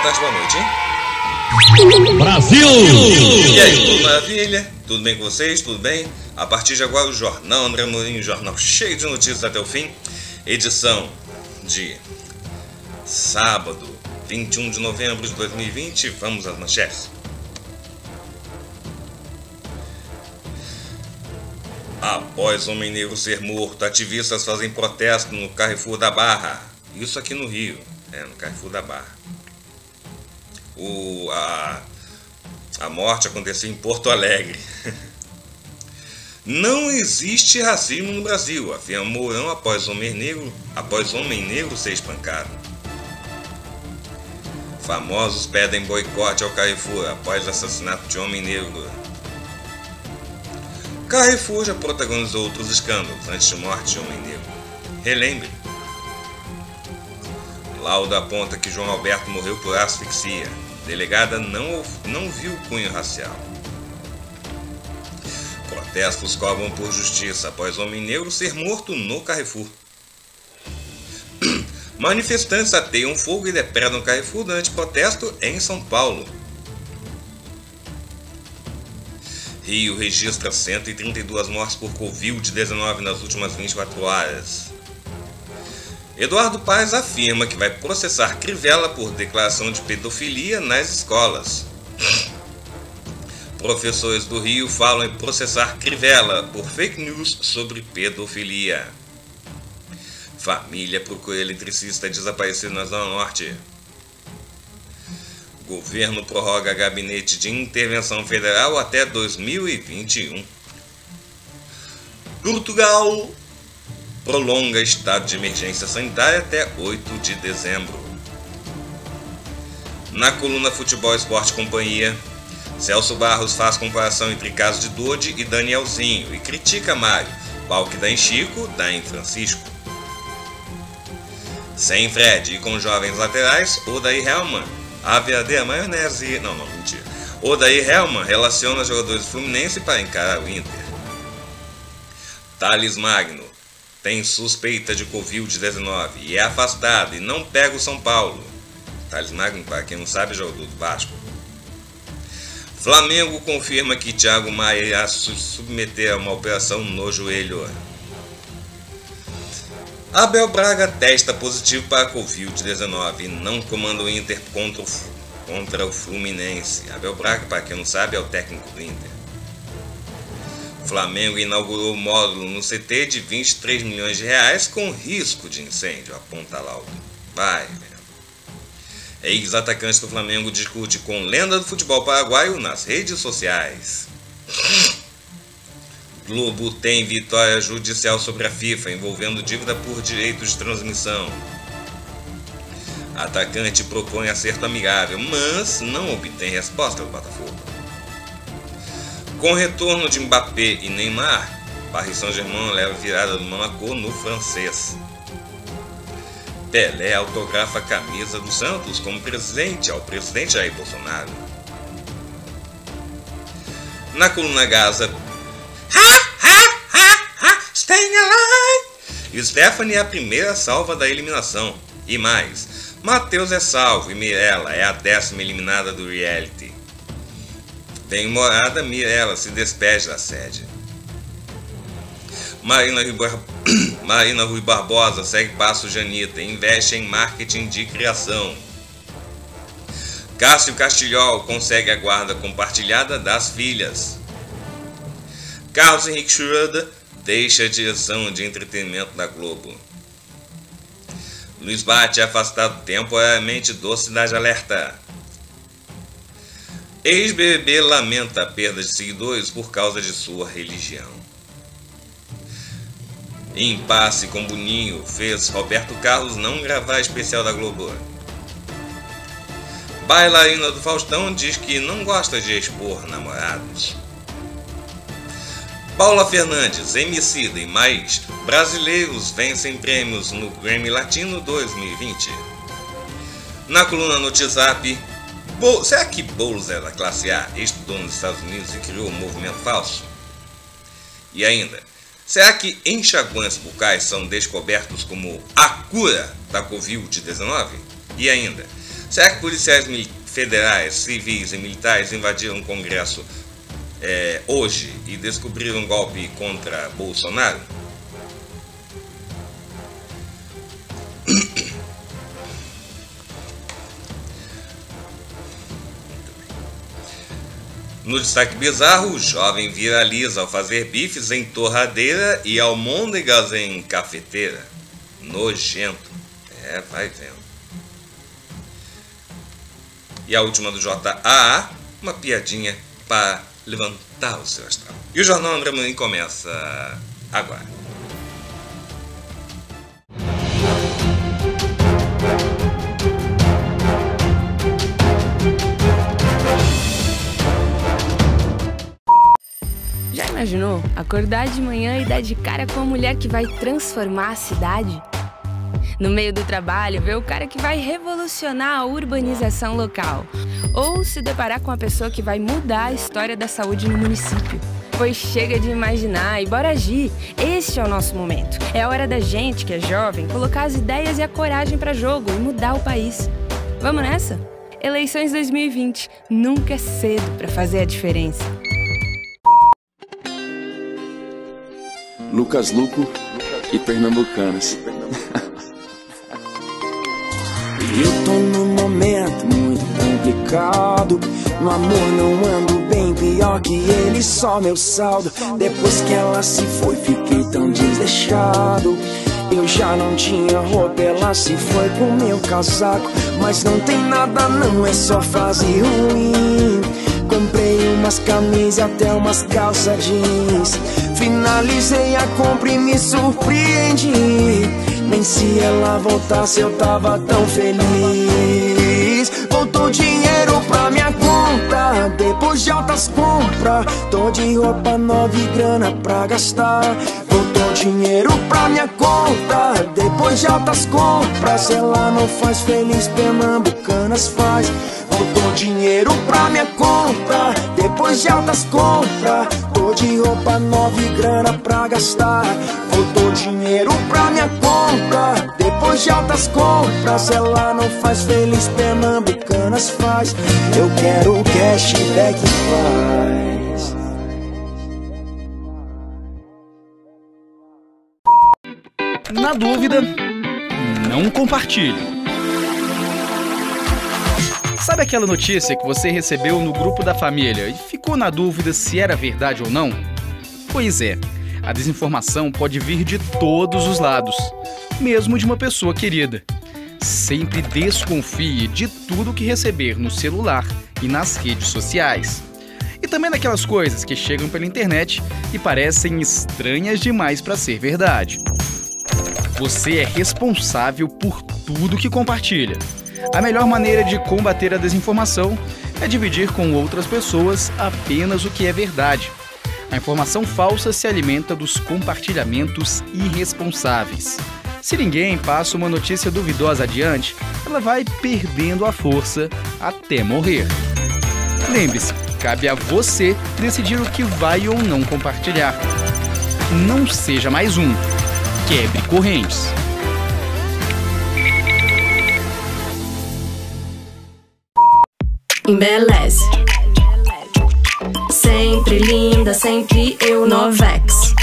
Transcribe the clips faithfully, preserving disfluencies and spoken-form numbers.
tarde, boa noite, hein? Brasil! E aí, tudo maravilha? Tudo bem com vocês? Tudo bem? A partir de agora, o Jornal André Amorim, jornal cheio de notícias até o fim. Edição de sábado, vinte e um de novembro de dois mil e vinte. Vamos às manchetes. Após homem negro ser morto, ativistas fazem protesto no Carrefour da Barra. Isso aqui no Rio, é, no Carrefour da Barra. O, a, a morte aconteceu em Porto Alegre. Não existe racismo no Brasil, afirma Mourão após homem negro, após homem negro ser espancado. Famosos pedem boicote ao Carrefour após assassinato de homem negro. Carrefour já protagonizou outros escândalos antes de morte de homem negro. Relembre. Laudo aponta que João Alberto morreu por asfixia. Delegada não, não viu cunho racial. Protestos cobram por justiça após homem negro ser morto no Carrefour. Manifestantes ateiam fogo e depredam Carrefour durante protesto em São Paulo. Rio registra cento e trinta e duas mortes por covid dezenove nas últimas vinte e quatro horas. Eduardo Paes afirma que vai processar Crivella por declaração de pedofilia nas escolas. Professores do Rio falam em processar Crivella por fake news sobre pedofilia. Família procura eletricista desaparecido na Zona Norte. Governo prorroga gabinete de intervenção federal até dois mil e vinte e um. Portugal prolonga estado de emergência sanitária até oito de dezembro. Na coluna Futebol Esporte Companhia, Celso Barros faz comparação entre casos de Dodi e Danielzinho e critica Mário. Pau que dá em Chico, dá em Francisco. Sem Fred e com jovens laterais, Odair Hellmann, a verdadeira maionese... Não, não, mentira. Odair Hellmann relaciona jogadores do Fluminense para encarar o Inter. Thales Magno tem suspeita de covid dezenove e é afastado e não pega o São Paulo. Thales Magno, para quem não sabe, é jogador do Vasco. Flamengo confirma que Thiago Maia irá se submeter a uma operação no joelho. Abel Braga testa positivo para covid dezenove e não comanda o Inter contra o, contra o Fluminense. Abel Braga, para quem não sabe, é o técnico do Inter. Flamengo inaugurou módulo no C T de vinte e três milhões de reais com risco de incêndio, aponta Laudo. Vai, velho. Ex-atacante do Flamengo discute com lenda do futebol paraguaio nas redes sociais. Globo tem vitória judicial sobre a FIFA envolvendo dívida por direitos de transmissão. Atacante propõe acerto amigável, mas não obtém resposta do Botafogo. Com retorno de Mbappé e Neymar, Paris Saint-Germain leva virada do Monaco no francês. Pelé autografa a camisa do Santos como presente ao presidente Jair Bolsonaro. Na coluna Gaza, ha, ha, ha, ha, staying alive! Stephanie é a primeira salva da eliminação. E mais, Matheus é salvo e Mirella é a décima eliminada do reality. Bem-humorada, Mirella se despede da sede. Marina Rui, Bar... Marina Rui Barbosa segue passo de Anitta e investe em marketing de criação. Cássio Castilhol consegue a guarda compartilhada das filhas. Carlos Henrique Schroeder deixa a direção de entretenimento da Globo. Luiz Bate é afastado temporariamente do Cidade Alerta. Ex-B B B lamenta a perda de seguidores por causa de sua religião. Impasse com Boninho fez Roberto Carlos não gravar especial da Globo. Bailarina do Faustão diz que não gosta de expor namorados. Paula Fernandes, Emicida e mais brasileiros vencem prêmios no Grammy Latino dois mil e vinte. Na coluna Notizap, Bo- será que Boulos é da classe A, estudou nos Estados Unidos e criou um movimento falso? E ainda, será que enxaguantes bucais são descobertos como a cura da covid dezenove? E ainda, Será que policiais federais, civis e militares invadiram o Congresso é, hoje e descobriram um golpe contra Bolsonaro? No destaque bizarro, o jovem viraliza ao fazer bifes em torradeira e almôndegas em cafeteira. Nojento. É, vai vendo. E a última do J A A, uma piadinha para levantar o seu astral. E o Jornal André Amorim começa agora. Já imaginou acordar de manhã e dar de cara com a mulher que vai transformar a cidade? No meio do trabalho, ver o cara que vai revolucionar a urbanização local. Ou se deparar com a pessoa que vai mudar a história da saúde no município. Pois chega de imaginar e bora agir. Este é o nosso momento. É a hora da gente, que é jovem, colocar as ideias e a coragem para jogo e mudar o país. Vamos nessa? Eleições dois mil e vinte. Nunca é cedo para fazer a diferença. Lucas Luco e Pernambucanas. Eu tô num momento muito complicado. No amor não ando bem, pior que ele, só meu saldo. Depois que ela se foi, fiquei tão desleixado. Eu já não tinha roupa, ela se foi com meu casaco. Mas não tem nada não, é só fase ruim. Comprei umas camisas, até umas calças jeans. Finalizei a compra e me surpreendi. Nem se ela voltasse eu tava tão feliz. Voltou dinheiro pra minha conta, depois de altas compras. Tô de roupa nova e grana pra gastar. Voltou dinheiro pra minha conta, depois de altas compras. Se ela não faz feliz, Pernambucanas faz. Voltou dinheiro pra minha conta, depois de altas compras. Tô de roupa nova e grana pra gastar. Voltou dinheiro pra minha conta, depois de altas compras. Se ela não faz feliz, Pernambucanas faz. Eu quero o cashback faz. Na dúvida, não compartilhe. Sabe aquela notícia que você recebeu no grupo da família e ficou na dúvida se era verdade ou não? Pois é, a desinformação pode vir de todos os lados, mesmo de uma pessoa querida. Sempre desconfie de tudo que receber no celular e nas redes sociais. E também daquelas coisas que chegam pela internet e parecem estranhas demais para ser verdade. Você é responsável por tudo que compartilha. A melhor maneira de combater a desinformação é dividir com outras pessoas apenas o que é verdade. A informação falsa se alimenta dos compartilhamentos irresponsáveis. Se ninguém passa uma notícia duvidosa adiante, ela vai perdendo a força até morrer. Lembre-se, cabe a você decidir o que vai ou não compartilhar. Não seja mais um. Quebre correntes. Embeleze. Sempre linda, sempre eu, Novex.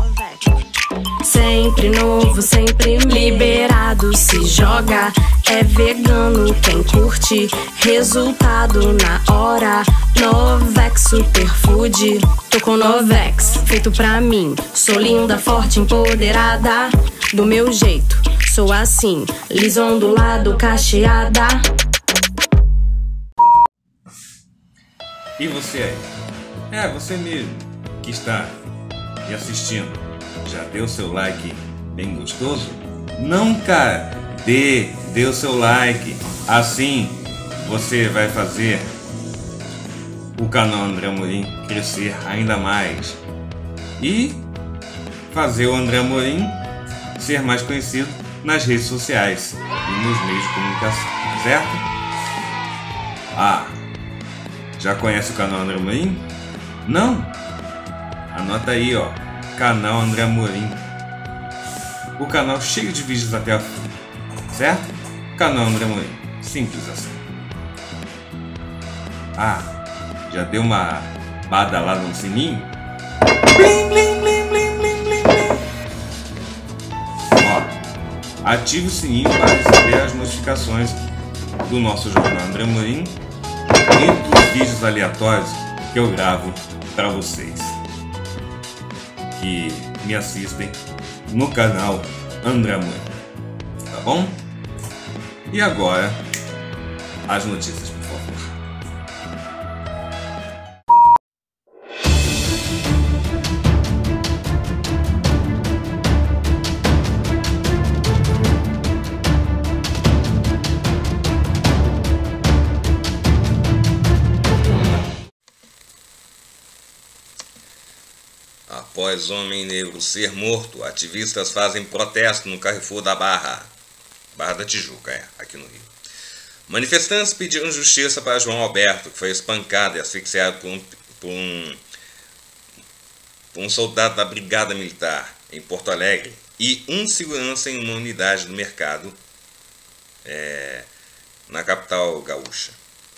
Sempre novo, sempre liberado. Se joga, é vegano. Quem curte, resultado na hora. Novex Superfood. Tô com Novex, feito pra mim. Sou linda, forte, empoderada. Do meu jeito, sou assim. Lisa, ondulado, cacheada. E você aí? É, você mesmo que está me assistindo. Já deu seu like bem gostoso? Não, cara! Dê, dê o seu like. Assim você vai fazer o canal André Amorim crescer ainda mais. E fazer o André Amorim ser mais conhecido nas redes sociais e nos meios de comunicação, certo? Ah! Já conhece o canal André Amorim? Não? Anota aí, ó. Canal André Amorim. O canal cheio de vídeos até a fim. Certo? Canal André Amorim. Simples assim. Ah, já deu uma badalada no sininho? Blim, blim, blim, blim, blim, blim, blim. Ó, ative o sininho para receber as notificações do nosso jornal André Amorim e dos vídeos aleatórios que eu gravo para vocês que me assistem no canal André Amorim, tá bom? E agora, as notícias, por favor. Após homem negro ser morto, ativistas fazem protesto no Carrefour da Barra. Barra da Tijuca, é, aqui no Rio. Manifestantes pediram justiça para João Alberto, que foi espancado e asfixiado por um, por um, por um soldado da Brigada Militar em Porto Alegre e um segurança em uma unidade do mercado é, na capital gaúcha.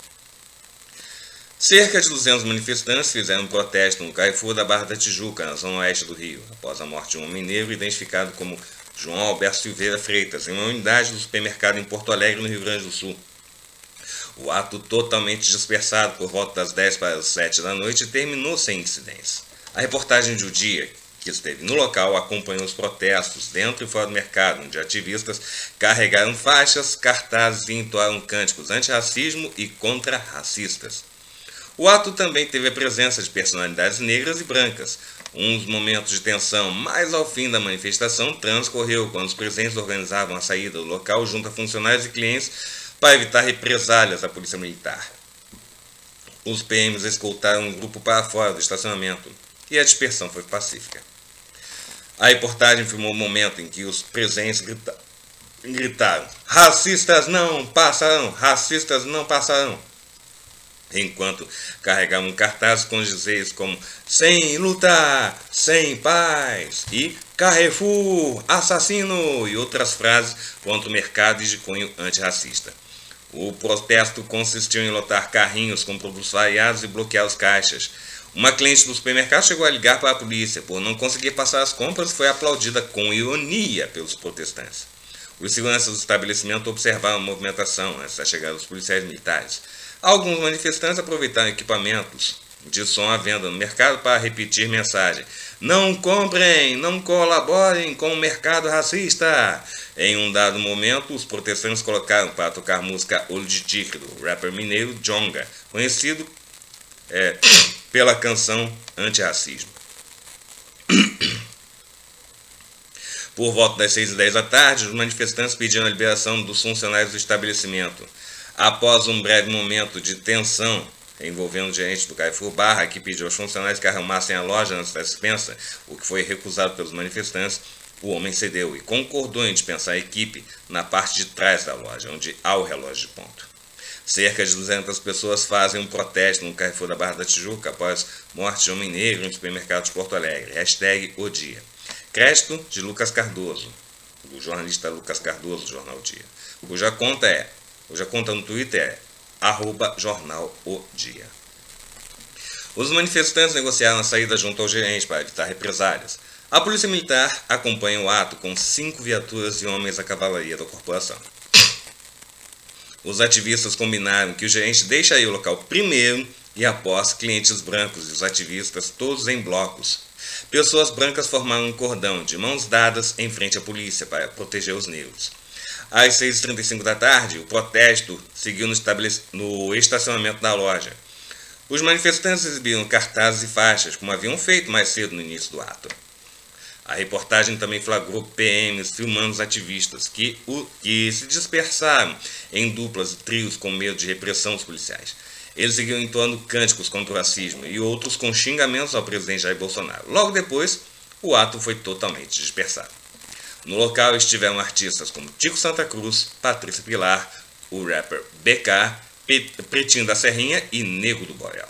Cerca de duzentos manifestantes fizeram um protesto no Carrefour da Barra da Tijuca, na zona oeste do Rio, após a morte de um homem negro identificado como João Alberto Silveira Freitas, em uma unidade do supermercado em Porto Alegre, no Rio Grande do Sul. O ato, totalmente dispersado por volta das dez para as sete da noite, terminou sem incidentes. A reportagem de O Dia, que esteve no local, acompanhou os protestos dentro e fora do mercado, onde ativistas carregaram faixas, cartazes e entoaram cânticos antirracismo e contra-racistas. O ato também teve a presença de personalidades negras e brancas. Um dos momentos de tensão mais ao fim da manifestação transcorreu quando os presentes organizavam a saída do local junto a funcionários e clientes para evitar represálias da polícia militar. Os P Ms escoltaram um grupo para fora do estacionamento e a dispersão foi pacífica. A reportagem filmou o momento em que os presentes grita- gritaram: "Racistas não passarão! Racistas não passarão!", enquanto carregavam cartazes com dizeres como "sem luta, sem paz" e "Carrefour, assassino" e outras frases contra o mercado e de cunho antirracista. O protesto consistiu em lotar carrinhos com produtos variados e bloquear os caixas. Uma cliente do supermercado chegou a ligar para a polícia por não conseguir passar as compras e foi aplaudida com ironia pelos protestantes. Os seguranças do estabelecimento observaram a movimentação antes da chegada dos policiais militares. Alguns manifestantes aproveitaram equipamentos de som à venda no mercado para repetir mensagem: "Não comprem, não colaborem com o mercado racista". Em um dado momento, os protestantes colocaram para tocar música Olho de Tigre, do rapper mineiro Djonga, conhecido é, pela canção Antirracismo. Por volta das seis e dez da tarde, os manifestantes pediram a liberação dos funcionários do estabelecimento. Após um breve momento de tensão envolvendo o gerente do Carrefour Barra, que pediu aos funcionários que arrumassem a loja antes da dispensa, o que foi recusado pelos manifestantes, o homem cedeu e concordou em dispensar a equipe na parte de trás da loja, onde há o relógio de ponto. Cerca de duzentas pessoas fazem um protesto no Carrefour da Barra da Tijuca após morte de homem negro no supermercado de Porto Alegre. Hashtag O Dia. Crédito de Lucas Cardoso, do jornalista Lucas Cardoso, do jornal O Dia, cuja conta é Cuja conta no Twitter é arroba jornal o dia. Os manifestantes negociaram a saída junto ao gerente para evitar represálias. A polícia militar acompanha o ato com cinco viaturas e homens da cavalaria da corporação. Os ativistas combinaram que o gerente deixaria o local primeiro e após clientes brancos e os ativistas todos em blocos. Pessoas brancas formaram um cordão de mãos dadas em frente à polícia para proteger os negros. Às seis e trinta e cinco da tarde, o protesto seguiu no, estabelec... no estacionamento da loja. Os manifestantes exibiram cartazes e faixas, como haviam feito mais cedo no início do ato. A reportagem também flagrou P Ms filmando os ativistas, que, o... que se dispersaram em duplas e trios com medo de repressão dos policiais. Eles seguiam entoando cânticos contra o racismo e outros com xingamentos ao presidente Jair Bolsonaro. Logo depois, o ato foi totalmente dispersado. No local estiveram artistas como Tico Santa Cruz, Patrícia Pilar, o rapper B K, Pretinho da Serrinha e Nego do Borel.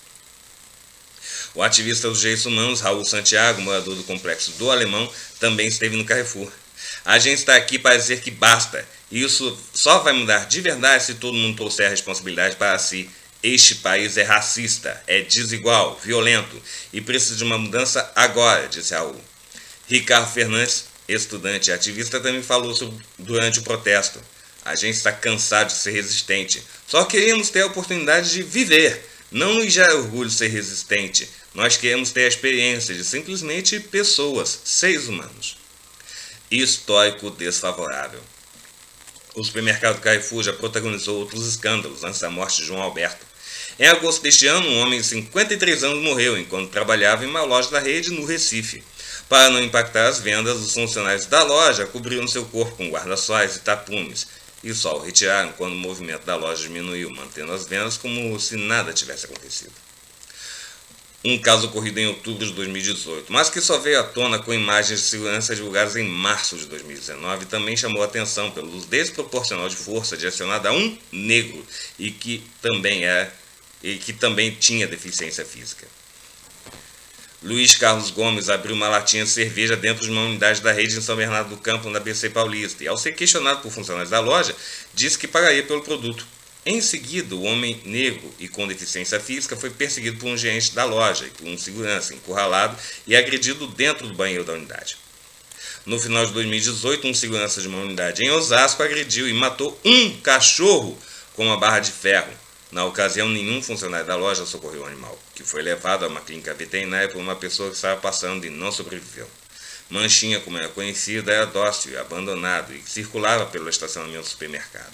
O ativista dos direitos humanos, Raul Santiago, morador do complexo do Alemão, também esteve no Carrefour. A gente está aqui para dizer que basta. E isso só vai mudar de verdade se todo mundo trouxer a responsabilidade para si Este país é racista, é desigual, violento e precisa de uma mudança agora, disse Raul. Ricardo Fernandes, estudante e ativista, também falou sobre, durante o protesto. A gente está cansado de ser resistente. Só queremos ter a oportunidade de viver. Não nos gera orgulho ser resistente. Nós queremos ter a experiência de simplesmente pessoas, seres humanos. Histórico desfavorável. O supermercado Carrefour já protagonizou outros escândalos antes da morte de João Alberto. Em agosto deste ano, um homem de cinquenta e três anos morreu enquanto trabalhava em uma loja da rede no Recife. Para não impactar as vendas, os funcionários da loja cobriram seu corpo com guarda-sóis e tapumes e só o retiraram quando o movimento da loja diminuiu, mantendo as vendas como se nada tivesse acontecido. Um caso ocorrido em outubro de dois mil e dezoito, mas que só veio à tona com imagens de segurança divulgadas em março de dois mil e dezenove, também chamou a atenção pelo uso desproporcional de força direcionada a um negro e que também, é, e que também tinha deficiência física. Luiz Carlos Gomes abriu uma latinha de cerveja dentro de uma unidade da rede em São Bernardo do Campo, na B C Paulista, e ao ser questionado por funcionários da loja, disse que pagaria pelo produto. Em seguida, o homem negro e com deficiência física foi perseguido por um gerente da loja e por um segurança, encurralado e agredido dentro do banheiro da unidade. No final de dois mil e dezoito, um segurança de uma unidade em Osasco agrediu e matou um cachorro com uma barra de ferro. Na ocasião, nenhum funcionário da loja socorreu o animal, que foi levado a uma clínica veterinária por uma pessoa que estava passando e não sobreviveu. Manchinha, como era conhecida, era dócil e abandonado e circulava pelo estacionamento do supermercado.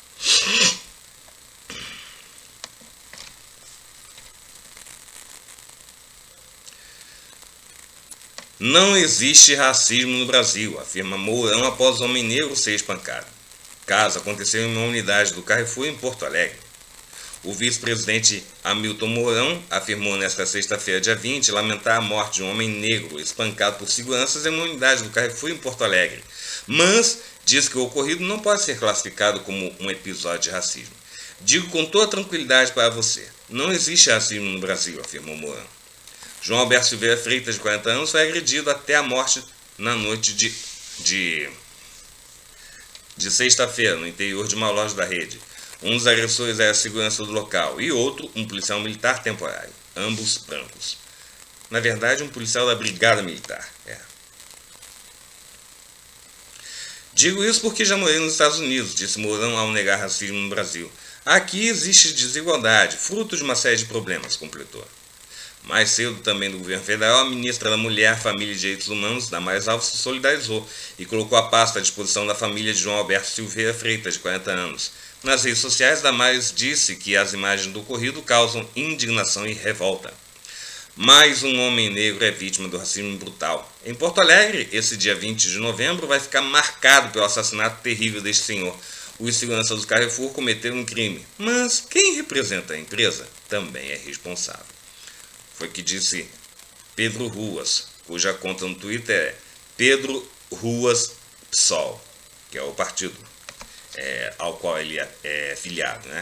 Não existe racismo no Brasil, afirma Mourão após homem negro ser espancado. O caso aconteceu em uma unidade do Carrefour em Porto Alegre. O vice-presidente Hamilton Mourão afirmou nesta sexta-feira, dia vinte, lamentar a morte de um homem negro espancado por seguranças em uma unidade do Carrefour em Porto Alegre, mas diz que o ocorrido não pode ser classificado como um episódio de racismo. Digo com toda tranquilidade para você, não existe racismo no Brasil, afirmou Mourão. João Alberto Silveira Freitas, de quarenta anos, foi agredido até a morte na noite de, de, de sexta-feira, no interior de uma loja da rede. Um dos agressores era a segurança do local e outro, um policial militar temporário, ambos brancos. Na verdade, um policial da Brigada Militar. É. Digo isso porque já morei nos Estados Unidos, disse Mourão ao negar racismo no Brasil. Aqui existe desigualdade, fruto de uma série de problemas, completou. Mais cedo, também do governo federal, a ministra da Mulher, Família e Direitos Humanos, Damares Alves, se solidarizou e colocou a pasta à disposição da família de João Alberto Silveira Freitas, de quarenta anos. Nas redes sociais, Damares disse que as imagens do ocorrido causam indignação e revolta. Mais um homem negro é vítima do racismo brutal. Em Porto Alegre, esse dia vinte de novembro vai ficar marcado pelo assassinato terrível deste senhor. Os seguranças do Carrefour cometeram um crime, mas quem representa a empresa também é responsável. Foi o que disse Pedro Ruas, cuja conta no Twitter é Pedro Ruas PSOL, que é o partido é, ao qual ele é, é filiado, né?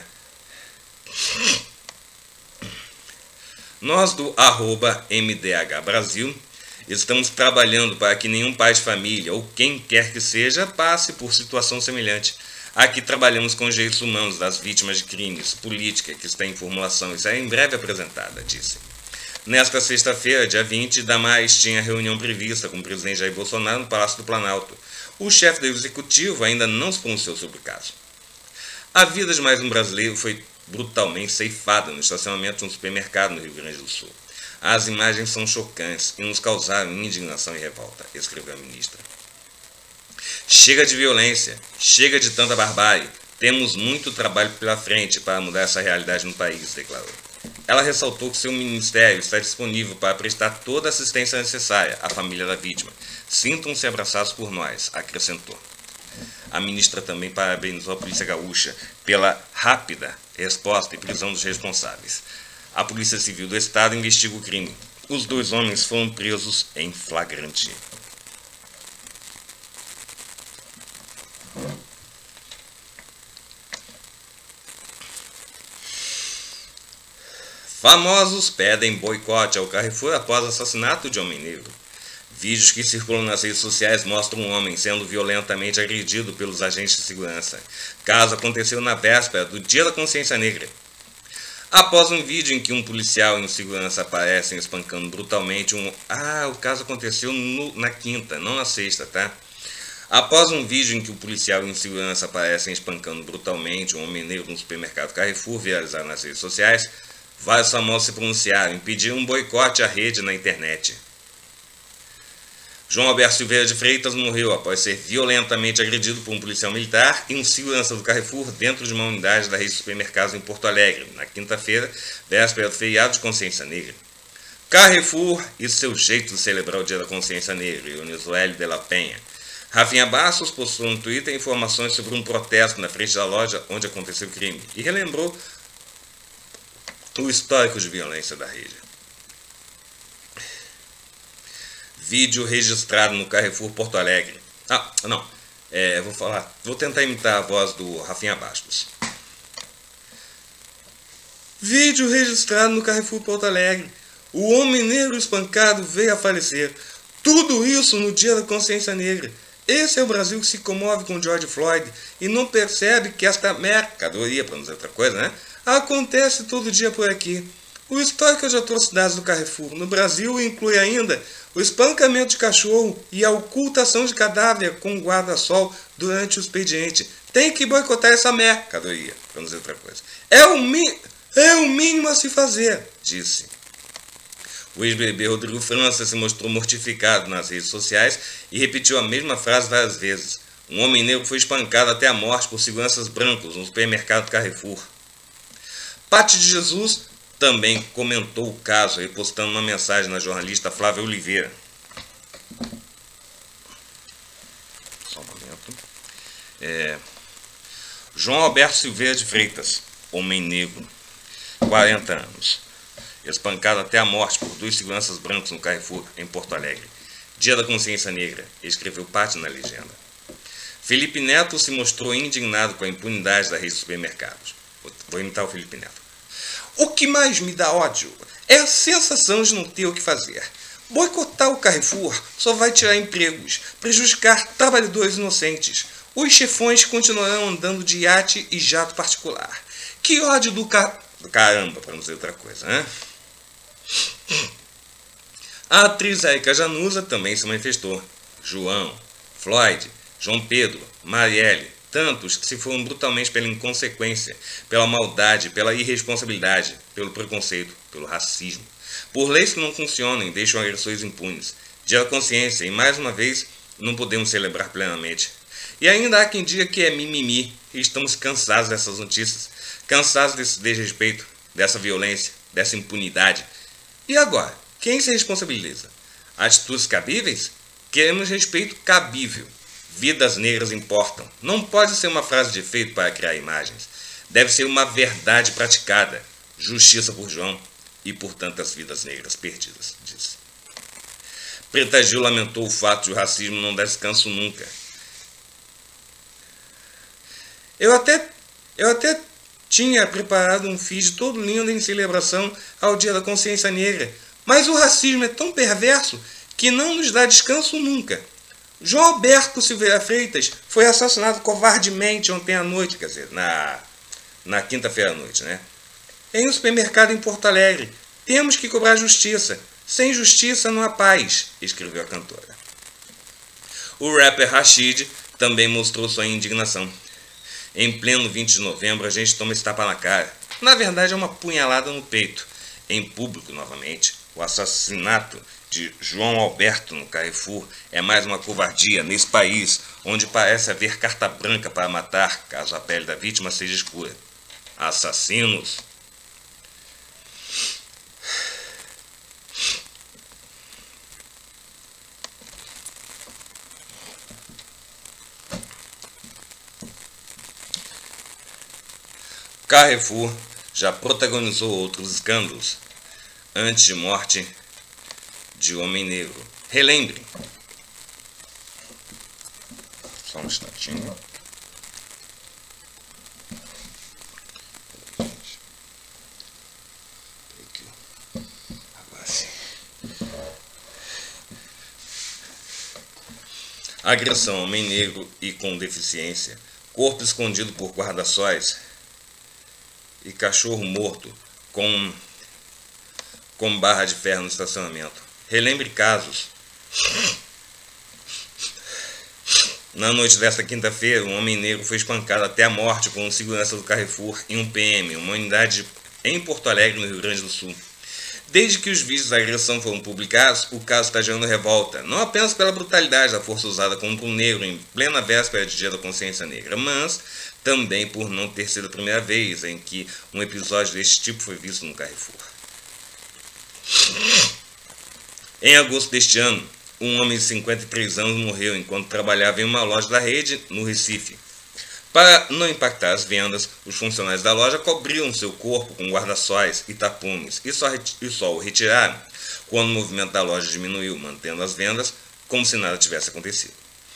Nós do arroba M D H Brasil estamos trabalhando para que nenhum pai de família ou quem quer que seja passe por situação semelhante. Aqui trabalhamos com os direitos humanos das vítimas de crimes, política que está em formulação e será em breve apresentada, disse. Nesta sexta-feira, dia vinte, Damares tinha reunião prevista com o presidente Jair Bolsonaro no Palácio do Planalto. O chefe do executivo ainda não se pronunciou sobre o caso. A vida de mais um brasileiro foi brutalmente ceifada no estacionamento de um supermercado no Rio Grande do Sul. As imagens são chocantes e nos causaram indignação e revolta, escreveu a ministra. Chega de violência, chega de tanta barbárie. Temos muito trabalho pela frente para mudar essa realidade no país, declarou. Ela ressaltou que seu ministério está disponível para prestar toda a assistência necessária à família da vítima. Sintam-se abraçados por nós, acrescentou. A ministra também parabenizou a Polícia Gaúcha pela rápida resposta e prisão dos responsáveis. A Polícia Civil do Estado investiga o crime. Os dois homens foram presos em flagrante. Famosos pedem boicote ao Carrefour após assassinato de homem negro. Vídeos que circulam nas redes sociais mostram um homem sendo violentamente agredido pelos agentes de segurança. O caso aconteceu na véspera do Dia da Consciência Negra. Após um vídeo em que um policial e um segurança aparecem espancando brutalmente um... Ah, o caso aconteceu no... na quinta, não na sexta, tá? Após um vídeo em que o policial e um segurança aparecem espancando brutalmente um homem negro no supermercado Carrefour viralizar nas redes sociais, vários famosos se pronunciaram e pediram um boicote à rede na internet. João Alberto Silveira de Freitas morreu após ser violentamente agredido por um policial militar e um segurança do Carrefour dentro de uma unidade da rede de supermercados em Porto Alegre, na quinta-feira, véspera do feriado de Consciência Negra. Carrefour e seu jeito de celebrar o Dia da Consciência Negra, Ioniswelle de la Penha. Rafinha Bastos postou no Twitter informações sobre um protesto na frente da loja onde aconteceu o crime e relembrou o histórico de violência da rede. Vídeo registrado no Carrefour Porto Alegre. Ah, não. É, vou falar. Vou tentar imitar a voz do Rafinha Bastos. Vídeo registrado no Carrefour Porto Alegre. O homem negro espancado veio a falecer. Tudo isso no Dia da Consciência Negra. Esse é o Brasil que se comove com George Floyd e não percebe que esta mercadoria, para não dizer outra coisa, né? Acontece todo dia por aqui. O histórico de atrocidades do Carrefour no Brasil inclui ainda o espancamento de cachorro e a ocultação de cadáver com guarda-sol durante o expediente. Tem que boicotar essa mercadoria, para não dizer outra coisa. É o, mi é o mínimo a se fazer, disse. O ex-B B B Rodrigo França se mostrou mortificado nas redes sociais e repetiu a mesma frase várias vezes. Um homem negro foi espancado até a morte por seguranças brancos no supermercado Carrefour. Pati de Jesus também comentou o caso, repostando uma mensagem na jornalista Flávia Oliveira. Só um momento. É... João Alberto Silveira de Freitas, homem negro, quarenta anos. Espancado até a morte por dois seguranças brancos no Carrefour, em Porto Alegre. Dia da Consciência Negra, escreveu Pati na legenda. Felipe Neto se mostrou indignado com a impunidade da rede de supermercados. Vou imitar o Felipe Neto. O que mais me dá ódio é a sensação de não ter o que fazer. Boicotar o Carrefour só vai tirar empregos, prejudicar trabalhadores inocentes. Os chefões continuarão andando de iate e jato particular. Que ódio do, ca... do caramba, para não dizer outra coisa, né? A atriz Érica Januza também se manifestou. João, Floyd, João Pedro, Marielle, tantos que se foram brutalmente pela inconsequência, pela maldade, pela irresponsabilidade, pelo preconceito, pelo racismo. Por leis que não funcionam e deixam agressores impunes. Dia da Consciência e, mais uma vez, não podemos celebrar plenamente. E ainda há quem diga que é mimimi e estamos cansados dessas notícias, cansados desse desrespeito, dessa violência, dessa impunidade. E agora, quem se responsabiliza? Atitudes cabíveis? Queremos respeito cabível. Vidas negras importam. Não pode ser uma frase de efeito para criar imagens. Deve ser uma verdade praticada. Justiça por João e por tantas vidas negras perdidas, disse. Preta Gil lamentou o fato de o racismo não dar descanso nunca. Eu até, eu até tinha preparado um feed todo lindo em celebração ao Dia da Consciência Negra, mas o racismo é tão perverso que não nos dá descanso nunca. João Alberto Silveira Freitas foi assassinado covardemente ontem à noite, quer dizer, na, na quinta-feira à noite, né? Em um supermercado em Porto Alegre. Temos que cobrar justiça. Sem justiça não há paz, escreveu a cantora. O rapper Rashid também mostrou sua indignação. Em pleno vinte de novembro, a gente toma esse tapa na cara. Na verdade, é uma punhalada no peito. Em público, novamente, o assassinato de João Alberto no Carrefour é mais uma covardia nesse país, onde parece haver carta branca para matar, caso a pele da vítima seja escura. Assassinos. Carrefour já protagonizou outros escândalos antes de morte de homem negro. Relembre. Só um instantinho. Agora sim. Agressão a homem negro e com deficiência. Corpo escondido por guarda-sóis. E cachorro morto com, com barra de ferro no estacionamento. Relembre casos. Na noite desta quinta-feira, um homem negro foi espancado até a morte por um segurança do Carrefour e um P M, uma unidade em Porto Alegre, no Rio Grande do Sul. Desde que os vídeos da agressão foram publicados, o caso está gerando revolta, não apenas pela brutalidade da força usada contra um negro em plena véspera de Dia da Consciência Negra, mas também por não ter sido a primeira vez em que um episódio deste tipo foi visto no Carrefour. Em agosto deste ano, um homem de cinquenta e três anos morreu enquanto trabalhava em uma loja da rede no Recife. Para não impactar as vendas, os funcionários da loja cobriam seu corpo com guarda-sóis e tapumes e só, e só o retiraram quando o movimento da loja diminuiu, mantendo as vendas como se nada tivesse acontecido.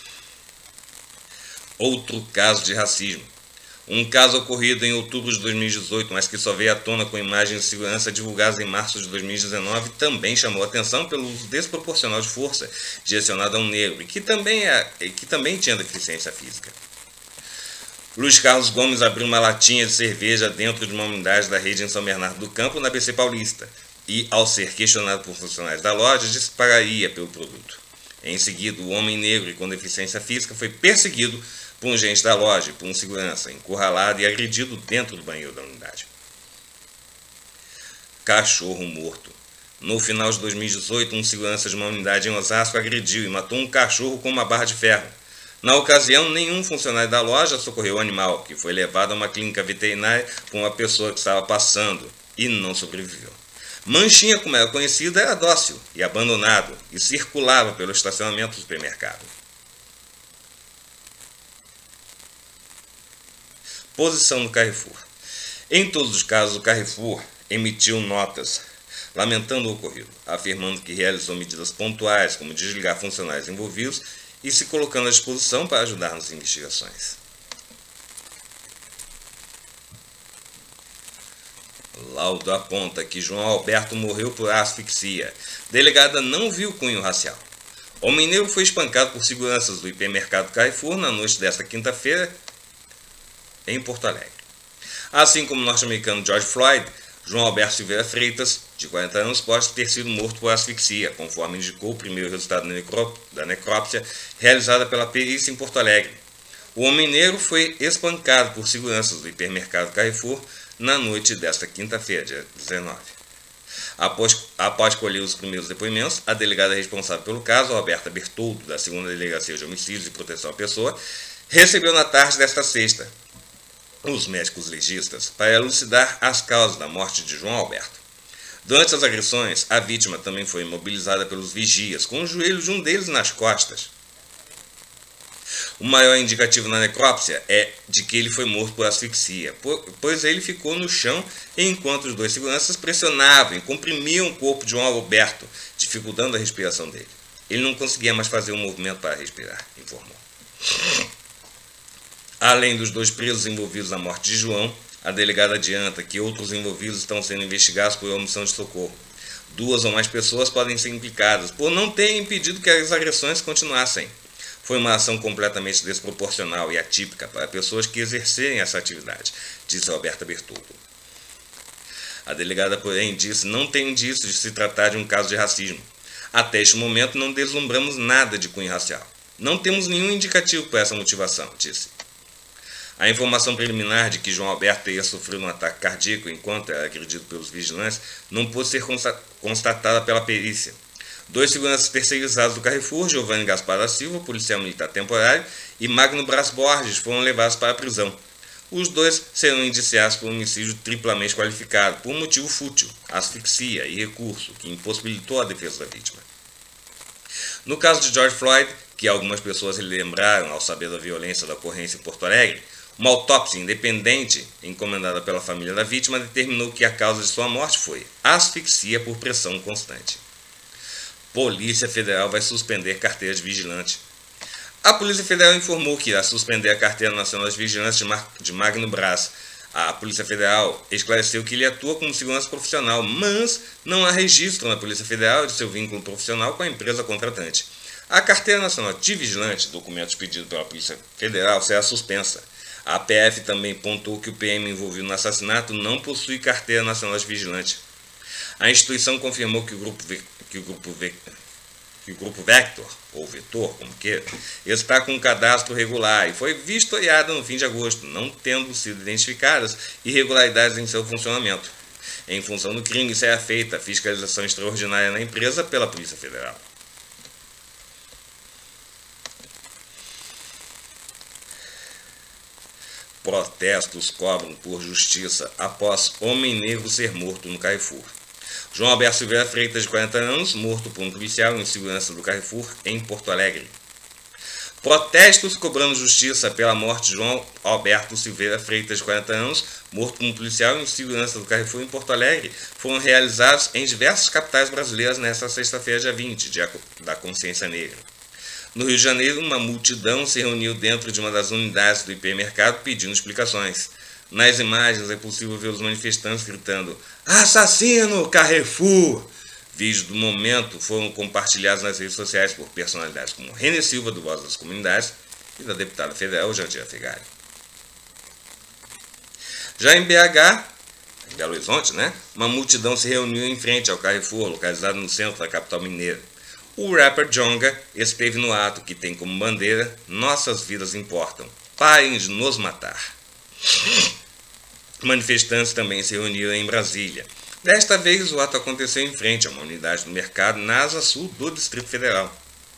Outro caso de racismo. Um caso ocorrido em outubro de dois mil e dezoito, mas que só veio à tona com imagens de segurança divulgadas em março de dois mil e dezenove, também chamou a atenção pelo uso desproporcional de força direcionada a um negro e que também, é, que também tinha deficiência física. Luiz Carlos Gomes abriu uma latinha de cerveja dentro de uma unidade da rede em São Bernardo do Campo, na A B C Paulista, e, ao ser questionado por funcionários da loja, disse que pagaria pelo produto. Em seguida, o homem negro e com deficiência física foi perseguido por um agente da loja e por um segurança, encurralado e agredido dentro do banheiro da unidade. Cachorro morto. No final de dois mil e dezoito, um segurança de uma unidade em Osasco agrediu e matou um cachorro com uma barra de ferro. Na ocasião, nenhum funcionário da loja socorreu o animal, que foi levado a uma clínica veterinária por uma pessoa que estava passando e não sobreviveu. Manchinha, como era conhecido, era dócil e abandonado e circulava pelo estacionamento do supermercado. Posição do Carrefour. Em todos os casos, o Carrefour emitiu notas lamentando o ocorrido, afirmando que realizou medidas pontuais, como desligar funcionários envolvidos e se colocando à disposição para ajudar nas investigações. Laudo aponta que João Alberto morreu por asfixia. Delegada não viu cunho racial. Homem negro foi espancado por seguranças do hipermercado Carrefour na noite desta quinta-feira em Porto Alegre. Assim como o norte-americano George Floyd, João Alberto Silveira Freitas, de quarenta anos, pode ter sido morto por asfixia, conforme indicou o primeiro resultado da necrópsia realizada pela perícia em Porto Alegre. O homem negro foi espancado por seguranças do hipermercado Carrefour na noite desta quinta-feira, dia dezenove. Após, após colher os primeiros depoimentos, a delegada responsável pelo caso, Roberta Bertoldo, da segunda Delegacia de Homicídios e Proteção à Pessoa, recebeu na tarde desta sexta os médicos legistas para elucidar as causas da morte de João Alberto. Durante as agressões, a vítima também foi imobilizada pelos vigias, com o joelho de um deles nas costas. O maior indicativo na necrópsia é de que ele foi morto por asfixia, pois ele ficou no chão enquanto os dois seguranças pressionavam e comprimiam o corpo de João Alberto, dificultando a respiração dele. Ele não conseguia mais fazer um movimento para respirar, informou. Além dos dois presos envolvidos na morte de João, a delegada adianta que outros envolvidos estão sendo investigados por omissão de socorro. Duas ou mais pessoas podem ser implicadas por não terem impedido que as agressões continuassem. Foi uma ação completamente desproporcional e atípica para pessoas que exercerem essa atividade, disse Roberta Bertoldo. A delegada, porém, disse não tem indício de se tratar de um caso de racismo. Até este momento não deslumbramos nada de cunho racial. Não temos nenhum indicativo para essa motivação, disse. A informação preliminar de que João Alberto teria sofrido um ataque cardíaco enquanto era agredido pelos vigilantes não pôde ser constatada pela perícia. Dois seguranças terceirizados do Carrefour, Giovanni Gaspar da Silva, policial militar temporário, e Magno Braz Borges foram levados para a prisão. Os dois serão indiciados por homicídio triplamente qualificado, por motivo fútil, asfixia e recurso, que impossibilitou a defesa da vítima. No caso de George Floyd, que algumas pessoas lembraram ao saber da violência da ocorrência em Porto Alegre, uma autópsia independente, encomendada pela família da vítima, determinou que a causa de sua morte foi asfixia por pressão constante. Polícia Federal vai suspender carteira de vigilante. A Polícia Federal informou que irá suspender a carteira nacional de vigilância de, Mar de Magno Braz. A Polícia Federal esclareceu que ele atua como segurança profissional, mas não há registro na Polícia Federal de seu vínculo profissional com a empresa contratante. A Carteira Nacional de Vigilante, documento expedido pela Polícia Federal, será suspensa. A P F também pontuou que o P M envolvido no assassinato não possui carteira nacional de vigilante. A instituição confirmou que o grupo, que o grupo, que o grupo Vector, ou Vetor, como queira, está com um cadastro regular e foi vistoriada no fim de agosto, não tendo sido identificadas irregularidades em seu funcionamento. Em função do crime, será feita a fiscalização extraordinária na empresa pela Polícia Federal. Protestos cobram por justiça após homem negro ser morto no Carrefour. João Alberto Silveira Freitas, de quarenta anos, morto por um policial em segurança do Carrefour, em Porto Alegre. Protestos cobrando justiça pela morte de João Alberto Silveira Freitas, de quarenta anos, morto por um policial em segurança do Carrefour, em Porto Alegre, foram realizados em diversas capitais brasileiras nesta sexta-feira, dia vinte, dia da Consciência Negra. No Rio de Janeiro, uma multidão se reuniu dentro de uma das unidades do hipermercado pedindo explicações. Nas imagens é possível ver os manifestantes gritando "Assassino, Carrefour!". Vídeos do momento foram compartilhados nas redes sociais por personalidades como René Silva, do Voz das Comunidades, e da deputada federal Jandira Fegali. Já em B H, em Belo Horizonte, né, uma multidão se reuniu em frente ao Carrefour, localizado no centro da capital mineira. O rapper Djonga esteve no ato, que tem como bandeira "Nossas vidas importam, parem de nos matar". Manifestantes também se reuniram em Brasília. Desta vez, o ato aconteceu em frente a uma unidade do mercado na Asa Sul do Distrito Federal.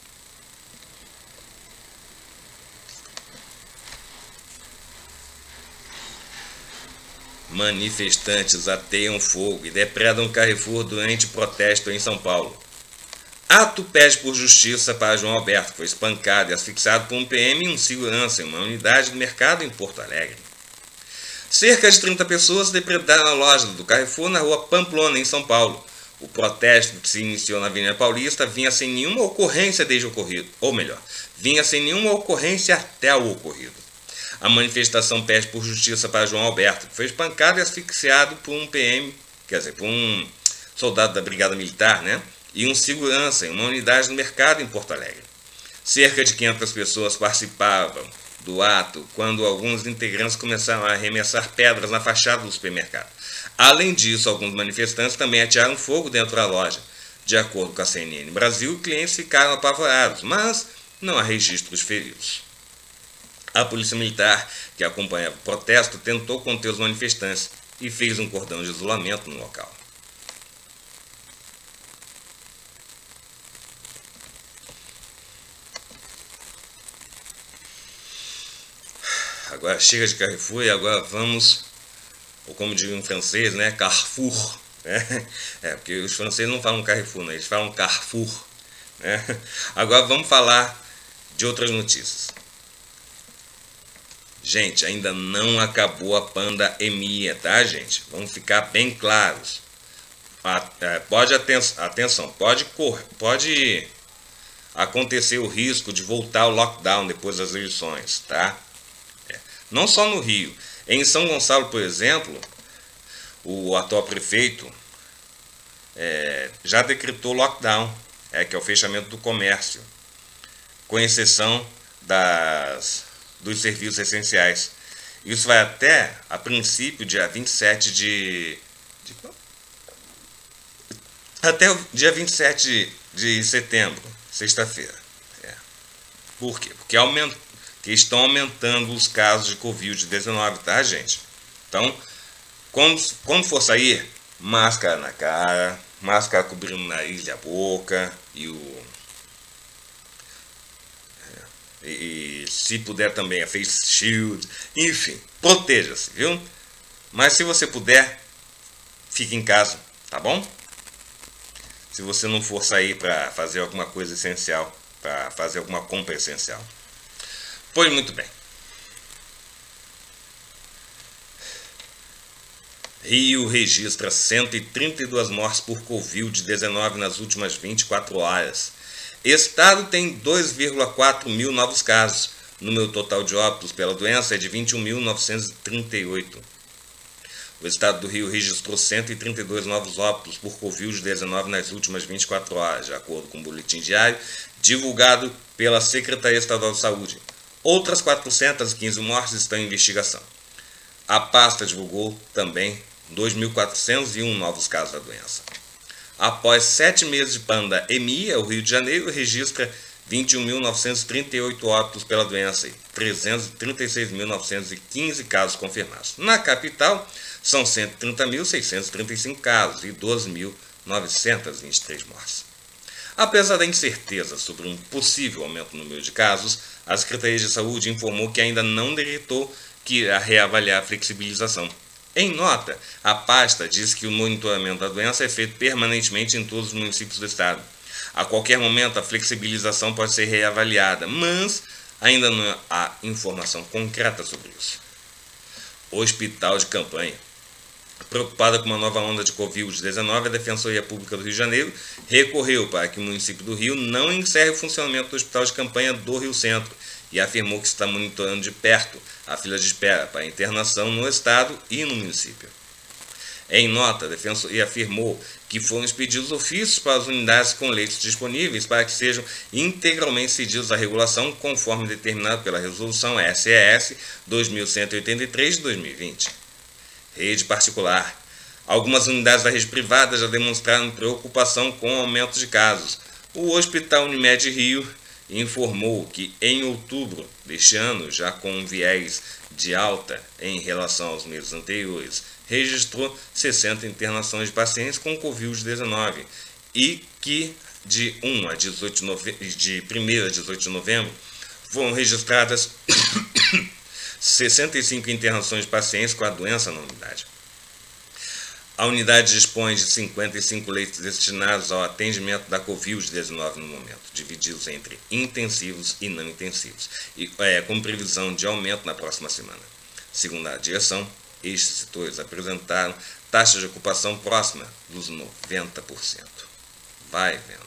Manifestantes ateiam fogo e depredam Carrefour durante protesto em São Paulo. Ato pede por justiça para João Alberto, que foi espancado e asfixiado por um P M e um segurança em uma unidade do mercado em Porto Alegre. Cerca de trinta pessoas depredaram a loja do Carrefour na rua Pamplona, em São Paulo. O protesto, que se iniciou na Avenida Paulista, vinha sem nenhuma ocorrência desde o ocorrido. Ou melhor, vinha sem nenhuma ocorrência até o ocorrido. A manifestação pede por justiça para João Alberto, que foi espancado e asfixiado por um P M, quer dizer, por um soldado da Brigada Militar, né? E um segurança em uma unidade do mercado em Porto Alegre. Cerca de quinhentas pessoas participavam do ato quando alguns integrantes começaram a arremessar pedras na fachada do supermercado. Além disso, alguns manifestantes também atearam fogo dentro da loja. De acordo com a C N N Brasil, clientes ficaram apavorados, mas não há registros feridos. A Polícia Militar, que acompanhava o protesto, tentou conter os manifestantes e fez um cordão de isolamento no local. Agora chega de Carrefour e agora vamos, ou como diria em francês, né, Carrefour. Né? É, porque os franceses não falam Carrefour, né? Eles falam Carrefour. Né? Agora vamos falar de outras notícias. Gente, ainda não acabou a pandemia, tá, gente? Vamos ficar bem claros. Pode, atenção, pode, pode acontecer o risco de voltar ao lockdown depois das eleições, tá? Não só no Rio. Em São Gonçalo, por exemplo, o atual prefeito é, já decretou lockdown, é, que é o fechamento do comércio, com exceção das, dos serviços essenciais. Isso vai até, a princípio, dia vinte e sete de... de até o dia vinte e sete de setembro, sexta-feira. É. Por quê? Porque aumenta. Que estão aumentando os casos de covid dezenove, tá, gente? Então, quando, quando for sair, máscara na cara, máscara cobrindo o nariz e a boca, e o... E, e se puder também a face shield, enfim, proteja-se, viu? Mas se você puder, fique em casa, tá bom? Se você não for sair para fazer alguma coisa essencial, para fazer alguma compra essencial. Pois muito bem. Rio registra cento e trinta e duas mortes por covid dezenove nas últimas vinte e quatro horas. Estado tem dois vírgula quatro mil novos casos. O número total de óbitos pela doença é de vinte e um mil novecentos e trinta e oito. O estado do Rio registrou cento e trinta e dois novos óbitos por covid dezenove nas últimas vinte e quatro horas, de acordo com o boletim diário divulgado pela Secretaria Estadual de Saúde. Outras quatrocentas e quinze mortes estão em investigação. A pasta divulgou também dois mil quatrocentos e um novos casos da doença. Após sete meses de pandemia, o Rio de Janeiro registra vinte e um mil novecentos e trinta e oito óbitos pela doença e trezentos e trinta e seis mil novecentos e quinze casos confirmados. Na capital, são cento e trinta mil seiscentos e trinta e cinco casos e doze mil novecentas e vinte e três mortes. Apesar da incerteza sobre um possível aumento no número de casos, a Secretaria de Saúde informou que ainda não decretou que irá reavaliar a flexibilização. Em nota, a pasta diz que o monitoramento da doença é feito permanentemente em todos os municípios do estado. A qualquer momento, a flexibilização pode ser reavaliada, mas ainda não há informação concreta sobre isso. Hospital de campanha. Preocupada com uma nova onda de covid dezenove, a Defensoria Pública do Rio de Janeiro recorreu para que o município do Rio não encerre o funcionamento do Hospital de Campanha do Rio Centro e afirmou que está monitorando de perto a fila de espera para internação no estado e no município. Em nota, a Defensoria afirmou que foram expedidos ofícios para as unidades com leitos disponíveis para que sejam integralmente cedidos à regulação conforme determinado pela Resolução S E S dois mil cento e oitenta e três de dois mil e vinte. Rede particular. Algumas unidades da rede privada já demonstraram preocupação com o aumento de casos. O Hospital Unimed Rio informou que em outubro deste ano, já com um viés de alta em relação aos meses anteriores, registrou sessenta internações de pacientes com covid dezenove e que de primeiro a dezoito de novembro foram registradas sessenta e cinco internações de pacientes com a doença na unidade. A unidade dispõe de cinquenta e cinco leitos destinados ao atendimento da covid dezenove no momento, divididos entre intensivos e não intensivos, e é, com previsão de aumento na próxima semana. Segundo a direção, estes setores apresentaram taxa de ocupação próxima dos noventa por cento. Vai vendo.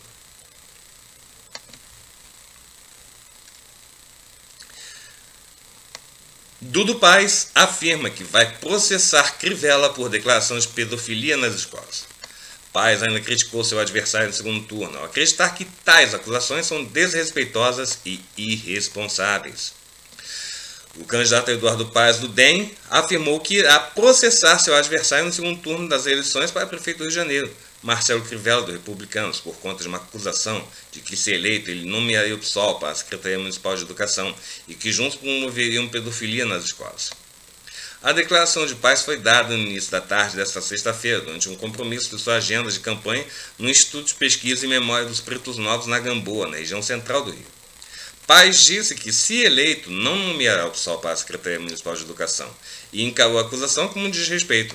Dudu Paes afirma que vai processar Crivella por declarações de pedofilia nas escolas. Paes ainda criticou seu adversário no segundo turno, ao acreditar que tais acusações são desrespeitosas e irresponsáveis. O candidato Eduardo Paes, do D E M, afirmou que irá processar seu adversário no segundo turno das eleições para prefeito do Rio de Janeiro, Marcelo Crivella, do Republicanos, por conta de uma acusação de que, se eleito, ele nomearia o P SOL para a Secretaria Municipal de Educação e que juntos promoveriam pedofilia nas escolas. A declaração de Paes foi dada no início da tarde desta sexta-feira, durante um compromisso de sua agenda de campanha no Instituto de Pesquisa e Memória dos Pretos Novos, na Gamboa, na região central do Rio. Paes disse que, se eleito, não nomeará o P SOL para a Secretaria Municipal de Educação e encarou a acusação como um desrespeito.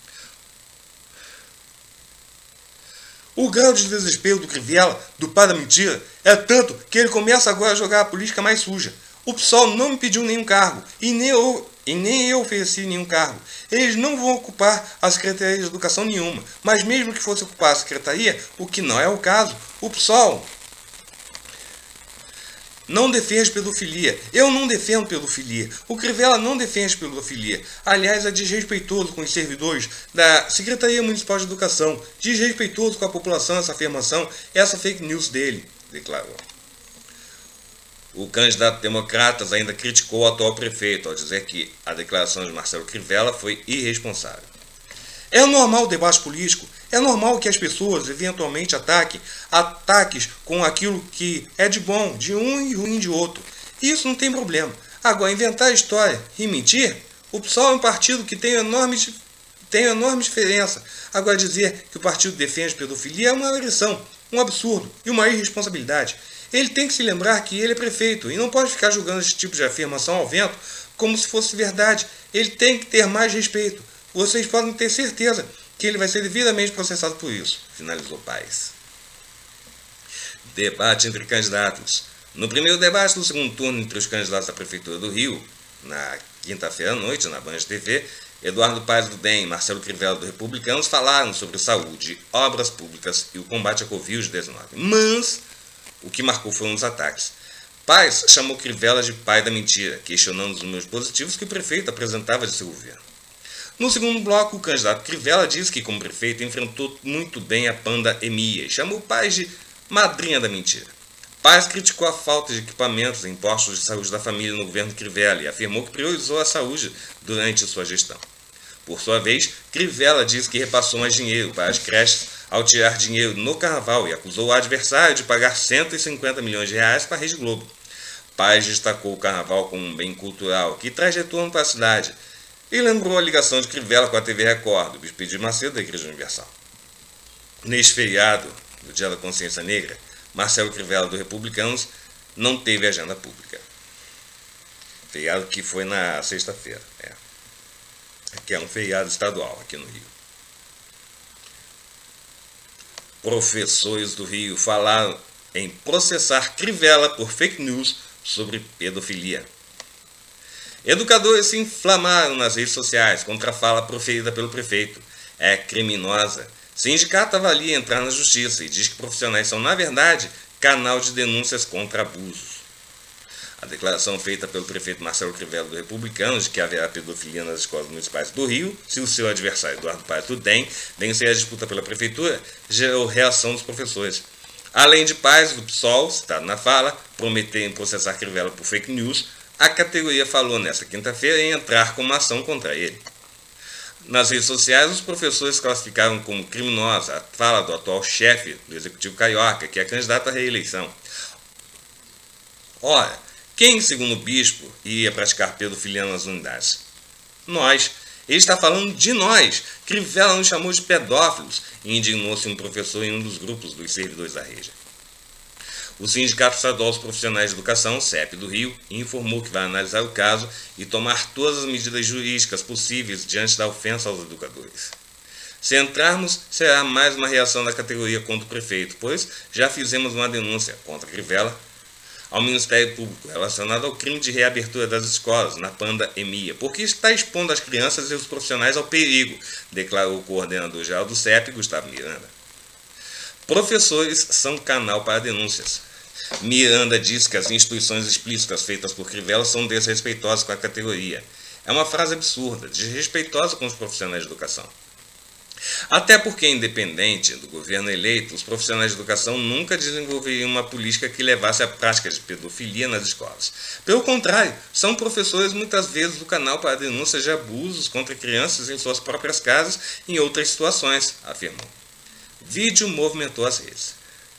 O grau de desespero do Crivella, do pai da mentira, é tanto que ele começa agora a jogar a política mais suja. O P SOL não me pediu nenhum cargo e nem eu, e nem eu ofereci nenhum cargo. Eles não vão ocupar a Secretaria de Educação nenhuma, mas mesmo que fosse ocupar a Secretaria, o que não é o caso, o P SOL não defende pedofilia. Eu não defendo pedofilia. O Crivella não defende pedofilia. Aliás, é desrespeitoso com os servidores da Secretaria Municipal de Educação. Desrespeitoso com a população essa afirmação, essa fake news dele, declarou. O candidato Democratas ainda criticou o atual prefeito ao dizer que a declaração de Marcelo Crivella foi irresponsável. É normal o debate político. É normal que as pessoas eventualmente ataquem ataques com aquilo que é de bom de um e ruim de outro. Isso não tem problema. Agora, inventar história e mentir, o P SOL é um partido que tem enorme, tem enorme diferença. Agora, dizer que o partido defende pedofilia é uma agressão, um absurdo e uma irresponsabilidade. Ele tem que se lembrar que ele é prefeito e não pode ficar julgando esse tipo de afirmação ao vento como se fosse verdade. Ele tem que ter mais respeito. Vocês podem ter certeza que ele vai ser devidamente processado por isso, finalizou Paes. Debate entre candidatos. No primeiro debate do segundo turno entre os candidatos à Prefeitura do Rio, na quinta-feira à noite, na Band T V, Eduardo Paes, do D E M e Marcelo Crivella, do Republicanos, falaram sobre saúde, obras públicas e o combate à covid dezenove. Mas o que marcou foram os ataques. Paes chamou Crivella de pai da mentira, questionando os números positivos que o prefeito apresentava de seu governo. No segundo bloco, o candidato Crivella disse que, como prefeito, enfrentou muito bem a pandemia e chamou Paes de madrinha da mentira. Paes criticou a falta de equipamentos em postos de saúde da família no governo Crivella e afirmou que priorizou a saúde durante sua gestão. Por sua vez, Crivella disse que repassou mais dinheiro para as creches ao tirar dinheiro no carnaval e acusou o adversário de pagar cento e cinquenta milhões de reais para a Rede Globo. Paes destacou o carnaval como um bem cultural que traz retorno para a cidade e lembrou a ligação de Crivella com a T V Record, do Bispo de Macedo da Igreja Universal. Neste feriado, no Dia da Consciência Negra, Marcelo Crivella, do Republicanos, não teve agenda pública. Feriado que foi na sexta-feira, é. que é um feriado estadual aqui no Rio. Professores do Rio falaram em processar Crivella por fake news sobre pedofilia. Educadores se inflamaram nas redes sociais contra a fala proferida pelo prefeito. É criminosa. Sindicato avalia entrar na justiça e diz que profissionais são, na verdade, canal de denúncias contra abusos. A declaração feita pelo prefeito Marcelo Crivella, do Republicanos, de que haverá pedofilia nas escolas municipais do Rio, se o seu adversário, Eduardo Paes, do D E M, vencer a disputa pela prefeitura, gerou reação dos professores. Além de Paes, do PSOL, citado na fala, prometerem processar Crivella por fake news, a categoria falou nesta quinta-feira em entrar com uma ação contra ele. Nas redes sociais, os professores classificaram como criminosa a fala do atual chefe do Executivo Carioca, que é candidato à reeleição. Ora, quem, segundo o bispo, iria praticar pedofilia nas unidades? Nós. Ele está falando de nós. Crivella nos chamou de pedófilos e indignou-se um professor em um dos grupos dos servidores da rede. O Sindicato Estadual dos Profissionais de Educação, C E P do Rio, informou que vai analisar o caso e tomar todas as medidas jurídicas possíveis diante da ofensa aos educadores. Se entrarmos, será mais uma reação da categoria contra o prefeito, pois já fizemos uma denúncia contra Crivella ao Ministério Público relacionado ao crime de reabertura das escolas na Panda Emia, porque está expondo as crianças e os profissionais ao perigo, declarou o coordenador-geral do C E P, Gustavo Miranda. Professores são canal para denúncias. Miranda disse que as instituições explícitas feitas por Crivella são desrespeitosas com a categoria. É uma frase absurda, desrespeitosa com os profissionais de educação. Até porque, independente do governo eleito, os profissionais de educação nunca desenvolveriam uma política que levasse à prática de pedofilia nas escolas. Pelo contrário, são professores muitas vezes do canal para denúncias de abusos contra crianças em suas próprias casas e em outras situações, afirmou. Vídeo movimentou as redes.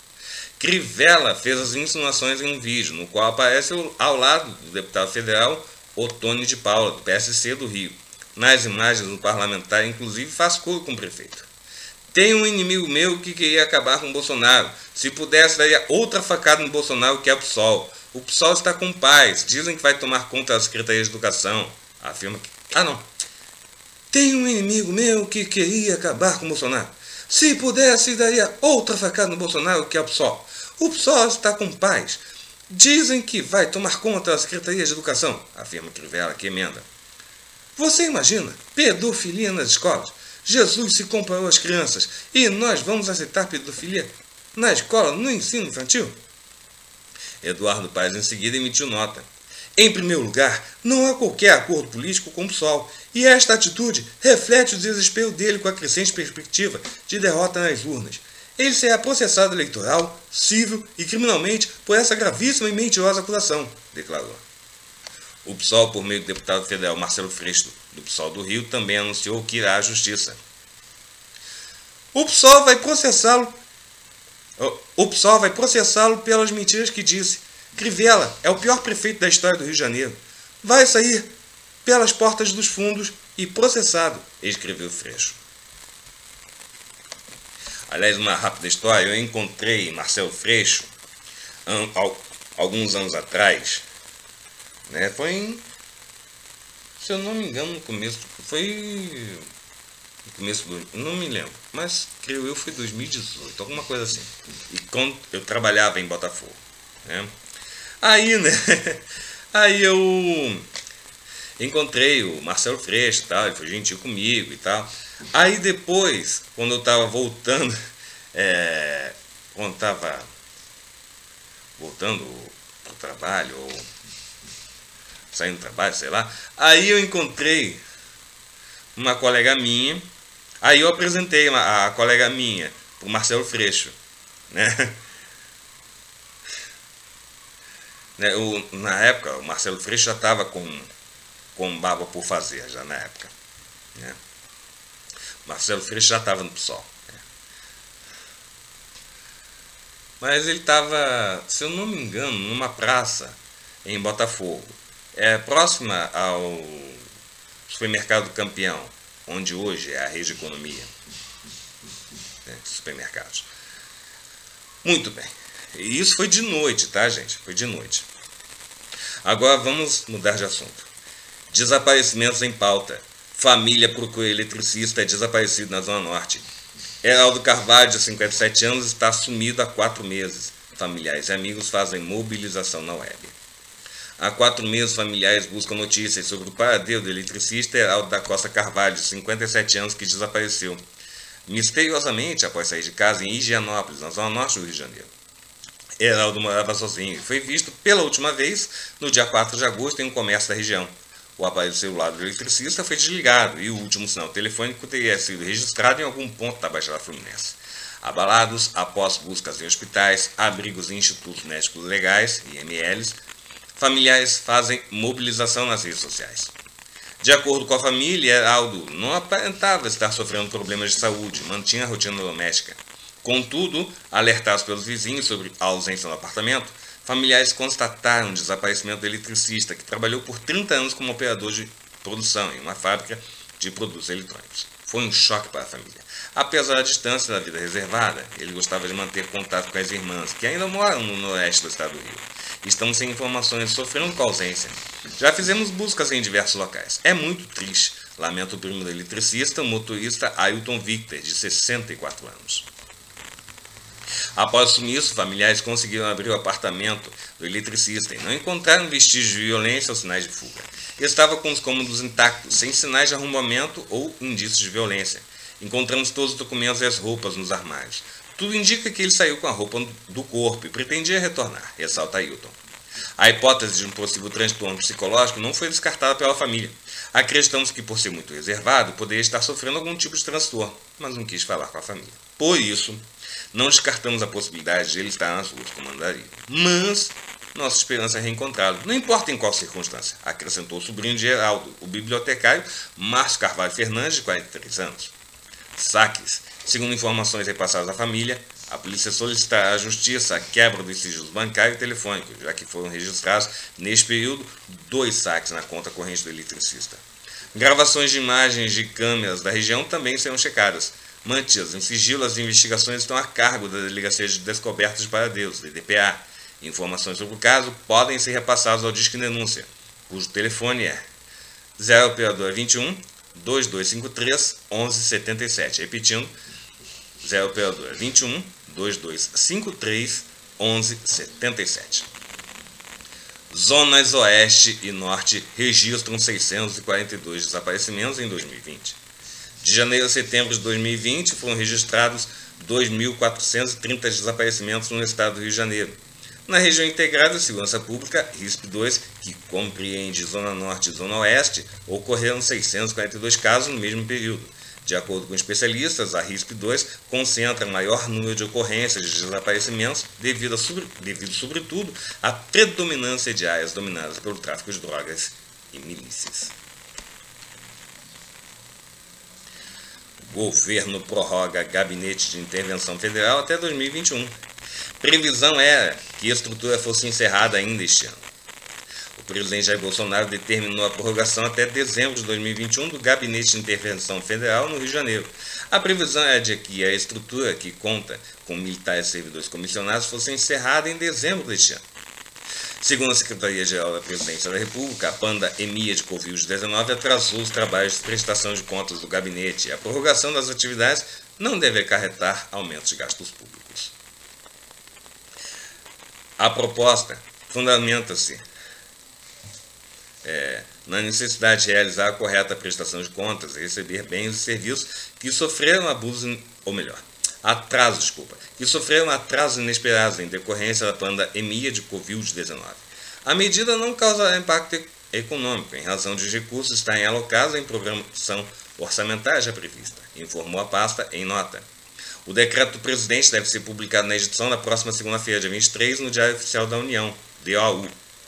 Crivella fez as insinuações em um vídeo, no qual aparece ao lado do deputado federal Otônio de Paula, do P S C do Rio. Nas imagens, o parlamentar, inclusive, faz coro com o prefeito. Tem um inimigo meu que queria acabar com o Bolsonaro. Se pudesse, daria outra facada no Bolsonaro, que é o PSOL. O PSOL está com paz. Dizem que vai tomar conta da Secretaria de Educação. Afirma que... Ah, não. Tem um inimigo meu que queria acabar com o Bolsonaro. Se pudesse, daria outra facada no Bolsonaro, que é o PSOL. O PSOL está com paz. Dizem que vai tomar conta da Secretaria de Educação. Afirma Crivella, que emenda. Você imagina pedofilia nas escolas? Jesus se comparou às crianças e nós vamos aceitar pedofilia na escola, no ensino infantil? Eduardo Paes em seguida emitiu nota. Em primeiro lugar, não há qualquer acordo político com o PSOL e esta atitude reflete o desespero dele com a crescente perspectiva de derrota nas urnas. Ele será processado eleitoral, civil e criminalmente por essa gravíssima e mentirosa acusação, declarou. O PSOL, por meio do deputado federal Marcelo Freixo, do PSOL do Rio, também anunciou que irá à justiça. O PSOL vai processá-lo. O PSOL vai processá-lo pelas mentiras que disse. Crivella é o pior prefeito da história do Rio de Janeiro. Vai sair pelas portas dos fundos e processado, escreveu Freixo. Aliás, uma rápida história, eu encontrei Marcelo Freixo alguns anos atrás. Né, foi em, se eu não me engano, no começo, foi no começo do, não me lembro, mas creio eu foi dois mil e dezoito, alguma coisa assim. E quando eu trabalhava em Botafogo, né? Aí, né, aí eu encontrei o Marcelo Freixo e tal, ele foi gentil comigo e tal. Aí depois, quando eu tava voltando, é, quando tava voltando pro trabalho, ou saindo do trabalho, sei lá, aí eu encontrei uma colega minha, aí eu apresentei a colega minha pro Marcelo Freixo, né? né, o, na época, o Marcelo Freixo já estava com, com barba por fazer, já na época. Né? Marcelo Freixo já estava no P SOL. Né? Mas ele estava, se eu não me engano, numa praça em Botafogo, é, próxima ao supermercado Campeão, onde hoje é a Rede Economia. Né? Supermercados. Muito bem. E isso foi de noite, tá, gente? Foi de noite. Agora vamos mudar de assunto. Desaparecimentos em pauta. Família procura eletricista é desaparecido na Zona Norte. Heraldo Carvalho, de cinquenta e sete anos, está sumido há quatro meses. Familiares e amigos fazem mobilização na web. Há quatro meses, familiares buscam notícias sobre o paradeiro do eletricista Heraldo da Costa Carvalho, de cinquenta e sete anos, que desapareceu misteriosamente após sair de casa em Higienópolis, na Zona Norte do Rio de Janeiro. Heraldo morava sozinho e foi visto pela última vez no dia quatro de agosto em um comércio da região. O aparelho celular do eletricista foi desligado e o último sinal telefônico teria sido registrado em algum ponto da Baixada Fluminense. Abalados, após buscas em hospitais, abrigos e institutos médicos legais, I M Ls, familiares fazem mobilização nas redes sociais. De acordo com a família, Heraldo não aparentava estar sofrendo problemas de saúde, mantinha a rotina doméstica. Contudo, alertados pelos vizinhos sobre a ausência no apartamento, familiares constataram o desaparecimento do eletricista, que trabalhou por trinta anos como operador de produção em uma fábrica de produtos eletrônicos. Foi um choque para a família. Apesar da distância da vida reservada, ele gostava de manter contato com as irmãs, que ainda moram no noroeste do estado do Rio. Estamos sem informações, sofrendo com a ausência. Já fizemos buscas em diversos locais. É muito triste, lamenta o primo do eletricista, o motorista Ailton Victor, de sessenta e quatro anos. Após o sumiço, familiares conseguiram abrir o apartamento do eletricista e não encontraram vestígios de violência ou sinais de fuga. Estava com os cômodos intactos, sem sinais de arrombamento ou indícios de violência. Encontramos todos os documentos e as roupas nos armários. Tudo indica que ele saiu com a roupa do corpo e pretendia retornar, ressalta Ailton. A hipótese de um possível transtorno psicológico não foi descartada pela família. Acreditamos que, por ser muito reservado, poderia estar sofrendo algum tipo de transtorno, mas não quis falar com a família. Por isso, não descartamos a possibilidade de ele estar nas ruas como andaria. Mas nossa esperança é reencontrá-lo, não importa em qual circunstância, acrescentou o sobrinho de Heraldo, o bibliotecário Márcio Carvalho Fernandes, de quarenta e três anos. Saques. Segundo informações repassadas à família, a polícia solicitará à justiça a quebra dos sigilos bancário e telefônico, já que foram registrados, neste período, dois saques na conta corrente do eletricista. Gravações de imagens de câmeras da região também serão checadas. Mantidas em sigilo, as investigações estão a cargo da Delegacia de Descobertas de Paradeiros, D D P A. Informações sobre o caso podem ser repassadas ao Disque Denúncia, cujo telefone é zero operadora vinte e um, dois dois cinco três, onze setenta e sete. Repetindo, zero operadora vinte e um, dois dois cinco três, onze setenta e sete. Zonas Oeste e Norte registram seiscentos e quarenta e dois desaparecimentos em dois mil e vinte. De janeiro a setembro de dois mil e vinte, foram registrados dois mil quatrocentos e trinta desaparecimentos no estado do Rio de Janeiro. Na região integrada de segurança pública, R I S P dois, que compreende Zona Norte e Zona Oeste, ocorreram seiscentos e quarenta e dois casos no mesmo período. De acordo com especialistas, a R I S P dois concentra maior número de ocorrências de desaparecimentos devido, a, devido sobretudo, à predominância de áreas dominadas pelo tráfico de drogas e milícias. Governo prorroga Gabinete de Intervenção Federal até dois mil e vinte e um. Previsão era que a estrutura fosse encerrada ainda este ano. O presidente Jair Bolsonaro determinou a prorrogação até dezembro de dois mil e vinte e um do Gabinete de Intervenção Federal no Rio de Janeiro. A previsão é de que a estrutura, que conta com militares e servidores comissionados, fosse encerrada em dezembro deste ano. Segundo a Secretaria-Geral da Presidência da República, a pandemia de covid dezenove atrasou os trabalhos de prestação de contas do gabinete e a prorrogação das atividades não deve acarretar aumentos de gastos públicos. A proposta fundamenta-se é, na necessidade de realizar a correta prestação de contas e receber bens e serviços que sofreram abuso, ou melhor, atraso, desculpa, que sofreram atrasos inesperados em decorrência da pandemia de covid dezenove. A medida não causará impacto econômico, em razão de os recursos estarem alocados em programação orçamentária já prevista, informou a pasta em nota. O decreto do presidente deve ser publicado na edição da próxima segunda-feira, dia vinte e três, no Diário Oficial da União, D O U.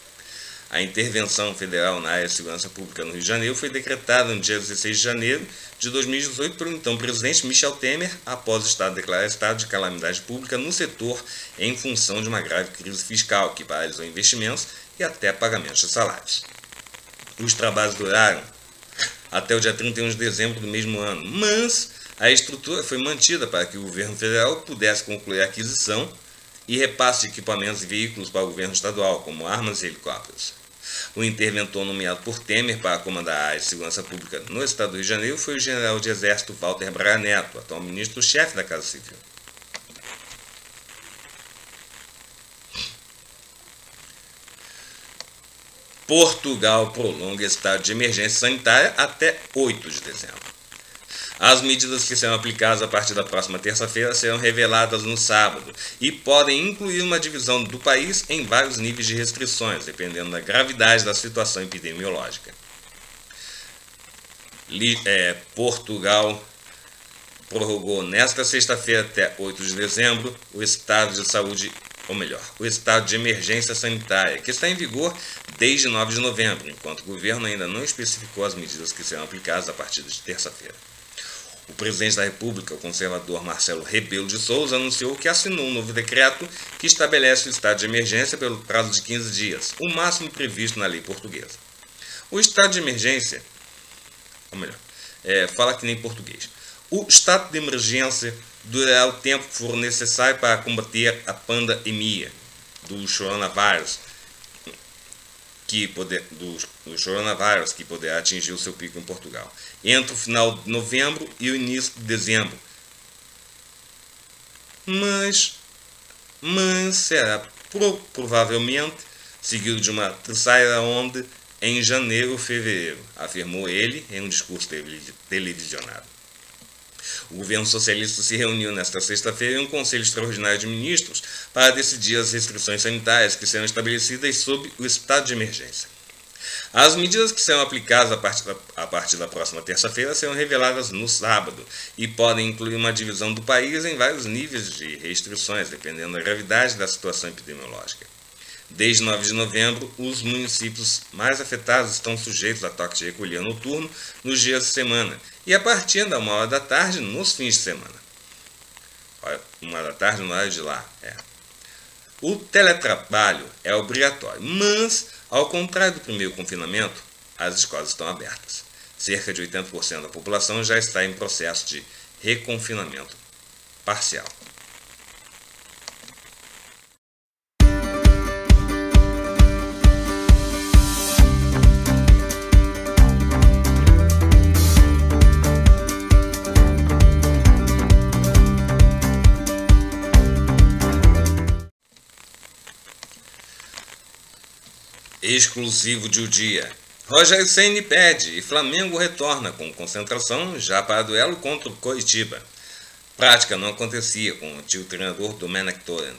A intervenção federal na área de segurança pública no Rio de Janeiro foi decretada no dia dezesseis de janeiro de dois mil e dezoito pelo então presidente Michel Temer, após o Estado declarar estado de calamidade pública no setor em função de uma grave crise fiscal que paralisou investimentos e até pagamentos de salários. Os trabalhos duraram até o dia trinta e um de dezembro do mesmo ano, mas a estrutura foi mantida para que o governo federal pudesse concluir a aquisição e repasse de equipamentos e veículos para o governo estadual, como armas e helicópteros. O interventor nomeado por Temer para comandar a área de segurança pública no estado do Rio de Janeiro foi o general de exército Walter Braga Neto, atual ministro-chefe da Casa Civil. Portugal prolonga estado de emergência sanitária até oito de dezembro. As medidas que serão aplicadas a partir da próxima terça-feira serão reveladas no sábado e podem incluir uma divisão do país em vários níveis de restrições, dependendo da gravidade da situação epidemiológica. É, Portugal prorrogou nesta sexta-feira até oito de dezembro o estado de saúde, ou melhor, o estado de emergência sanitária, que está em vigor desde nove de novembro, enquanto o governo ainda não especificou as medidas que serão aplicadas a partir de terça-feira. O presidente da República, o conservador Marcelo Rebelo de Sousa, anunciou que assinou um novo decreto que estabelece o estado de emergência pelo prazo de quinze dias, o máximo previsto na lei portuguesa. O estado de emergência, ou melhor, é, fala que nem português. O estado de emergência durará o tempo que for necessário para combater a pandemia do coronavírus, que poder, do, do coronavírus que poderá atingir o seu pico em Portugal, entre o final de novembro e o início de dezembro. Mas, mas será pro, provavelmente seguido de uma terceira onda em janeiro ou fevereiro, afirmou ele em um discurso televisionado. O governo socialista se reuniu nesta sexta-feira em um conselho extraordinário de ministros para decidir as restrições sanitárias que serão estabelecidas sob o estado de emergência. As medidas que serão aplicadas a partir da, a partir da próxima terça-feira serão reveladas no sábado e podem incluir uma divisão do país em vários níveis de restrições, dependendo da gravidade da situação epidemiológica. Desde nove de novembro, os municípios mais afetados estão sujeitos a toque de recolher noturno nos dias de semana e a partir da uma hora da tarde nos fins de semana. Uma da tarde no horário de lá. É. O teletrabalho é obrigatório, mas, ao contrário do primeiro confinamento, as escolas estão abertas. Cerca de oitenta por cento da população já está em processo de reconfinamento parcial. Exclusivo de O Dia. Rogério Ceni pede e Flamengo retorna com concentração já para duelo contra o Coritiba. Prática não acontecia com o antigo treinador Domenech Torrent.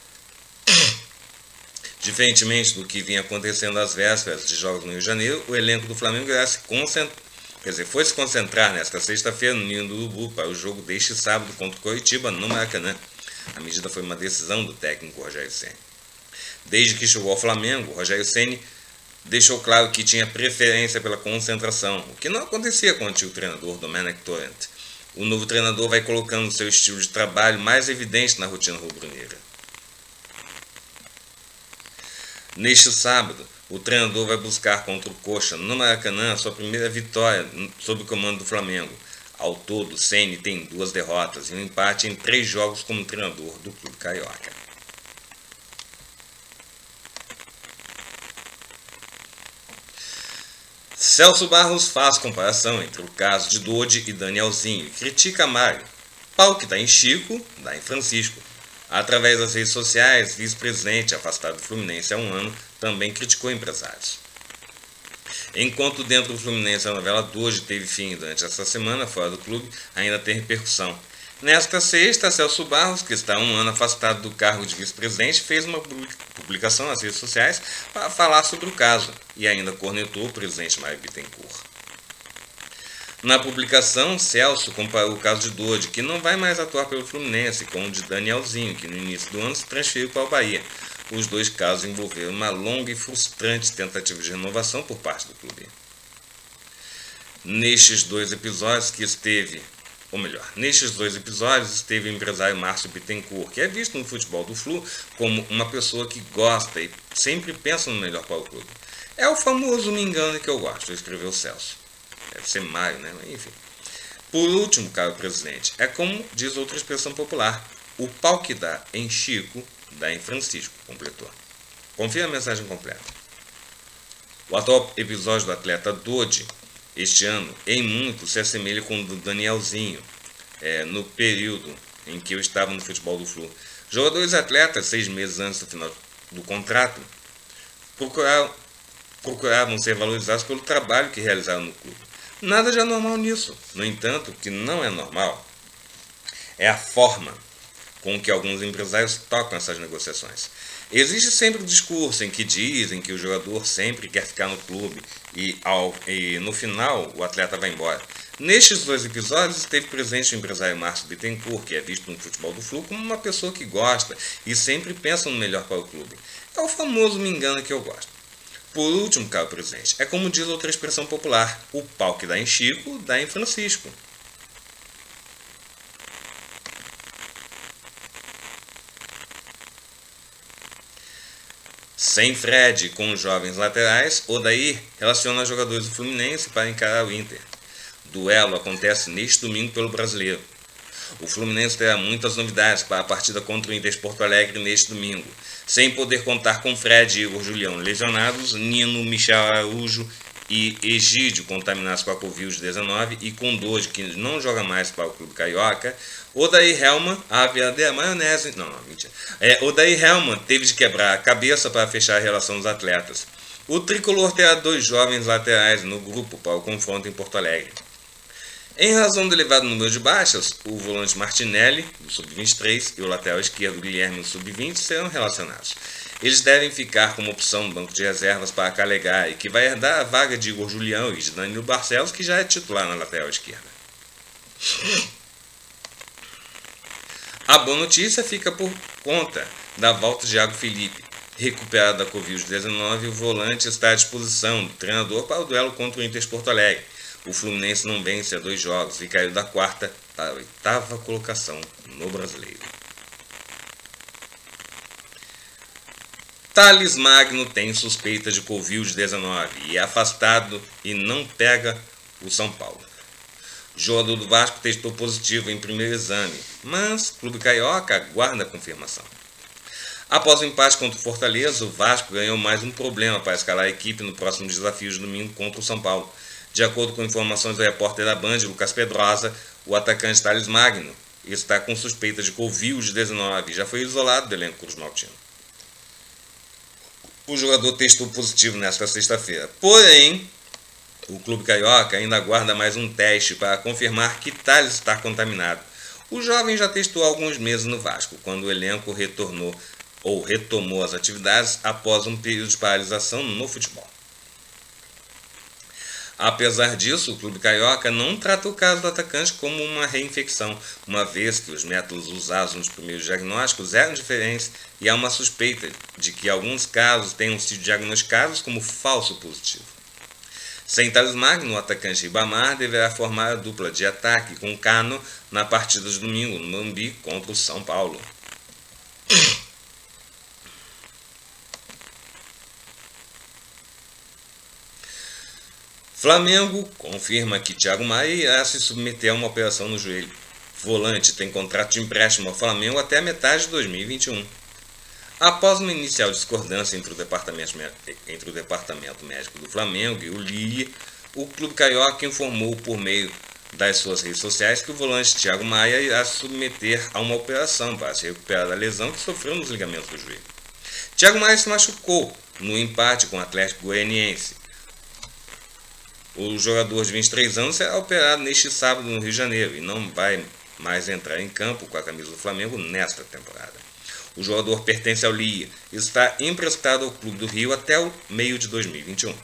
Diferentemente do que vinha acontecendo às vésperas de jogos no Rio de Janeiro, o elenco do Flamengo irá se concentrar, quer dizer, foi se concentrar nesta sexta-feira no Ninho do Urubu para o jogo deste sábado contra o Coritiba no Maracanã. A medida foi uma decisão do técnico Rogério Ceni. Desde que chegou ao Flamengo, Rogério Ceni deixou claro que tinha preferência pela concentração, o que não acontecia com o antigo treinador Domenech Torrent. O novo treinador vai colocando seu estilo de trabalho mais evidente na rotina rubro-negra. Neste sábado, o treinador vai buscar contra o Coxa no Maracanã a sua primeira vitória sob o comando do Flamengo. Ao todo, Ceni tem duas derrotas e um empate em três jogos como treinador do clube carioca. Celso Barros faz comparação entre o caso de Dodi e Danielzinho e critica Mário. Pau que dá em Chico, dá em Francisco. Através das redes sociais, vice-presidente afastado do Fluminense há um ano também criticou empresários. Enquanto dentro do Fluminense a novela Dodi teve fim durante essa semana, fora do clube ainda tem repercussão. Nesta sexta, Celso Barros, que está há um ano afastado do cargo de vice-presidente, fez uma publicação nas redes sociais para falar sobre o caso e ainda cornetou o presidente Mário Bittencourt. Na publicação, Celso comparou o caso de Dodi, que não vai mais atuar pelo Fluminense, com o de Danielzinho, que no início do ano se transferiu para o Bahia. Os dois casos envolveram uma longa e frustrante tentativa de renovação por parte do clube. Nestes dois episódios que esteve, ou melhor, nestes dois episódios esteve o empresário Márcio Bittencourt, que é visto no futebol do Flu como uma pessoa que gosta e sempre pensa no melhor para o clube. É o famoso me engane que eu gosto, escreveu o Celso. Deve ser Mário, né? Enfim. Por último, caro presidente, é como diz outra expressão popular, o pau que dá em Chico, dá em Francisco, completou. Confira a mensagem completa. O atual episódio do atleta Dodi, este ano, em muito, se assemelha com o do Danielzinho, é, no período em que eu estava no futebol do Flu. Jogadores e atletas, seis meses antes do final do contrato, procuravam, procuravam ser valorizados pelo trabalho que realizaram no clube. Nada de anormal nisso. No entanto, o que não é normal é a forma com que alguns empresários tocam essas negociações. Existe sempre o discurso em que dizem que o jogador sempre quer ficar no clube e, ao, e no final o atleta vai embora. Nestes dois episódios esteve presente o empresário Márcio Bittencourt, que é visto no futebol do Flu como uma pessoa que gosta e sempre pensa no melhor para o clube. É o famoso me engana que eu gosto. Por último, caro presidente, é como diz outra expressão popular, o pau que dá em Chico, dá em Francisco. Sem Fred com os jovens laterais, Odair relaciona jogadores do Fluminense para encarar o Inter. Duelo acontece neste domingo pelo Brasileiro. O Fluminense terá muitas novidades para a partida contra o Inter de Porto Alegre neste domingo. Sem poder contar com Fred e Igor Julião lesionados, Nino, Michel Araújo e Egídio contaminados com a covid dezenove e com Dodi, que não joga mais para o clube carioca, Odair Hellmann, a verdadeira maionese, não, não, mentira. É, Odair Hellmann teve de quebrar a cabeça para fechar a relação dos atletas. O tricolor terá dois jovens laterais no grupo para o confronto em Porto Alegre. Em razão do elevado número de baixas, o volante Martinelli, do sub vinte e três, e o lateral esquerdo Guilherme, do sub vinte, serão relacionados. Eles devem ficar como opção no banco de reservas para Calegari, e que vai herdar a vaga de Igor Julião e de Danilo Barcelos, que já é titular na lateral esquerda. A boa notícia fica por conta da volta de Iago Felipe. Recuperado da covid dezenove, o volante está à disposição do treinador para o duelo contra o Inter de Porto Alegre. O Fluminense não vence há dois jogos e caiu da quarta para a oitava colocação no Brasileiro. Thales Magno tem suspeita de covid dezenove e é afastado e não pega o São Paulo. O jogador do Vasco testou positivo em primeiro exame, mas o clube carioca aguarda a confirmação. Após o empate contra o Fortaleza, o Vasco ganhou mais um problema para escalar a equipe no próximo desafio de domingo contra o São Paulo. De acordo com informações do repórter da Band, Lucas Pedrosa, o atacante Thales Magno está com suspeita de covid dezenove e já foi isolado do elenco cruzmaltino. O jogador testou positivo nesta sexta-feira. Porém, o clube carioca ainda aguarda mais um teste para confirmar que Thales está contaminado. O jovem já testou há alguns meses no Vasco, quando o elenco retornou ou retomou as atividades após um período de paralisação no futebol. Apesar disso, o clube carioca não trata o caso do atacante como uma reinfecção, uma vez que os métodos usados nos primeiros diagnósticos eram diferentes e há uma suspeita de que alguns casos tenham sido diagnosticados como falso positivo. Sem Thales Magno, o atacante Ribamar deverá formar a dupla de ataque com Cano na partida de domingo no Morumbi contra o São Paulo. Flamengo confirma que Thiago Maia irá se submeter a uma operação no joelho. Volante tem contrato de empréstimo ao Flamengo até a metade de dois mil e vinte e um. Após uma inicial discordância entre o departamento, entre o departamento médico do Flamengo e o Lille, o clube carioca informou por meio das suas redes sociais que o volante Thiago Maia irá se submeter a uma operação para se recuperar da lesão que sofreu nos ligamentos do joelho. Thiago Maia se machucou no empate com o Atlético Goianiense. O jogador de vinte e três anos será operado neste sábado no Rio de Janeiro e não vai mais entrar em campo com a camisa do Flamengo nesta temporada. O jogador pertence ao Lille e está emprestado ao Clube do Rio até o meio de dois mil e vinte e um.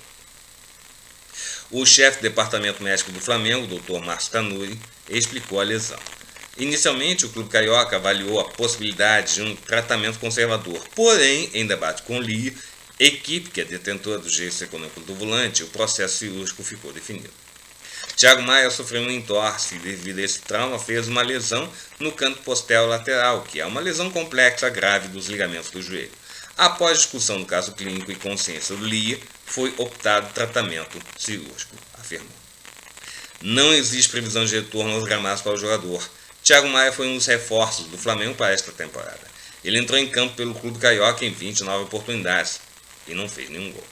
O chefe do departamento médico do Flamengo, doutor Márcio Tanuri, explicou a lesão. Inicialmente, o clube carioca avaliou a possibilidade de um tratamento conservador, porém, em debate com o Lia, equipe que é detentora do gesto econômico do volante, o processo cirúrgico ficou definido. Thiago Maia sofreu um entorse e, devido a esse trauma, fez uma lesão no canto posterior lateral, que é uma lesão complexa grave dos ligamentos do joelho. Após discussão do caso clínico e consciência do Lia, foi optado tratamento cirúrgico, afirmou. Não existe previsão de retorno aos gramados para o jogador. Thiago Maia foi um dos reforços do Flamengo para esta temporada. Ele entrou em campo pelo clube carioca em vinte e nove oportunidades e não fez nenhum gol.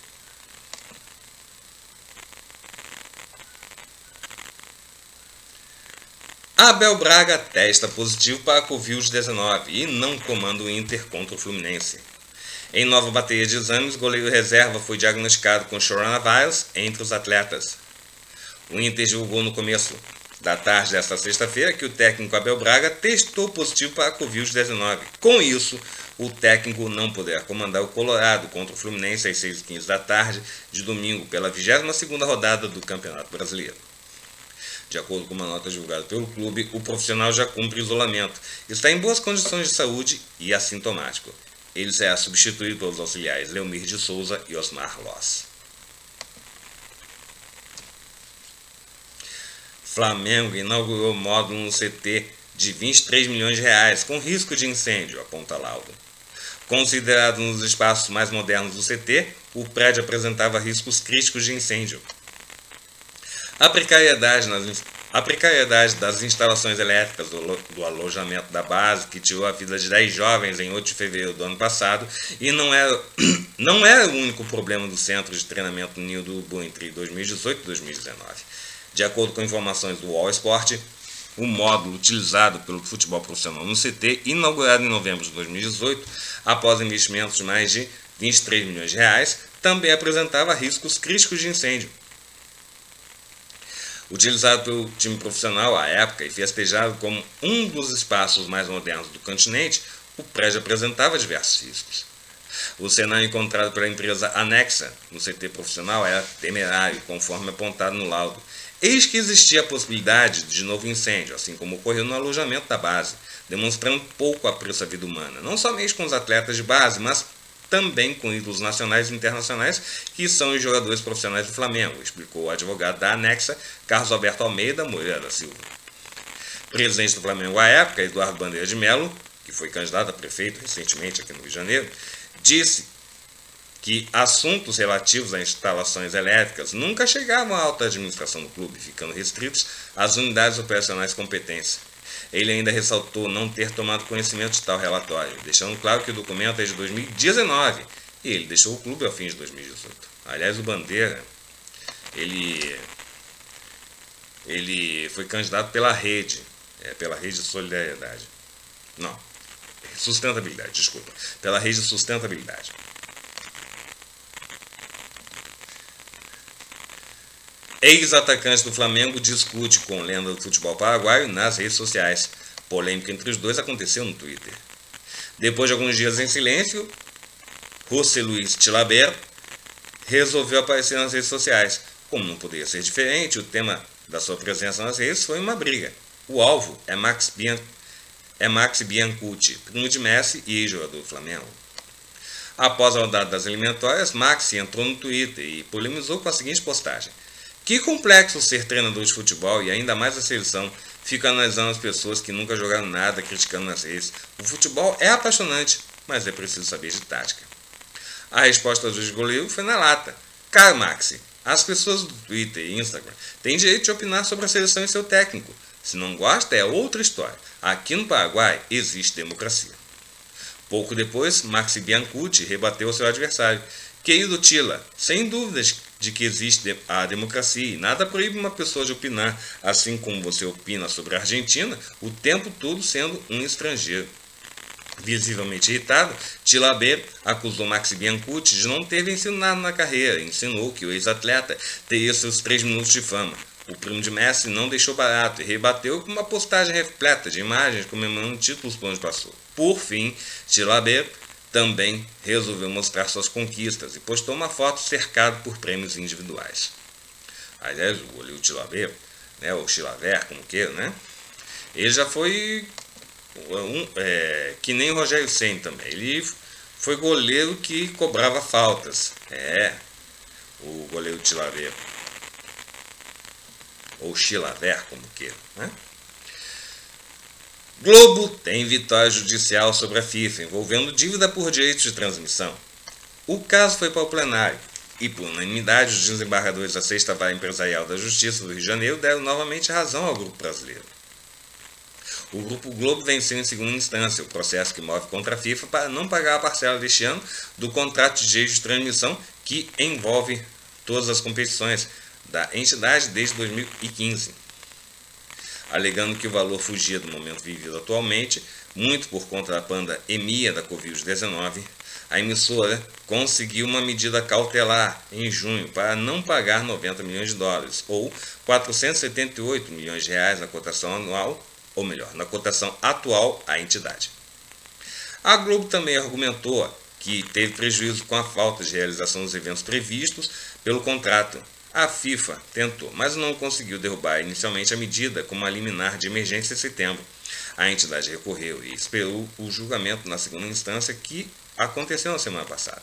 Abel Braga testa positivo para a covid dezenove e não comanda o Inter contra o Fluminense. Em nova bateria de exames, o goleiro reserva foi diagnosticado com coronavírus entre os atletas. O Inter divulgou no começo da tarde desta sexta-feira que o técnico Abel Braga testou positivo para a covid dezenove. Com isso, o técnico não poderá comandar o Colorado contra o Fluminense às seis e quinze da tarde de domingo pela vigésima segunda rodada do Campeonato Brasileiro. De acordo com uma nota divulgada pelo clube, o profissional já cumpre isolamento, está em boas condições de saúde e assintomático. Ele será substituído pelos auxiliares Leomir de Souza e Osmar Loss. Flamengo inaugurou módulo no C T de vinte e três milhões de reais, com risco de incêndio, aponta laudo. Considerado um dos espaços mais modernos do C T, o prédio apresentava riscos críticos de incêndio. A precariedade, nas, a precariedade das instalações elétricas do, do alojamento da base, que tirou a vida de dez jovens em oito de fevereiro do ano passado, e não era, não era o único problema do centro de treinamento Ninho do Urubu entre dois mil e dezoito e dois mil e dezenove. De acordo com informações do All Sport, o módulo utilizado pelo futebol profissional no C T, inaugurado em novembro de dois mil e dezoito, após investimentos de mais de vinte e três milhões de reais, também apresentava riscos críticos de incêndio. Utilizado pelo time profissional à época e festejado como um dos espaços mais modernos do continente, o prédio apresentava diversos riscos. O cenário encontrado pela empresa Anexa no C T profissional era temerário, conforme apontado no laudo. Eis que existia a possibilidade de novo incêndio, assim como ocorreu no alojamento da base, demonstrando pouco apreço à vida humana, não somente com os atletas de base, mas também com ídolos nacionais e internacionais, que são os jogadores profissionais do Flamengo, explicou o advogado da Anexa, Carlos Alberto Almeida Moreira da Silva. Presidente do Flamengo à época, Eduardo Bandeira de Melo, que foi candidato a prefeito recentemente aqui no Rio de Janeiro, disse que assuntos relativos a instalações elétricas nunca chegavam à alta administração do clube, ficando restritos às unidades operacionais competência. Ele ainda ressaltou não ter tomado conhecimento de tal relatório, deixando claro que o documento é de dois mil e dezenove e ele deixou o clube ao fim de dois mil e dezoito. Aliás, o Bandeira, ele, ele foi candidato pela Rede, é, pela Rede de Solidariedade. Não, Sustentabilidade, desculpa. Pela Rede de Sustentabilidade. Ex-atacante do Flamengo discute com lenda do futebol paraguaio nas redes sociais. Polêmica entre os dois aconteceu no Twitter. Depois de alguns dias em silêncio, José Luis Chilaver resolveu aparecer nas redes sociais. Como não poderia ser diferente, o tema da sua presença nas redes foi uma briga. O alvo é Max, Bian... é Max Biancucci, primo de Messi e ex-jogador do Flamengo. Após a rodada das eliminatórias, Max entrou no Twitter e polemizou com a seguinte postagem: que complexo ser treinador de futebol e ainda mais a seleção. Fica analisando as pessoas que nunca jogaram nada, criticando nas redes. O futebol é apaixonante, mas é preciso saber de tática. A resposta do goleiro foi na lata. Caro Maxi, as pessoas do Twitter e Instagram têm direito de opinar sobre a seleção e seu técnico. Se não gosta, é outra história. Aqui no Paraguai existe democracia. Pouco depois, Maxi Biancucci rebateu seu adversário. Querido Tila, sem dúvidas de que existe a democracia e nada proíbe uma pessoa de opinar, assim como você opina sobre a Argentina, o tempo todo sendo um estrangeiro. Visivelmente irritado, Chilaver acusou Maxi Biancucci de não ter vencido nada na carreira e insinuou que o ex-atleta teria seus três minutos de fama. O primo de Messi não deixou barato e rebateu com uma postagem repleta de imagens comemorando títulos por onde passou. Por fim, Chilaver também resolveu mostrar suas conquistas e postou uma foto cercado por prêmios individuais. Aliás, o goleiro Chilaver, né, ou Chilaver, como queira, né? Ele já foi um, é, que nem o Rogério Ceni também. Ele foi goleiro que cobrava faltas. É, o goleiro Chilaver. Ou Chilaver, como queira, né? Globo tem vitória judicial sobre a FIFA envolvendo dívida por direitos de transmissão. O caso foi para o plenário e, por unanimidade, os desembargadores da Sexta Vara Empresarial da Justiça do Rio de Janeiro deram novamente razão ao grupo brasileiro. O Grupo Globo venceu em segunda instância o processo que move contra a FIFA para não pagar a parcela deste ano do contrato de direitos de transmissão que envolve todas as competições da entidade desde dois mil e quinze. Alegando que o valor fugia do momento vivido atualmente, muito por conta da panda EMEA da covid dezenove, a emissora conseguiu uma medida cautelar em junho para não pagar noventa milhões de dólares, ou quatrocentos e setenta e oito milhões de reais na cotação anual, ou melhor, na cotação atual à entidade. A Globo também argumentou que teve prejuízo com a falta de realização dos eventos previstos pelo contrato. A FIFA tentou, mas não conseguiu derrubar inicialmente a medida com uma liminar de emergência em setembro. A entidade recorreu e esperou o julgamento na segunda instância, que aconteceu na semana passada.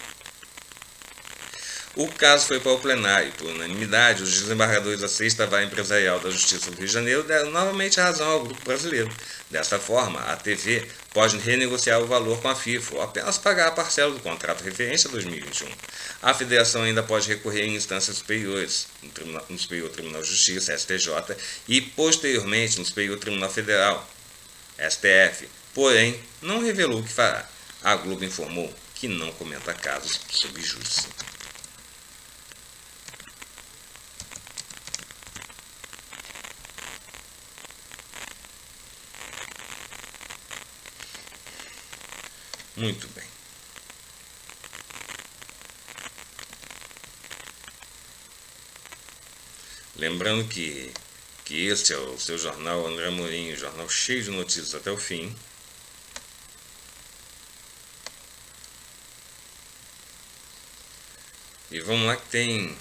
O caso foi para o plenário. Por unanimidade, os desembargadores da Sexta Vara Empresarial da Justiça do Rio de Janeiro deram novamente razão ao grupo brasileiro. Desta forma, a T V pode renegociar o valor com a FIFA ou apenas pagar a parcela do contrato referente a dois mil e vinte e um. A federação ainda pode recorrer em instâncias superiores, no, Tribunal, no Superior Tribunal de Justiça, S T J, e posteriormente no Superior Tribunal Federal, S T F. Porém, não revelou o que fará. A Globo informou que não comenta casos sob júdice. Muito bem. Lembrando que, que este é o seu jornal André Amorim, jornal cheio de notícias até o fim. E vamos lá que tem...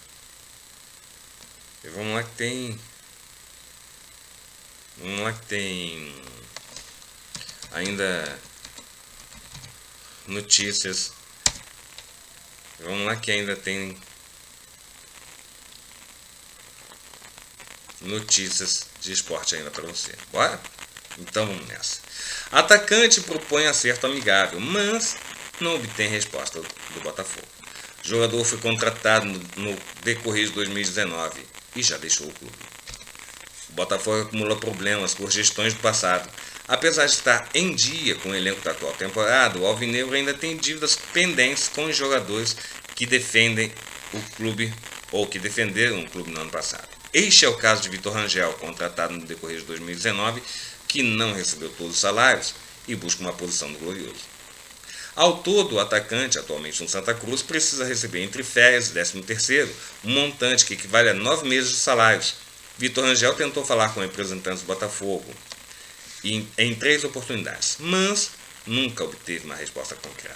E vamos lá que tem... Vamos lá que tem... Ainda... notícias. Vamos lá que ainda tem notícias de esporte ainda para você. Bora? Então vamos nessa. Atacante propõe acerto amigável, mas não obtém resposta do Botafogo. O jogador foi contratado no, no decorrer de dois mil e dezenove e já deixou o clube. O Botafogo acumula problemas por gestões do passado. Apesar de estar em dia com o elenco da atual temporada, o Alvinegro ainda tem dívidas pendentes com os jogadores que defendem o clube ou que defenderam o clube no ano passado. Este é o caso de Vitor Rangel, contratado no decorrer de dois mil e dezenove, que não recebeu todos os salários e busca uma posição no Glorioso. Ao todo, o atacante, atualmente no Santa Cruz, precisa receber entre férias e décimo terceiro um montante que equivale a nove meses de salários. Vitor Rangel tentou falar com representantes do Botafogo em, em três oportunidades, mas nunca obteve uma resposta concreta.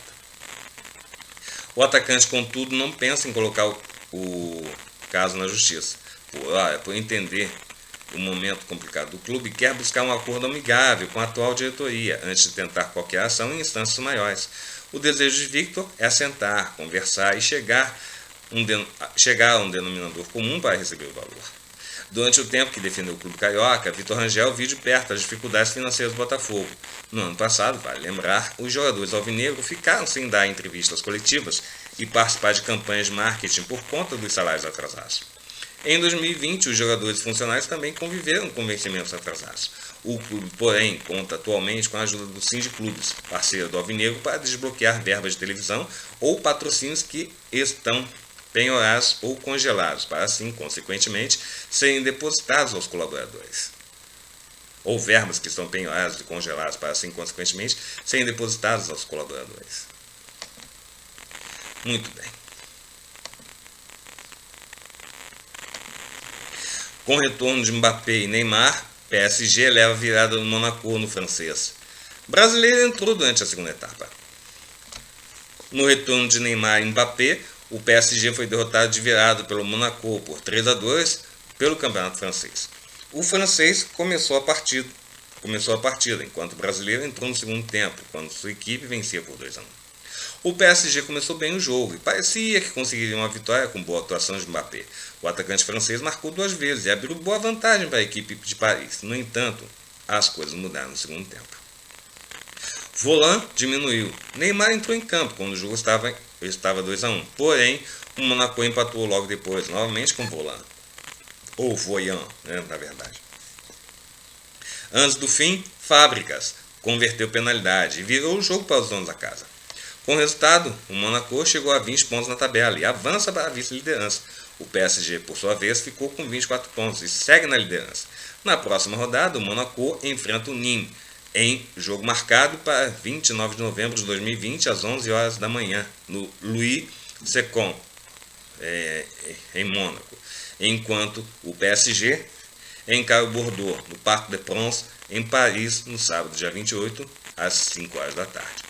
O atacante, contudo, não pensa em colocar o, o caso na justiça. Por, ah, por entender o momento complicado do clube, quer buscar um acordo amigável com a atual diretoria, antes de tentar qualquer ação em instâncias maiores. O desejo de Victor é sentar, conversar e chegar, um de, chegar a um denominador comum para receber o valor. Durante o tempo que defendeu o clube carioca, Vitor Rangel viu de perto as dificuldades financeiras do Botafogo. No ano passado, vale lembrar, os jogadores alvinegros ficaram sem dar entrevistas coletivas e participar de campanhas de marketing por conta dos salários atrasados. Em dois mil e vinte, os jogadores e funcionários também conviveram com vencimentos atrasados. O clube, porém, conta atualmente com a ajuda do Sindiclubes, parceiro do Alvinegro, para desbloquear verbas de televisão ou patrocínios que estão penhorados ou congelados, para assim, consequentemente, serem depositados aos colaboradores. Ou verbas que estão penhoradas e congeladas, para assim, consequentemente, serem depositadas aos colaboradores. Muito bem. Com retorno de Mbappé e Neymar, P S G leva virada no Monaco no francês. O brasileiro entrou durante a segunda etapa. No retorno de Neymar e Mbappé, o P S G foi derrotado de virada pelo Monaco por três a dois pelo campeonato francês. O francês começou a partida, começou a partida, enquanto o brasileiro entrou no segundo tempo, quando sua equipe vencia por dois a um. O P S G começou bem o jogo e parecia que conseguiria uma vitória com boa atuação de Mbappé. O atacante francês marcou duas vezes e abriu boa vantagem para a equipe de Paris. No entanto, as coisas mudaram no segundo tempo. Volan diminuiu. Neymar entrou em campo quando o jogo estava, estava dois a um. Porém, o Monaco empatou logo depois, novamente com Volan. Ou Voyan, né, na verdade. Antes do fim, Fábricas converteu penalidade e virou o jogo para os donos da casa. Com o resultado, o Monaco chegou a vinte pontos na tabela e avança para a vice-liderança. O P S G, por sua vez, ficou com vinte e quatro pontos e segue na liderança. Na próxima rodada, o Monaco enfrenta o Nîmes, em jogo marcado para vinte e nove de novembro de dois mil e vinte, às onze horas da manhã, no Louis Second, é, em Mônaco. Enquanto o P S G encara o Bordeaux, no Parc des Princes, em Paris, no sábado, dia vinte e oito, às cinco horas da tarde.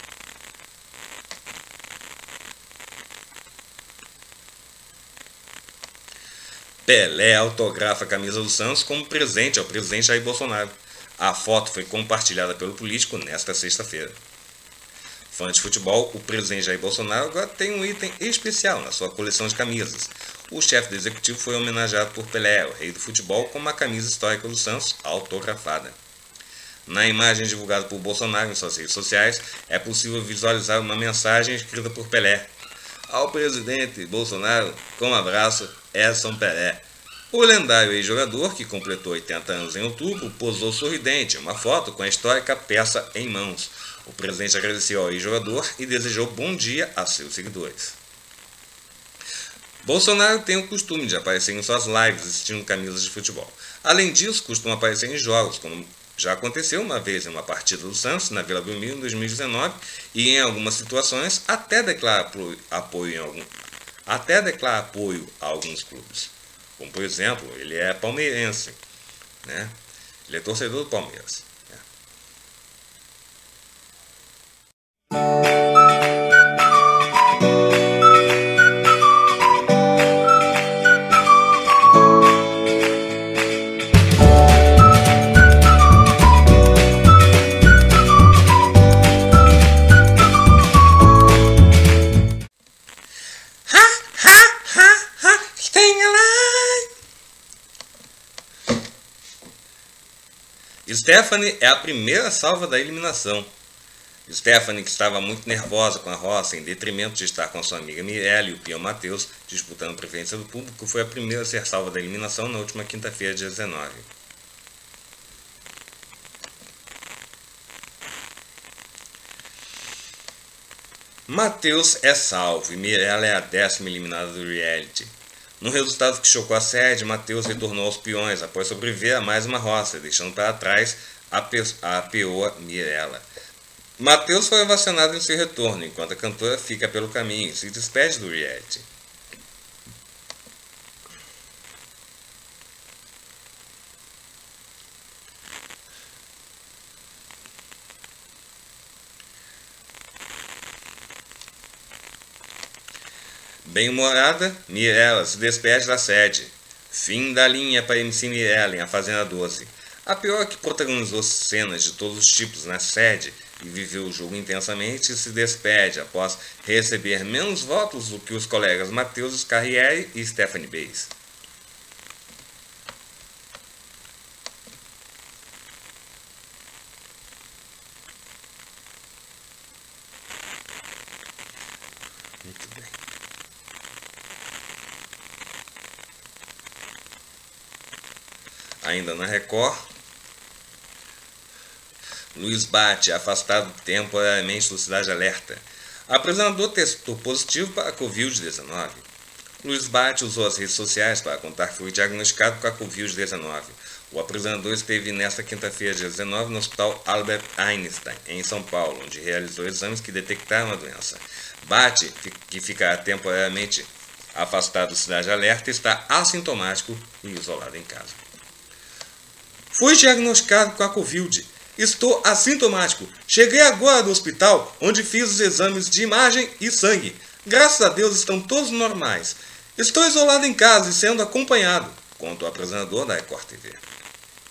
Pelé autografa a camisa do Santos como presente ao presidente Jair Bolsonaro. A foto foi compartilhada pelo político nesta sexta-feira. Fã de futebol, o presidente Jair Bolsonaro agora tem um item especial na sua coleção de camisas. O chefe do executivo foi homenageado por Pelé, o rei do futebol, com uma camisa histórica do Santos autografada. Na imagem divulgada por Bolsonaro em suas redes sociais, é possível visualizar uma mensagem escrita por Pelé. Ao presidente Bolsonaro, com abraço, Edson Pelé. O lendário ex-jogador, que completou oitenta anos em outubro, posou sorridente em uma foto com a histórica peça em mãos. O presidente agradeceu ao ex-jogador e desejou bom dia a seus seguidores. Bolsonaro tem o costume de aparecer em suas lives vestindo camisas de futebol. Além disso, costuma aparecer em jogos, como já aconteceu uma vez em uma partida do Santos, na Vila Belmiro, em dois mil e dezenove, e em algumas situações até declara apoio, em algum, até declara apoio a alguns clubes. Como, por exemplo, ele é palmeirense, né? Ele é torcedor do Palmeiras. Né? Stephanie é a primeira salva da eliminação. Stephanie, que estava muito nervosa com a roça, em detrimento de estar com a sua amiga Mirella e o peão Matheus disputando a preferência do público, foi a primeira a ser salva da eliminação na última quinta-feira, dia dezenove. Matheus é salvo e Mirella é a décima eliminada do reality. No resultado que chocou a sede, Matheus retornou aos peões após sobreviver a mais uma roça, deixando para trás a, pe a peoa Mirella. Matheus foi ovacionado em seu retorno, enquanto a cantora fica pelo caminho e se despede do reality. Bem-humorada, Mirella se despede da sede. Fim da linha para M C Mirella em A Fazenda doze. A peoa, que protagonizou cenas de todos os tipos na sede e viveu o jogo intensamente, se despede após receber menos votos do que os colegas Matheus Scarrieri e Stephanie Bays. Muito bem. Ainda na Record, Luiz Bate, afastado temporariamente do Cidade Alerta. O apresentador testou positivo para a covid dezenove. Luiz Bate usou as redes sociais para contar que foi diagnosticado com a covid dezenove. O apresentador esteve nesta quinta-feira, dia dezenove, no Hospital Albert Einstein, em São Paulo, onde realizou exames que detectaram a doença. Bate, que ficará temporariamente afastado do Cidade Alerta, está assintomático e isolado em casa. Fui diagnosticado com a Covid. Estou assintomático. Cheguei agora do hospital, onde fiz os exames de imagem e sangue. Graças a Deus estão todos normais. Estou isolado em casa e sendo acompanhado, conta o apresentador da Record T V.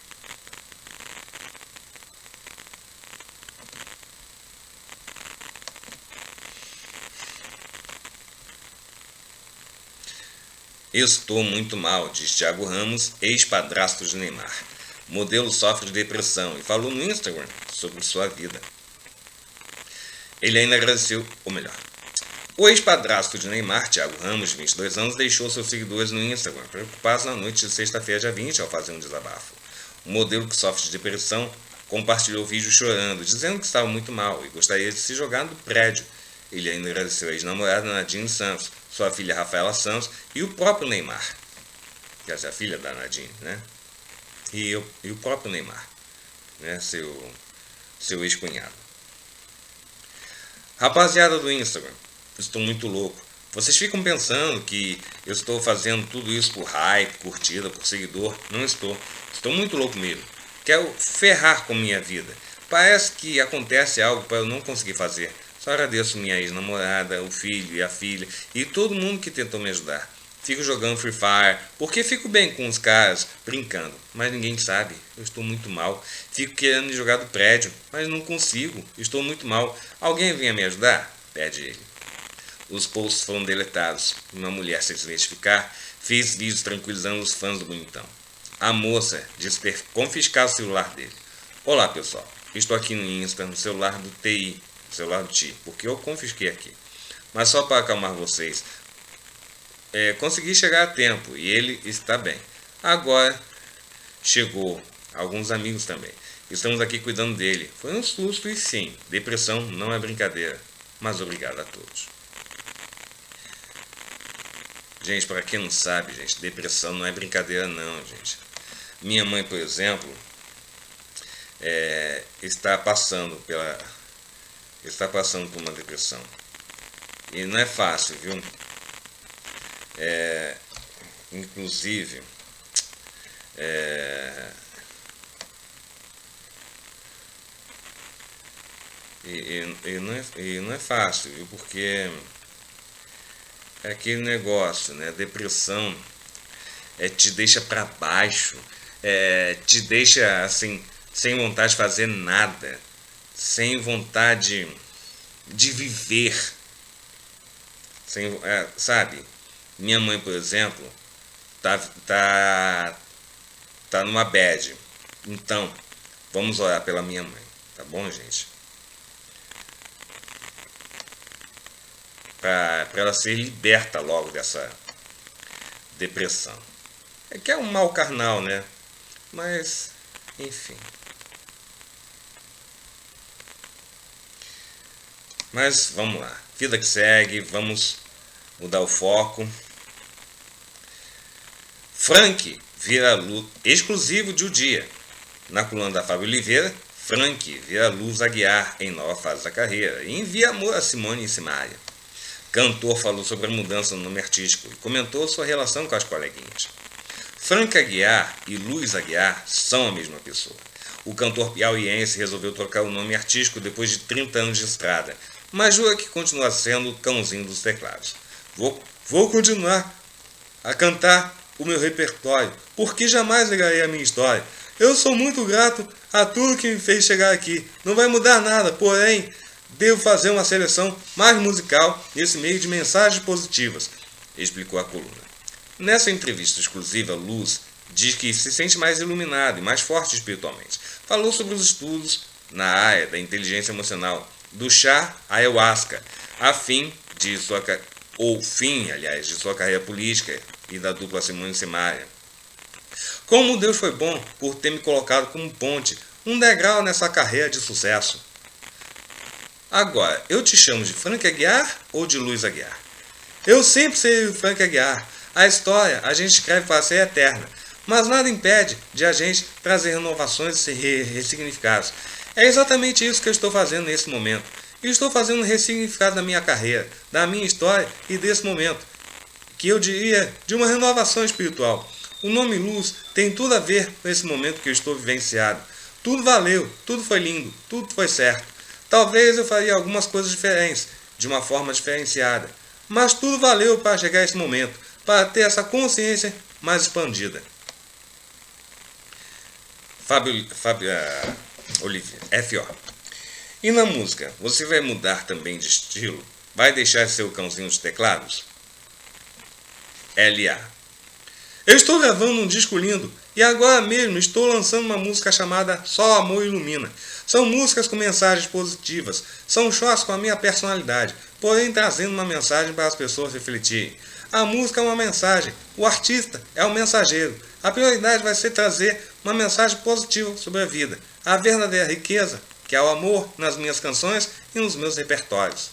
Estou muito mal, diz Thiago Ramos, ex-padrasto de Neymar. O modelo sofre de depressão e falou no Instagram sobre sua vida. Ele ainda agradeceu, ou melhor, o ex-padrasto de Neymar, Thiago Ramos, de vinte e dois anos, deixou seus seguidores no Instagram, preocupados na noite de sexta-feira, dia vinte, ao fazer um desabafo. O modelo que sofre de depressão compartilhou o vídeo chorando, dizendo que estava muito mal e gostaria de se jogar do prédio. Ele ainda agradeceu a ex-namorada Nadine Santos, sua filha Rafaela Santos e o próprio Neymar, que é a filha da Nadine, né? E, eu, e o próprio Neymar, né? Seu, seu ex-cunhado. Rapaziada do Instagram, estou muito louco. Vocês ficam pensando que eu estou fazendo tudo isso por hype, curtida, por seguidor. Não estou. Estou muito louco mesmo. Quero ferrar com minha vida. Parece que acontece algo para eu não conseguir fazer. Só agradeço minha ex-namorada, o filho e a filha e todo mundo que tentou me ajudar. Fico jogando Free Fire, porque fico bem com os caras, brincando. Mas ninguém sabe, eu estou muito mal. Fico querendo me jogar do prédio, mas não consigo. Estou muito mal. Alguém venha me ajudar? Pede ele. Os posts foram deletados. Uma mulher, sem se identificar, fez vídeos tranquilizando os fãs do bonitão. A moça disse ter confiscado o celular dele. Olá pessoal, estou aqui no Insta, no celular do T I, no celular do Ti, porque eu confisquei aqui. Mas só para acalmar vocês, é, consegui chegar a tempo e ele está bem. Agora chegou, alguns amigos também. Estamos aqui cuidando dele. Foi um susto e sim, depressão não é brincadeira. Mas obrigado a todos. Gente, para quem não sabe, gente, depressão não é brincadeira não, gente. Minha mãe, por exemplo, é, está passando pela, está passando por uma depressão. E não é fácil, viu? É, inclusive, é, e, e, e, não é, e não é fácil, viu? Porque é aquele negócio, né? Depressão é, te deixa para baixo, é, te deixa assim, sem vontade de fazer nada, sem vontade de viver, sem, é, sabe? Minha mãe, por exemplo, tá, tá, tá numa bad. Então, vamos orar pela minha mãe, tá bom, gente? Para ela ser liberta logo dessa depressão. É que é um mal carnal, né? Mas, enfim. Mas vamos lá. Vida que segue, vamos mudar o foco. Frank vira luz, exclusivo de O Dia. Na coluna da Fábio Oliveira, Frank vira Luz Aguiar em nova fase da carreira e envia amor a Simone e Simaria. Cantor falou sobre a mudança no nome artístico e comentou sua relação com as coleguinhas. Frank Aguiar e Luz Aguiar são a mesma pessoa. O cantor piauiense resolveu trocar o nome artístico depois de trinta anos de estrada, mas jura que continua sendo o cãozinho dos teclados. Vou, vou continuar a cantar o meu repertório, porque jamais negarei a minha história. Eu sou muito grato a tudo que me fez chegar aqui. Não vai mudar nada, porém, devo fazer uma seleção mais musical nesse meio de mensagens positivas, explicou a coluna. Nessa entrevista exclusiva, Luz diz que se sente mais iluminado e mais forte espiritualmente. Falou sobre os estudos na área da inteligência emocional, do chá ayahuasca, a fim de sua, ou fim, aliás, de sua carreira política e da dupla Simone e Simaria. Como Deus foi bom por ter me colocado como ponte, um degrau nessa carreira de sucesso. Agora, eu te chamo de Frank Aguiar ou de Luz Aguiar? Eu sempre serei o Frank Aguiar. A história a gente escreve para ser eterna, mas nada impede de a gente trazer renovações e ressignificados. É exatamente isso que eu estou fazendo nesse momento. Eu estou fazendo um ressignificado da minha carreira, da minha história e desse momento, que eu diria de uma renovação espiritual. O nome Luz tem tudo a ver com esse momento que eu estou vivenciado. Tudo valeu, tudo foi lindo, tudo foi certo. Talvez eu faria algumas coisas diferentes, de uma forma diferenciada. Mas tudo valeu para chegar a esse momento, para ter essa consciência mais expandida. Fábio, Fábio uh, Oliveira, F O. E na música, você vai mudar também de estilo? Vai deixar de ser o cãozinho dos teclados? L A. Eu estou gravando um disco lindo e agora mesmo estou lançando uma música chamada Só o Amor Ilumina. São músicas com mensagens positivas, são shows com a minha personalidade, porém trazendo uma mensagem para as pessoas refletirem. A música é uma mensagem, o artista é o mensageiro. A prioridade vai ser trazer uma mensagem positiva sobre a vida, a verdadeira riqueza, que é o amor nas minhas canções e nos meus repertórios.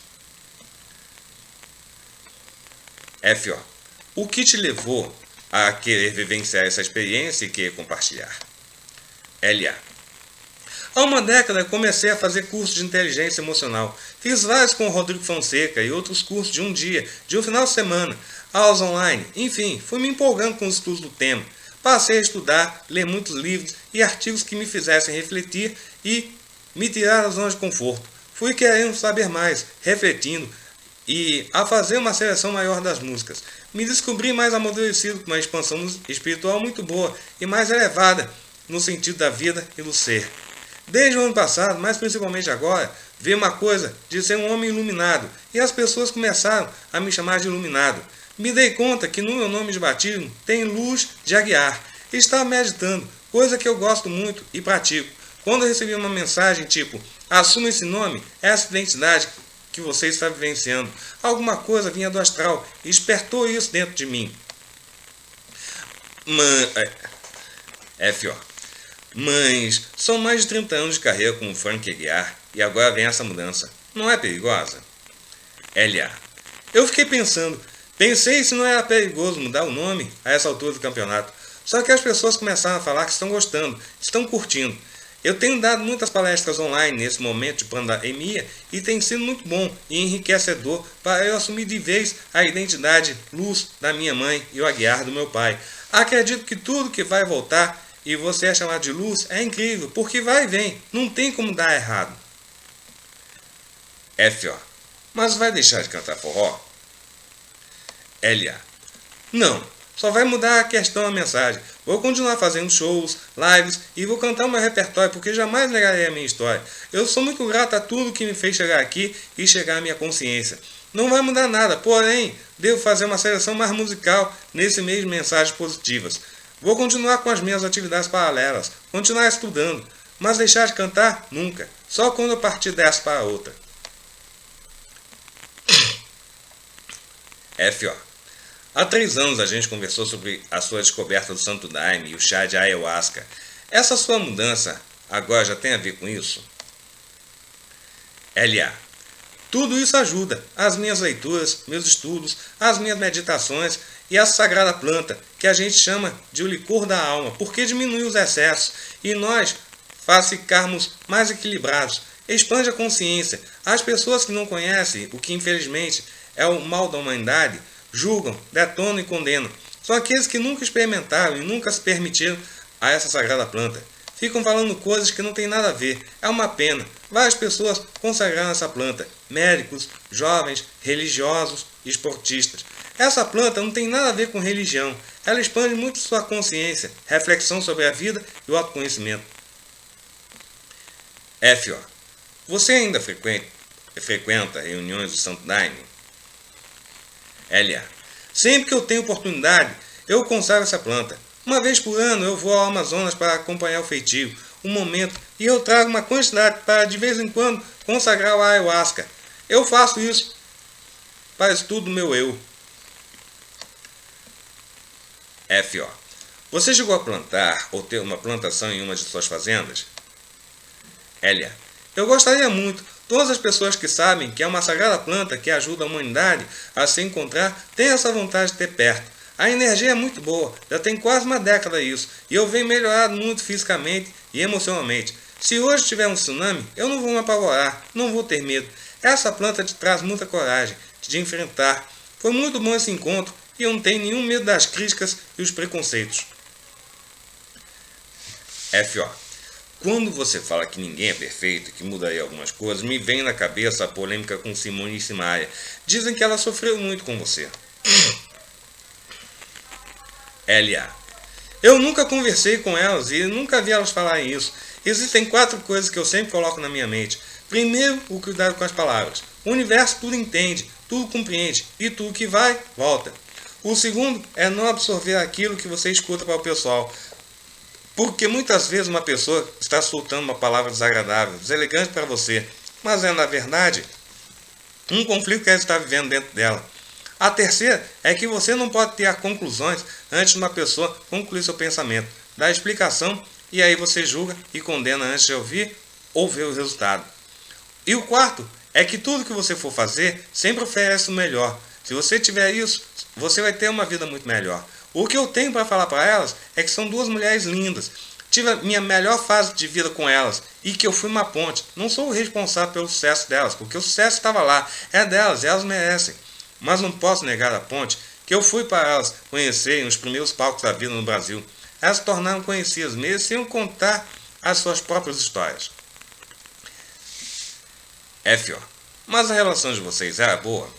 F O. O que te levou a querer vivenciar essa experiência e querer compartilhar? L A. Há uma década comecei a fazer cursos de inteligência emocional. Fiz vários com o Rodrigo Fonseca e outros cursos de um dia, de um final de semana, aulas online, enfim, fui me empolgando com os estudos do tema. Passei a estudar, ler muitos livros e artigos que me fizessem refletir e me tirar da zona de conforto. Fui querendo saber mais, refletindo e a fazer uma seleção maior das músicas. Me descobri mais amadurecido, com uma expansão espiritual muito boa e mais elevada no sentido da vida e do ser. Desde o ano passado, mas principalmente agora, vi uma coisa de ser um homem iluminado e as pessoas começaram a me chamar de iluminado. Me dei conta que no meu nome de batismo tem luz de Aguiar. Estava meditando, coisa que eu gosto muito e pratico. Quando eu recebi uma mensagem tipo, assuma esse nome, essa identidade que você está vivenciando, alguma coisa vinha do astral e despertou isso dentro de mim. Man... F O. Mas são mais de trinta anos de carreira como Frank Aguiar e agora vem essa mudança. Não é perigosa? L A. Eu fiquei pensando, pensei se não era perigoso mudar o nome a essa altura do campeonato. Só que as pessoas começaram a falar que estão gostando, estão curtindo. Eu tenho dado muitas palestras online nesse momento de pandemia e tem sido muito bom e enriquecedor para eu assumir de vez a identidade luz da minha mãe e o Aguiar do meu pai. Acredito que tudo que vai voltar e você é chamado de luz é incrível, porque vai e vem, não tem como dar errado. F O. Mas vai deixar de cantar forró? L A. Não, só vai mudar a questão da mensagem. Vou continuar fazendo shows, lives e vou cantar o meu repertório, porque jamais negarei a minha história. Eu sou muito grato a tudo que me fez chegar aqui e chegar à minha consciência. Não vai mudar nada, porém, devo fazer uma seleção mais musical nesse mês de mensagens positivas. Vou continuar com as minhas atividades paralelas, continuar estudando, mas deixar de cantar? Nunca. Só quando eu partir dessa para outra. F O. Há três anos a gente conversou sobre a sua descoberta do Santo Daime e o chá de ayahuasca. Essa sua mudança agora já tem a ver com isso? L A. Tudo isso ajuda. As minhas leituras, meus estudos, as minhas meditações e a sagrada planta, que a gente chama de o licor da alma, porque diminui os excessos e nós faz ficarmos mais equilibrados. Expande a consciência. As pessoas que não conhecem o que infelizmente é o mal da humanidade, julgam, detonam e condenam. São aqueles que nunca experimentaram e nunca se permitiram a essa sagrada planta. Ficam falando coisas que não tem nada a ver. É uma pena. Várias pessoas consagraram essa planta. Médicos, jovens, religiosos, esportistas. Essa planta não tem nada a ver com religião. Ela expande muito sua consciência, reflexão sobre a vida e o autoconhecimento. F O. Você ainda frequenta, frequenta reuniões do Santo Daime? L A. Sempre que eu tenho oportunidade, eu consagro essa planta. Uma vez por ano eu vou ao Amazonas para acompanhar o feitio, um momento, e eu trago uma quantidade para de vez em quando consagrar o ayahuasca. Eu faço isso para estudo do meu eu. F O. Você chegou a plantar ou ter uma plantação em uma de suas fazendas? L A. Eu gostaria muito. Todas as pessoas que sabem que é uma sagrada planta que ajuda a humanidade a se encontrar têm essa vontade de ter perto. A energia é muito boa, já tem quase uma década isso, e eu venho melhorado muito fisicamente e emocionalmente. Se hoje tiver um tsunami, eu não vou me apavorar, não vou ter medo. Essa planta te traz muita coragem de enfrentar. Foi muito bom esse encontro e eu não tenho nenhum medo das críticas e os preconceitos. F O. Quando você fala que ninguém é perfeito, que mudaria algumas coisas, me vem na cabeça a polêmica com Simone e Simaria. Dizem que ela sofreu muito com você. L A. Eu nunca conversei com elas e nunca vi elas falarem isso. Existem quatro coisas que eu sempre coloco na minha mente. Primeiro, o cuidado com as palavras. O universo tudo entende, tudo compreende e tudo que vai, volta. O segundo é não absorver aquilo que você escuta para o pessoal. Porque muitas vezes uma pessoa está soltando uma palavra desagradável, deselegante para você, mas é, na verdade, um conflito que ela está vivendo dentro dela. A terceira é que você não pode ter conclusões antes de uma pessoa concluir seu pensamento, dar explicação, e aí você julga e condena antes de ouvir ou ver o resultado. E o quarto é que tudo que você for fazer sempre oferece o melhor. Se você tiver isso, você vai ter uma vida muito melhor. O que eu tenho para falar para elas é que são duas mulheres lindas. Tive a minha melhor fase de vida com elas e que eu fui uma ponte. Não sou o responsável pelo sucesso delas, porque o sucesso estava lá. É delas, elas merecem. Mas não posso negar a ponte que eu fui para elas conhecerem os primeiros palcos da vida no Brasil. Elas se tornaram conhecidas mesmo sem eu contar as suas próprias histórias. F O. Mas a relação de vocês era boa?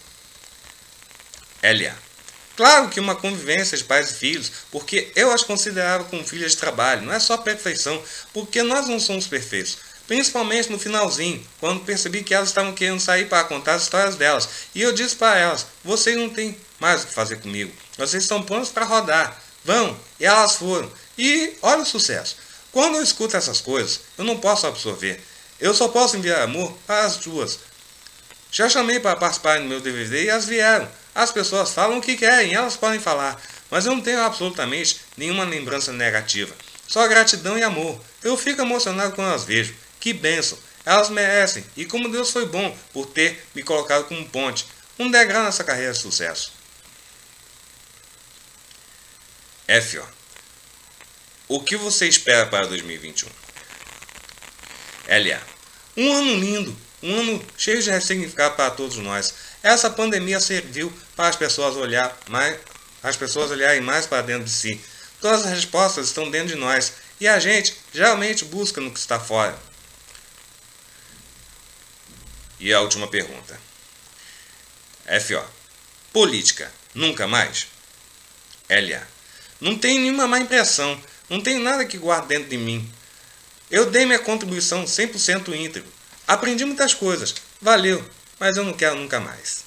L A. Claro que uma convivência de pais e filhos, porque eu as considerava como filhas de trabalho, não é só perfeição, porque nós não somos perfeitos. Principalmente no finalzinho, quando percebi que elas estavam querendo sair para contar as histórias delas. E eu disse para elas, vocês não têm mais o que fazer comigo, vocês estão prontos para rodar, vão, e elas foram. E olha o sucesso. Quando eu escuto essas coisas, eu não posso absorver, eu só posso enviar amor para as duas. Já chamei para participar do meu D V D e elas vieram. As pessoas falam o que querem, elas podem falar, mas eu não tenho absolutamente nenhuma lembrança negativa. Só gratidão e amor. Eu fico emocionado quando as vejo. Que bênção. Elas merecem. E como Deus foi bom por ter me colocado como ponte. Um degrau nessa carreira de sucesso. F O. O que você espera para dois mil e vinte e um? L A. Um ano lindo. Um ano cheio de ressignificado para todos nós. Essa pandemia serviu para as pessoas olhar mais, as pessoas olharem mais para dentro de si. Todas as respostas estão dentro de nós e a gente geralmente busca no que está fora. E a última pergunta. F O. Política. Nunca mais? L A. Não tenho nenhuma má impressão. Não tenho nada que guardo dentro de mim. Eu dei minha contribuição cem por cento íntegro. Aprendi muitas coisas. Valeu. Mas eu não quero nunca mais.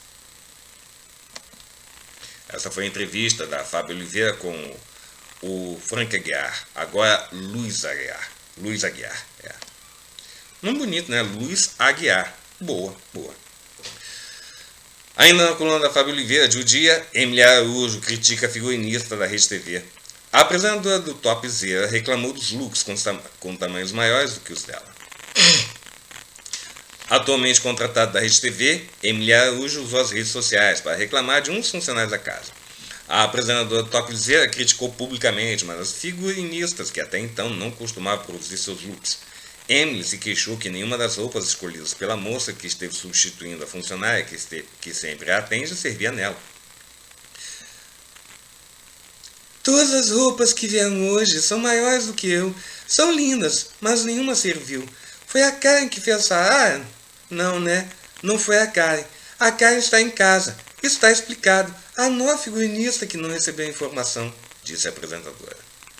Essa foi a entrevista da Fábio Oliveira com o Frank Aguiar. Agora Luiz Aguiar. Luiz Aguiar. É. Nome bonito, né? Luiz Aguiar. Boa, boa. Ainda na coluna da Fábio Oliveira de O Dia, Emília Araújo critica a figurinista da Rede T V. A apresentadora do Topzera reclamou dos looks com, com tamanhos maiores do que os dela. Atualmente contratada da Rede T V, Emília Araújo usou as redes sociais para reclamar de um dos funcionários da casa. A apresentadora Topzera criticou publicamente uma das figurinistas que até então não costumava produzir seus looks. Emily se queixou que nenhuma das roupas escolhidas pela moça que esteve substituindo a funcionária que, esteve, que sempre a atende servia nela. Todas as roupas que vieram hoje são maiores do que eu. São lindas, mas nenhuma serviu. Foi a Karen que fez essa... Ah, não, né? Não foi a Karen. A Karen está em casa. Está explicado. A nova figurinista que não recebeu a informação, disse a apresentadora.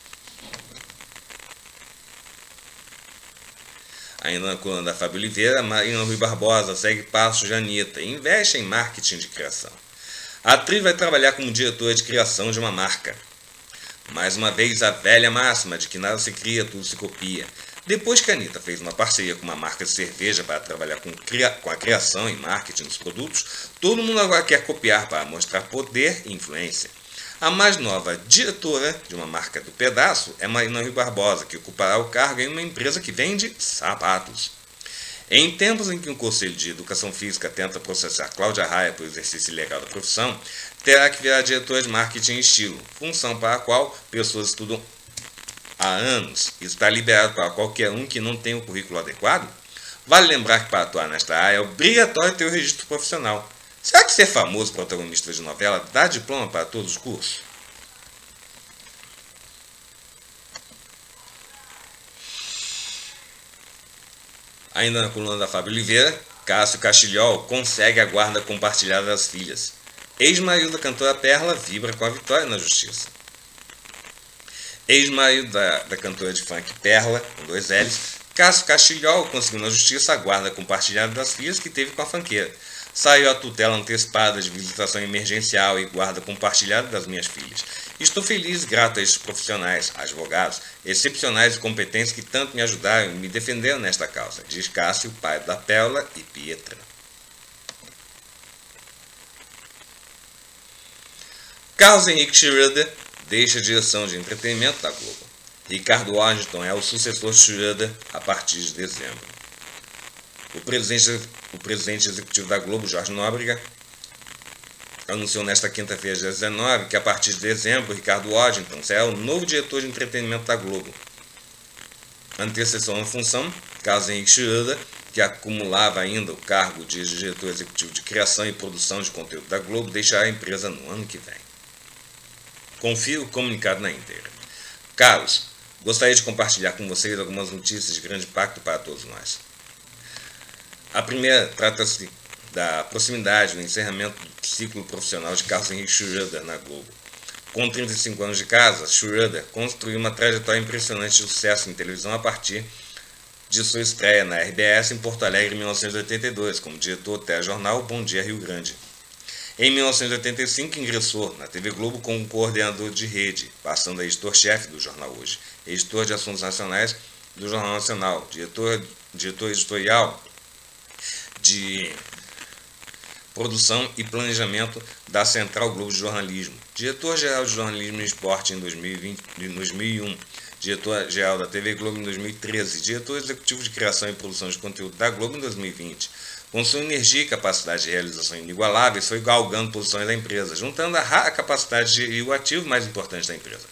Ainda na coluna da Fábio Oliveira, Marina Rui Barbosa segue passos de Anitta e investe em marketing de criação. A atriz vai trabalhar como diretora de criação de uma marca. Mais uma vez, a velha máxima de que nada se cria, tudo se copia. Depois que a Anitta fez uma parceria com uma marca de cerveja para trabalhar com, cria com a criação e marketing dos produtos, todo mundo agora quer copiar para mostrar poder e influência. A mais nova diretora de uma marca do pedaço é Marina Rui Barbosa, que ocupará o cargo em uma empresa que vende sapatos. Em tempos em que o Conselho de Educação Física tenta processar Cláudia Raia por exercício ilegal da profissão, terá que virar diretora de marketing e estilo, função para a qual pessoas estudam há anos e está liberado para qualquer um que não tenha o currículo adequado. Vale lembrar que para atuar nesta área é obrigatório ter o registro profissional. Será que ser famoso protagonista de novela dá diploma para todos os cursos? Ainda na coluna da Fábio Oliveira, Cássio Castilhol consegue a guarda compartilhada das filhas. Ex-marido da cantora Perla vibra com a vitória na justiça. Ex-marido da, da cantora de funk Perla, com dois L's, Cássio Castilhol conseguiu na justiça a guarda compartilhada das filhas que teve com a funkeira. Saiu a tutela antecipada de visitação emergencial e guarda compartilhada das minhas filhas. Estou feliz e grato a estes profissionais, advogados, excepcionais e competentes que tanto me ajudaram e me defenderam nesta causa, diz Cássio, pai da Péola e Pietra. Carlos Henrique Schroeder deixa a direção de entretenimento da Globo. Ricardo Washington é o sucessor de Schroeder a partir de dezembro. O presidente, o presidente executivo da Globo, Jorge Nóbrega, anunciou nesta quinta-feira, dia dezenove, que a partir de dezembro, Ricardo Washington será o novo diretor de entretenimento da Globo. Antecessão à função, Carlos Henrique Schroeder, que acumulava ainda o cargo de diretor executivo de criação e produção de conteúdo da Globo, deixará a empresa no ano que vem. Confira o comunicado na íntegra. Carlos, gostaria de compartilhar com vocês algumas notícias de grande impacto para todos nós. A primeira trata-se da proximidade no encerramento do ciclo profissional de Carlos Henrique Schroeder na Globo. Com trinta e cinco anos de casa, Schroeder construiu uma trajetória impressionante de sucesso em televisão a partir de sua estreia na R B S em Porto Alegre em mil novecentos e oitenta e dois, como diretor do telejornal Bom Dia Rio Grande. Em mil novecentos e oitenta e cinco, ingressou na T V Globo como coordenador de rede, passando a editor-chefe do Jornal Hoje, editor de assuntos nacionais do Jornal Nacional, diretor, diretor editorial de produção e planejamento da Central Globo de Jornalismo, diretor-geral de jornalismo e esporte em dois mil e vinte, dois mil e um, diretor-geral da T V Globo em dois mil e treze, diretor executivo de criação e produção de conteúdo da Globo em dois mil e vinte. Com sua energia e capacidade de realização inigualáveis, foi galgando posições da empresa, juntando a rara capacidade de gerir o ativo mais importante da empresa,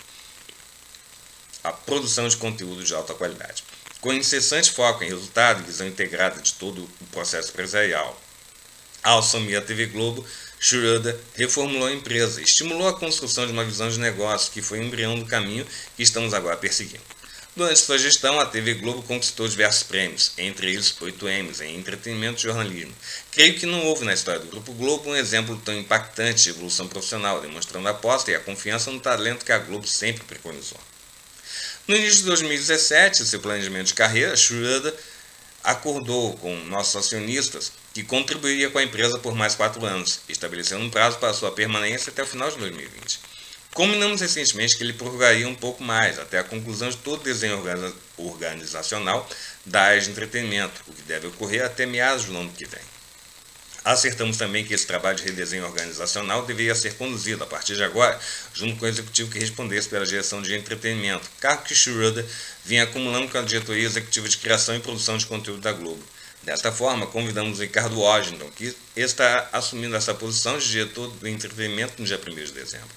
a produção de conteúdo de alta qualidade. Com incessante foco em resultado e visão integrada de todo o processo empresarial. Ao assumir a T V Globo, Schroeder reformulou a empresa, estimulou a construção de uma visão de negócio que foi o embrião do caminho que estamos agora perseguindo. Durante sua gestão, a T V Globo conquistou diversos prêmios, entre eles oito Emmys em entretenimento e jornalismo. Creio que não houve na história do Grupo Globo um exemplo tão impactante de evolução profissional, demonstrando a aposta e a confiança no talento que a Globo sempre preconizou. No início de dois mil e dezessete, seu planejamento de carreira, Schroeder acordou com nossos acionistas que contribuiria com a empresa por mais quatro anos, estabelecendo um prazo para sua permanência até o final de dois mil e vinte. Combinamos recentemente que ele prorrogaria um pouco mais, até a conclusão de todo o desenho organizacional da área de entretenimento, o que deve ocorrer até meados do ano que vem. Acertamos também que esse trabalho de redesenho organizacional deveria ser conduzido, a partir de agora, junto com o executivo que respondesse pela direção de entretenimento, cargo que Schroeder vinha acumulando com a diretoria executiva de criação e produção de conteúdo da Globo. Desta forma, convidamos o Ricardo Washington, que está assumindo essa posição de diretor do entretenimento no dia primeiro de dezembro.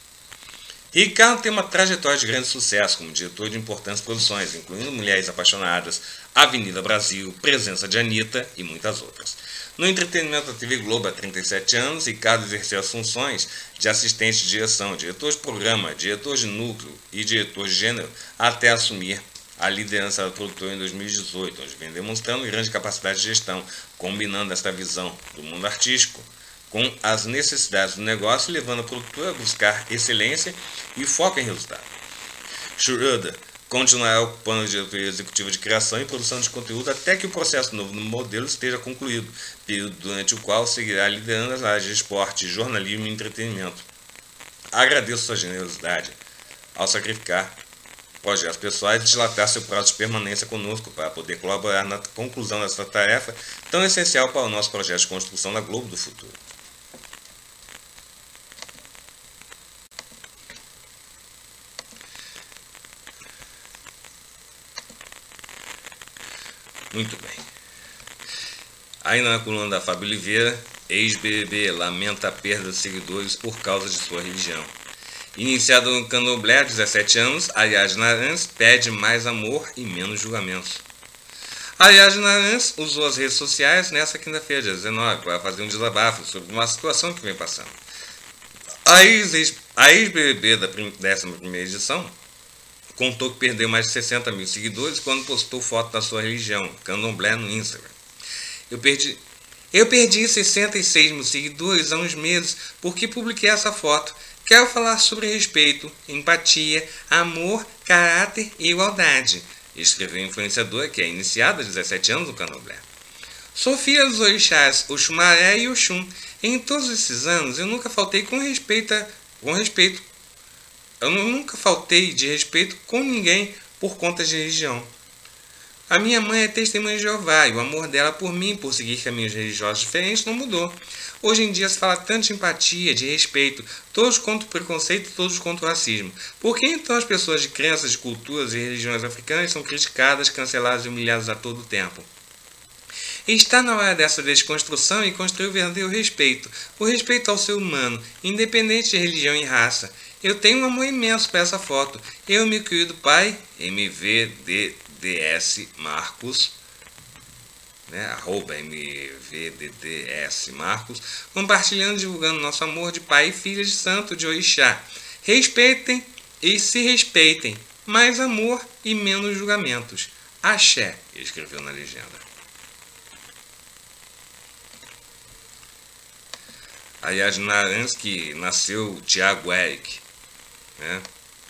Ricardo tem uma trajetória de grande sucesso como diretor de importantes produções, incluindo Mulheres Apaixonadas, Avenida Brasil, Presença de Anitta e muitas outras. No entretenimento da T V Globo há trinta e sete anos, Ricardo exerceu as funções de assistente de direção, diretor de programa, diretor de núcleo e diretor de gênero, até assumir a liderança da produtora em dois mil e dezoito, onde vem demonstrando grande capacidade de gestão, combinando esta visão do mundo artístico com as necessidades do negócio, levando a produtora a buscar excelência e foco em resultado. Schroeder continuará ocupando a diretoria executiva de criação e produção de conteúdo até que o processo novo no modelo esteja concluído, período durante o qual seguirá liderando as áreas de esporte, jornalismo e entretenimento. Agradeço sua generosidade ao sacrificar projetos pessoais e dilatar seu prazo de permanência conosco para poder colaborar na conclusão dessa tarefa tão essencial para o nosso projeto de construção da Globo do futuro. Muito bem. Ainda na coluna da Fábio Oliveira, ex-B B B lamenta a perda de seguidores por causa de sua religião. Iniciado no candomblé há dezessete anos, Ariadne Narans pede mais amor e menos julgamentos. Ariadne Narans usou as redes sociais nesta quinta-feira, dia dezenove, para fazer um desabafo sobre uma situação que vem passando. A ex-B B B da décima primeira edição contou que perdeu mais de sessenta mil seguidores quando postou foto da sua religião, candomblé, no Instagram. Eu perdi, eu perdi sessenta e seis mil seguidores há uns meses porque publiquei essa foto. Quero falar sobre respeito, empatia, amor, caráter e igualdade, escreveu a influenciadora que é iniciada há dezessete anos no candomblé. Sou filha dos orixás Oxumaré e Oxum. Em todos esses anos eu nunca faltei com respeito, a, com respeito. Eu nunca faltei de respeito com ninguém por conta de religião. A minha mãe é testemunha de Jeová e o amor dela por mim, por seguir caminhos religiosos diferentes, não mudou. Hoje em dia se fala tanto de empatia, de respeito, todos contra o preconceito, todos contra o racismo. Por que então as pessoas de crenças, de culturas e religiões africanas são criticadas, canceladas e humilhadas a todo tempo? Está na hora dessa desconstrução e construir o verdadeiro respeito, o respeito ao ser humano, independente de religião e raça. Eu tenho um amor imenso para essa foto. Eu e meu querido pai, M V D D S Marcos, né, arroba M V D D S Marcos, compartilhando e divulgando nosso amor de pai e filha de santo de orixá. Respeitem e se respeitem, mais amor e menos julgamentos. Axé, ele escreveu na legenda. Aliás, na Ansky nasceu Tiago Eric, né?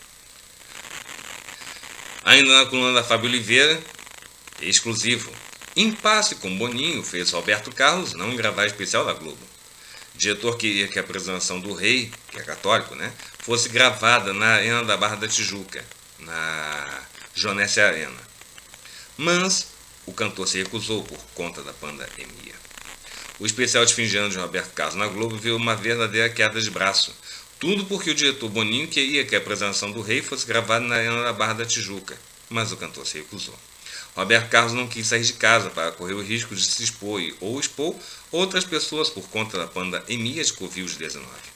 Ainda na coluna da Fábio Oliveira, exclusivo. Impasse com Boninho fez Roberto Carlos não gravar especial da Globo. O diretor queria que a apresentação do rei, que é católico, né, fosse gravada na Arena da Barra da Tijuca, na Jonessi Arena. Mas o cantor se recusou por conta da pandemia. O especial de fim de ano de Roberto Carlos na Globo viu uma verdadeira queda de braço. Tudo porque o diretor Boninho queria que a apresentação do rei fosse gravada na Arena da Barra da Tijuca, mas o cantor se recusou. Roberto Carlos não quis sair de casa para correr o risco de se expor ou expor outras pessoas por conta da pandemia de covid dezenove.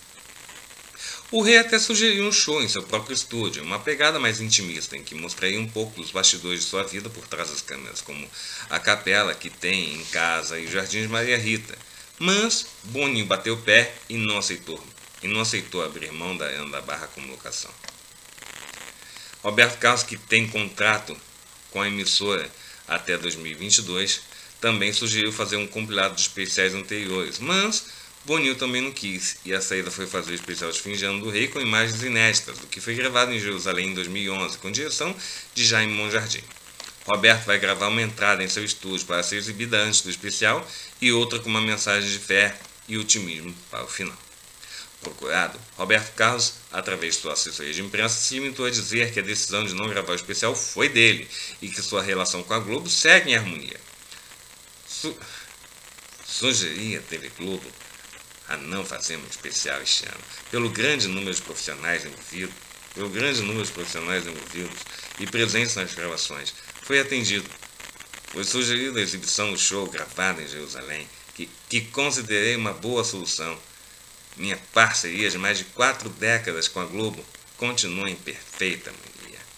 O rei até sugeriu um show em seu próprio estúdio, uma pegada mais intimista, em que mostraria um pouco dos bastidores de sua vida por trás das câmeras, como a capela que tem em casa e o Jardim de Maria Rita. Mas Boninho bateu o pé e não aceitou, e não aceitou abrir mão da Arena da Barra como locação. Roberto Carlos, que tem contrato com a emissora até dois mil e vinte e dois, também sugeriu fazer um compilado de especiais anteriores, mas Boninho também não quis, e a saída foi fazer o especial de fim de ano do rei com imagens inéditas, do que foi gravado em Jerusalém em dois mil e onze, com direção de Jaime Monjardim. Roberto vai gravar uma entrada em seu estúdio para ser exibida antes do especial e outra com uma mensagem de fé e otimismo para o final. Procurado, Roberto Carlos, através de sua assessoria de imprensa, se limitou a dizer que a decisão de não gravar o especial foi dele e que sua relação com a Globo segue em harmonia. Su Sugeria a T V Globo a não fazer um especial este ano, pelo grande número de profissionais envolvidos, pelo grande número de profissionais envolvidos e presentes nas gravações. Foi atendido. Foi sugerida a exibição do show gravado em Jerusalém, que, que considerei uma boa solução. Minha parceria de mais de quatro décadas com a Globo continua em perfeita harmonia.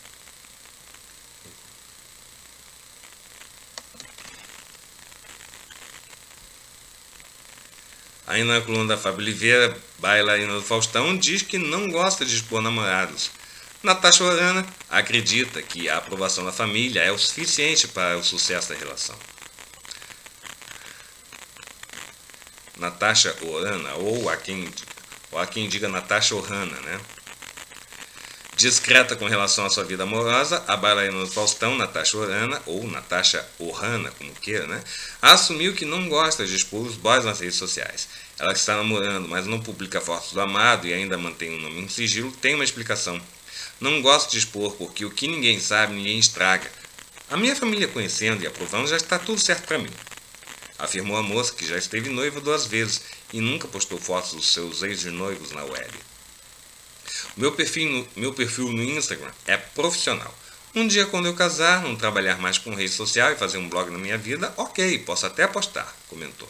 Ainda na coluna da Fábio Oliveira, bailarina do Faustão, diz que não gosta de expor namorados. Natasha Orana acredita que a aprovação da família é o suficiente para o sucesso da relação. Natasha Orana, ou a quem, ou a quem diga Natasha Orana, né? Discreta com relação à sua vida amorosa, a bailarina do Faustão, Natasha Orana, ou Natasha Orana, como queira, né, assumiu que não gosta de expor os boys nas redes sociais. Ela que está namorando, mas não publica fotos do amado e ainda mantém o nome em sigilo, tem uma explicação. Não gosto de expor porque o que ninguém sabe, ninguém estraga. A minha família conhecendo e aprovando já está tudo certo para mim, afirmou a moça, que já esteve noiva duas vezes e nunca postou fotos dos seus ex-noivos na web. Meu perfil, no, meu perfil no Instagram é profissional. Um dia, quando eu casar, não trabalhar mais com rede social e fazer um blog na minha vida, ok, posso até postar, comentou.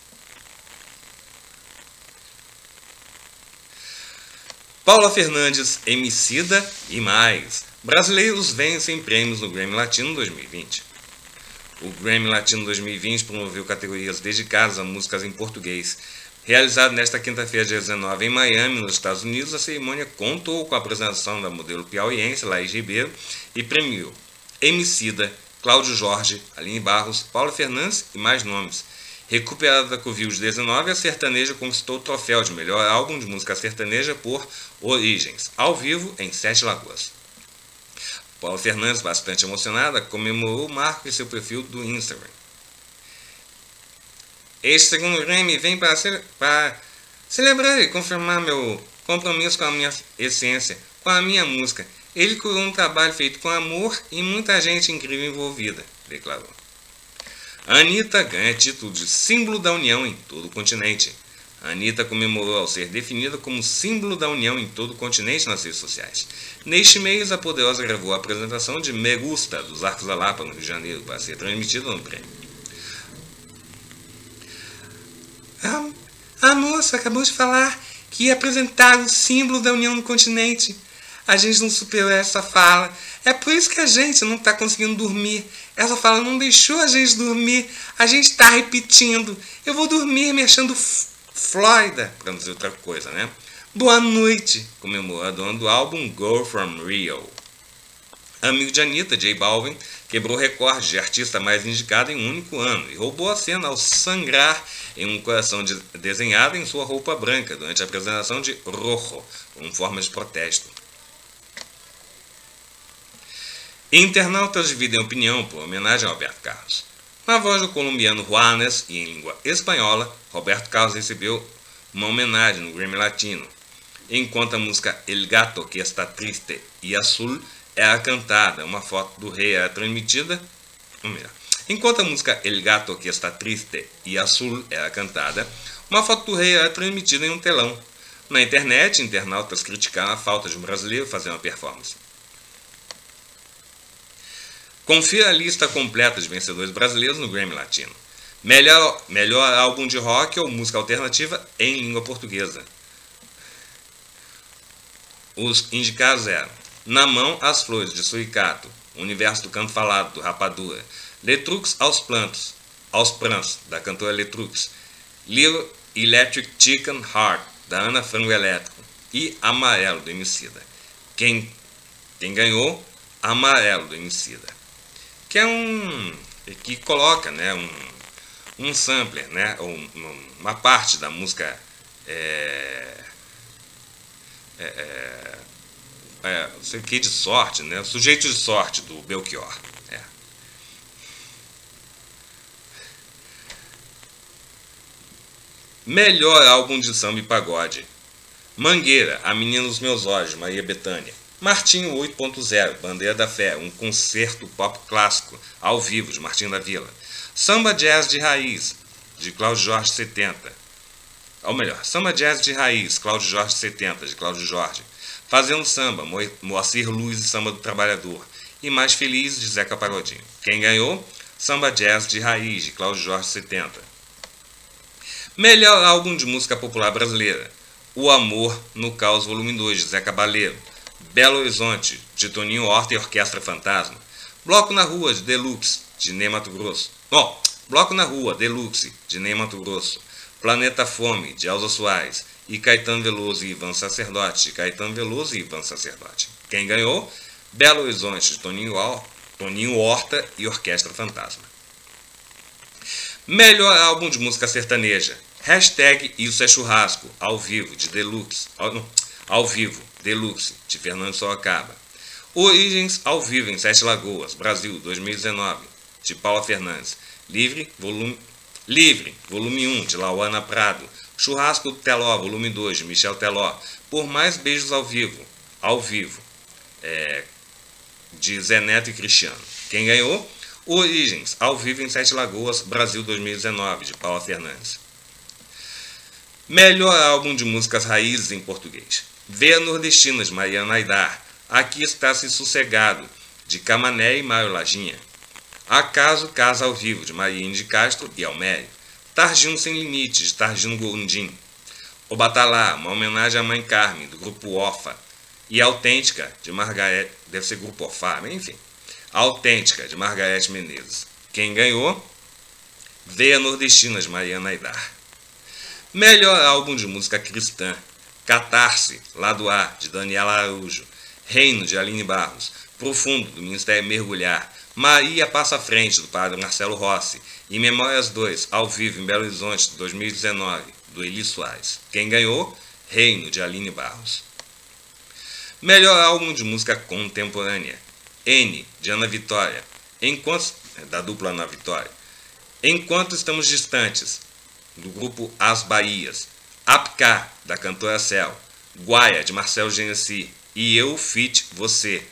Paula Fernandes, Emicida e mais. Brasileiros vencem prêmios no Grammy Latino dois mil e vinte. O Grammy Latino dois mil e vinte promoveu categorias dedicadas a músicas em português. Realizado nesta quinta-feira, dia dezenove, em Miami, nos Estados Unidos, a cerimônia contou com a apresentação da modelo piauiense Laís Ribeiro e premiou Emicida, Cláudio Jorge, Aline Barros, Paula Fernandes e mais nomes. Recuperada da covid dezenove, a sertaneja conquistou o troféu de melhor álbum de música sertaneja por Origens, ao vivo em Sete Lagoas. Paula Fernandes, bastante emocionada, comemorou o marco em seu perfil do Instagram. Este segundo Grammy vem para ce celebrar e confirmar meu compromisso com a minha essência, com a minha música. Ele curou um trabalho feito com amor e muita gente incrível envolvida, declarou. A Anitta ganha título de símbolo da união em todo o continente. A Anitta comemorou ao ser definida como símbolo da união em todo o continente nas redes sociais. Neste mês, a poderosa gravou a apresentação de Me Gusta, dos Arcos da Lapa, no Rio de Janeiro, para ser transmitida no prêmio. A, a moça acabou de falar que ia apresentar o símbolo da união no continente. A gente não superou essa fala. É por isso que a gente não está conseguindo dormir. Essa fala não deixou a gente dormir. A gente está repetindo. Eu vou dormir me achando Flórida, para não dizer outra coisa, né? Boa noite, comemorou a dona do álbum Go From Rio. Amigo de Anitta, J Balvin, quebrou o recorde de artista mais indicado em um único ano e roubou a cena ao sangrar em um coração de desenhado em sua roupa branca durante a apresentação de Rojo, como forma de protesto. Internautas dividem opinião por homenagem a Roberto Carlos. Na voz do colombiano Juanes e em língua espanhola, Roberto Carlos recebeu uma homenagem no Grammy Latino, enquanto a música El Gato que está triste e azul era cantada, uma foto do rei era transmitida. Enquanto a música El Gato que está triste e azul era cantada, uma foto do rei era transmitida em um telão. Na internet, internautas criticaram a falta de um brasileiro fazer uma performance. Confira a lista completa de vencedores brasileiros no Grammy Latino. Melhor, melhor álbum de rock ou música alternativa em língua portuguesa. Os indicados eram Na Mão as Flores, de Suricato, Universo do Canto Falado, do Rapadura, Letrux aos Plantos, aos Prantos, da cantora Letrux, Little Electric Chicken Heart, da Ana Frango Elétrico, e Amarelo, do Emicida. Quem, quem ganhou? Amarelo, do Emicida. Que é um... que coloca, né, um, um sampler, né, um, uma parte da música é, é, é, é, sei que de sorte, né, Sujeito de Sorte, do Belchior. É. Melhor álbum de samba e pagode. Mangueira, A Menina dos Meus Olhos, Maria Bethânia. Martinho oito ponto zero, Bandeira da Fé, um concerto pop clássico, ao vivo, de Martinho da Vila. Samba Jazz de Raiz, de Cláudio Jorge setenta. Ou melhor, Samba Jazz de Raiz, Cláudio Jorge setenta, de Cláudio Jorge. Fazendo Samba, Moacir Luz e Samba do Trabalhador. E Mais Feliz, de Zeca Pagodinho. Quem ganhou? Samba Jazz de Raiz, de Cláudio Jorge setenta. Melhor álbum de música popular brasileira. O Amor no Caos, volume dois, de Zé Cabaleiro. Belo Horizonte, de Toninho Horta e Orquestra Fantasma. Bloco na Rua, de Deluxe, de Ney Mato Grosso. Oh, Bloco na Rua, Deluxe, de Ney Mato Grosso. Planeta Fome, de Elza Soares. E Caetano Veloso e Ivan Sacerdote, de Caetano Veloso e Ivan Sacerdote. Quem ganhou? Belo Horizonte, de Toninho, Toninho Horta e Orquestra Fantasma. Melhor álbum de música sertaneja. Hashtag Isso é Churrasco, ao vivo, de Deluxe. Ao, não, ao vivo, Deluxe, de Fernando Sorocaba. Origens ao vivo em Sete Lagoas, Brasil, dois mil e dezenove, de Paula Fernandes. Livre, volume, Livre, volume um, de Lauana Prado. Churrasco do Teló, volume dois, de Michel Teló. Por Mais Beijos ao vivo, ao vivo, é, de Zé Neto e Cristiano. Quem ganhou? Origens ao vivo em Sete Lagoas, Brasil, dois mil e dezenove, de Paula Fernandes. Melhor álbum de músicas raízes em português. Veia Nordestina, de Mariana Aidar. Aqui Está-se Sossegado, de Camané e Mário Lajinha. Acaso Casa ao Vivo, de Maria de Castro e Almério. Targino Sem Limites, de Targino Gondim. O Batalá, uma homenagem à Mãe Carmen, do grupo Ofa. E Autêntica, de Margarete, deve ser grupo Ofá, mas enfim. Autêntica, de Margarete Menezes. Quem ganhou? Veia Nordestina, de Mariana Aidar. Melhor álbum de música cristã. Catarse, Lado A, de Daniela Araújo. Reino, de Aline Barros. Profundo, do Ministério Mergulhar. Maria Passa à Frente, do padre Marcelo Rossi. E Memórias dois, ao vivo em Belo Horizonte, de dois mil e dezenove, do Eli Soares. Quem ganhou? Reino, de Aline Barros. Melhor álbum de música contemporânea. N, de Ana Vitória. Enquanto, da dupla Ana Vitória. Enquanto Estamos Distantes, do grupo As Bahias, Apcar, da cantora Cel, Guaia, de Marcelo Genesi, e Eu Fit Você,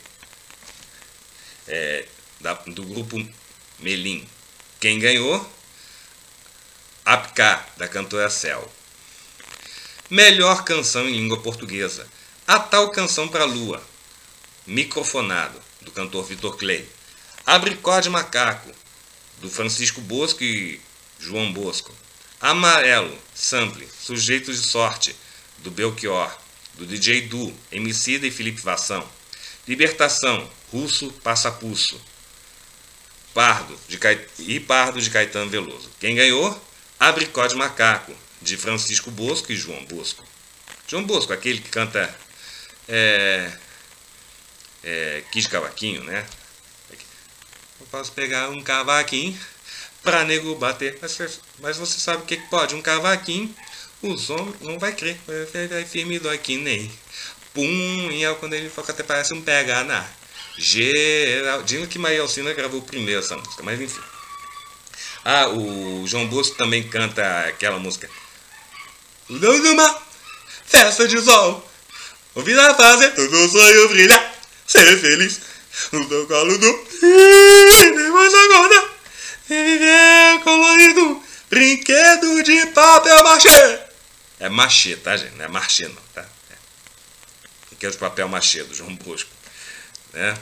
é, da, do grupo Melim. Quem ganhou? Apcar, da cantora Cel. Melhor canção em língua portuguesa, A Tal Canção pra Lua, Microfonado, do cantor Vitor Clay. Abricó de Macaco, do Francisco Bosco e João Bosco. Amarelo, Sample, Sujeitos de Sorte, do Belchior, do D J Du, Emicida e Felipe Vassão. Libertação, Russo, Passapulso. Pardo, de Cait... e Pardo, de Caetano Veloso. Quem ganhou? Abricó de Macaco, de Francisco Bosco e João Bosco. João Bosco, aquele que canta é, é, Quis Cavaquinho, né? Eu posso pegar um cavaquinho pra nego bater, mas, mas você sabe o que pode? Um cavaquinho, os homens não vai crer, vai, vai firme dói que nem pum, e quando ele foca até parece um pega na geral. Dizem que Maria Alcina gravou primeiro essa música, mas enfim. Ah, o João Bosco também canta aquela música uma festa de sol, ouvir a fazer todo sonho brilhar, ser feliz no teu colo do depois agora viver colorido, brinquedo de papel machê. É machê, tá, gente? Não é machê, não, tá? É. Brinquedo de papel machê do João Bosco, né?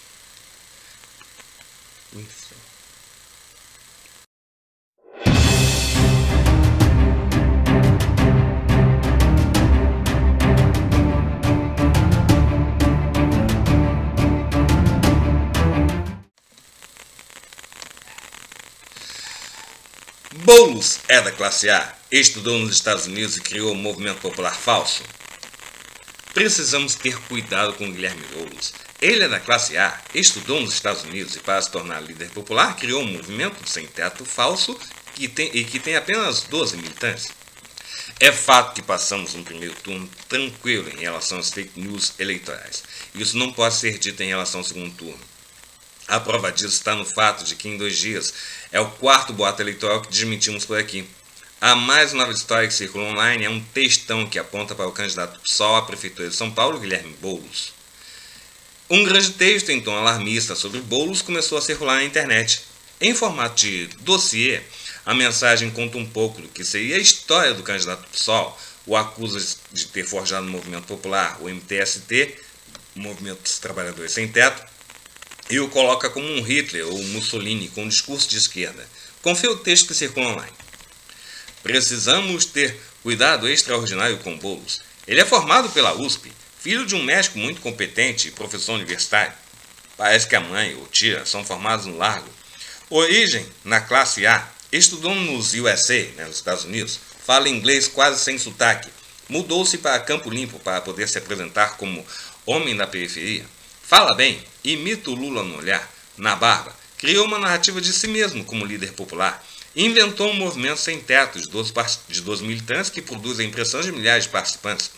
Boulos é da classe A, estudou nos Estados Unidos e criou o movimento popular falso. Precisamos ter cuidado com Guilherme Boulos. Ele é da classe A, estudou nos Estados Unidos e, para se tornar líder popular, criou um movimento sem teto falso que tem, e que tem apenas doze militantes. É fato que passamos um primeiro turno tranquilo em relação às fake news eleitorais. Isso não pode ser dito em relação ao segundo turno. A prova disso está no fato de que em dois dias é o quarto boato eleitoral que desmentimos por aqui. A mais nova história que circula online é um textão que aponta para o candidato P SOL à Prefeitura de São Paulo, Guilherme Boulos. Um grande texto em tom alarmista sobre Boulos começou a circular na internet. Em formato de dossiê, a mensagem conta um pouco do que seria a história do candidato P SOL, o acusa de ter forjado o Movimento Popular, o M T S T, Movimento dos Trabalhadores Sem Teto, e o coloca como um Hitler ou Mussolini com um discurso de esquerda. Confira o texto que circula online. Precisamos ter cuidado extraordinário com Boulos. Ele é formado pela U S P, filho de um médico muito competente e professor universitário. Parece que a mãe ou tia são formados no Largo. Origem na classe A, estudou nos U S A, né, nos Estados Unidos, fala inglês quase sem sotaque. Mudou-se para Campo Limpo para poder se apresentar como homem da periferia. Fala bem, imita o Lula no olhar, na barba, criou uma narrativa de si mesmo como líder popular, inventou um movimento sem teto de doze, de doze militantes que produz a impressão de milhares de participantes.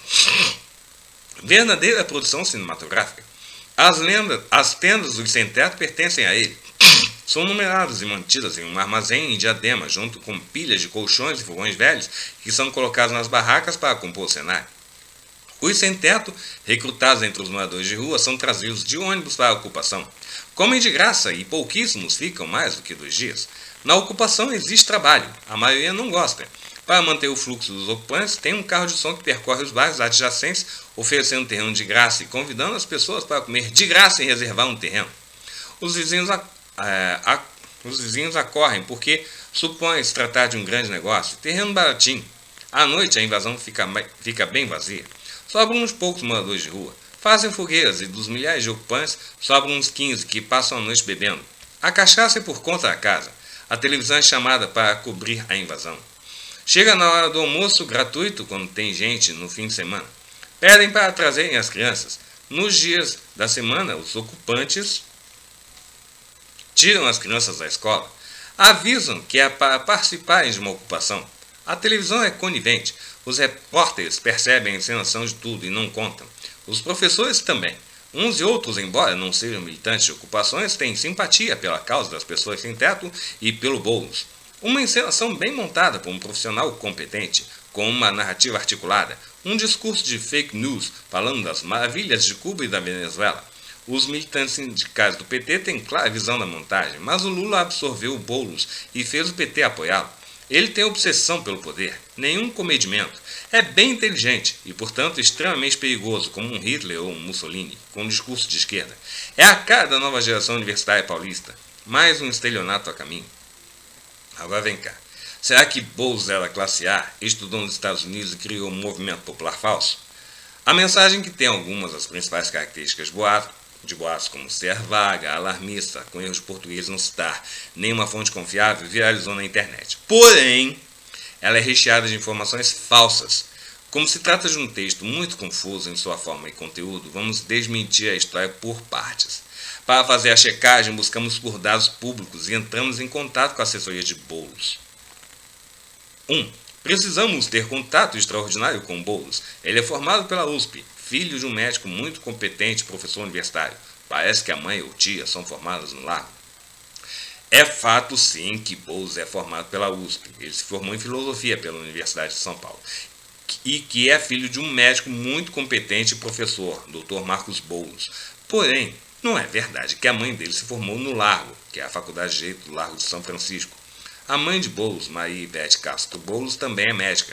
Verdadeira produção cinematográfica. As, lendas, as tendas dos sem teto pertencem a ele. São numeradas e mantidas em um armazém em Diadema, junto com pilhas de colchões e fogões velhos que são colocados nas barracas para compor o cenário. Os sem-teto, recrutados entre os moradores de rua, são trazidos de ônibus para a ocupação. Comem de graça e pouquíssimos ficam mais do que dois dias. Na ocupação existe trabalho, a maioria não gosta. Para manter o fluxo dos ocupantes, tem um carro de som que percorre os bairros adjacentes, oferecendo terreno de graça e convidando as pessoas para comer de graça e reservar um terreno. Os vizinhos, a, a, a, os vizinhos acorrem porque supõem se tratar de um grande negócio, terreno baratinho. À noite a invasão fica, fica bem vazia. Sobram uns poucos moradores de rua. Fazem fogueiras e dos milhares de ocupantes sobram uns quinze que passam a noite bebendo. A cachaça é por conta da casa. A televisão é chamada para cobrir a invasão. Chega na hora do almoço gratuito quando tem gente no fim de semana. Pedem para trazerem as crianças. Nos dias da semana, os ocupantes tiram as crianças da escola. Avisam que é para participarem de uma ocupação. A televisão é conivente. Os repórteres percebem a encenação de tudo e não contam. Os professores também. Uns e outros, embora não sejam militantes de ocupações, têm simpatia pela causa das pessoas sem teto e pelo Boulos. Uma encenação bem montada por um profissional competente, com uma narrativa articulada, um discurso de fake news falando das maravilhas de Cuba e da Venezuela. Os militantes sindicais do P T têm clara visão da montagem, mas o Lula absorveu o Boulos e fez o P T apoiá-lo. Ele tem obsessão pelo poder, nenhum comedimento. É bem inteligente e, portanto, extremamente perigoso, como um Hitler ou um Mussolini, com um discurso de esquerda. É a cara da nova geração universitária paulista. Mais um estelionato a caminho. Agora vem cá. Será que Boulos era classe A, estudou nos Estados Unidos e criou um movimento popular falso? A mensagem, que tem algumas das principais características de boato, de boatos como ser vaga, alarmista, com erros de português não citar nenhuma fonte confiável, viralizou na internet. Porém, ela é recheada de informações falsas. Como se trata de um texto muito confuso em sua forma e conteúdo, vamos desmentir a história por partes. Para fazer a checagem, buscamos por dados públicos e entramos em contato com a assessoria de Boulos. um. Precisamos ter contato extraordinário com Boulos. Ele é formado pela U S P, filho de um médico muito competente, professor universitário. Parece que a mãe ou tia são formadas no Largo. É fato, sim, que Boulos é formado pela U S P. Ele se formou em filosofia pela Universidade de São Paulo. E que é filho de um médico muito competente e professor, doutor Marcos Boulos. Porém, não é verdade que a mãe dele se formou no Largo, que é a Faculdade de Direito do Largo de São Francisco. A mãe de Boulos, Maria Ivete Castro Boulos, também é médica.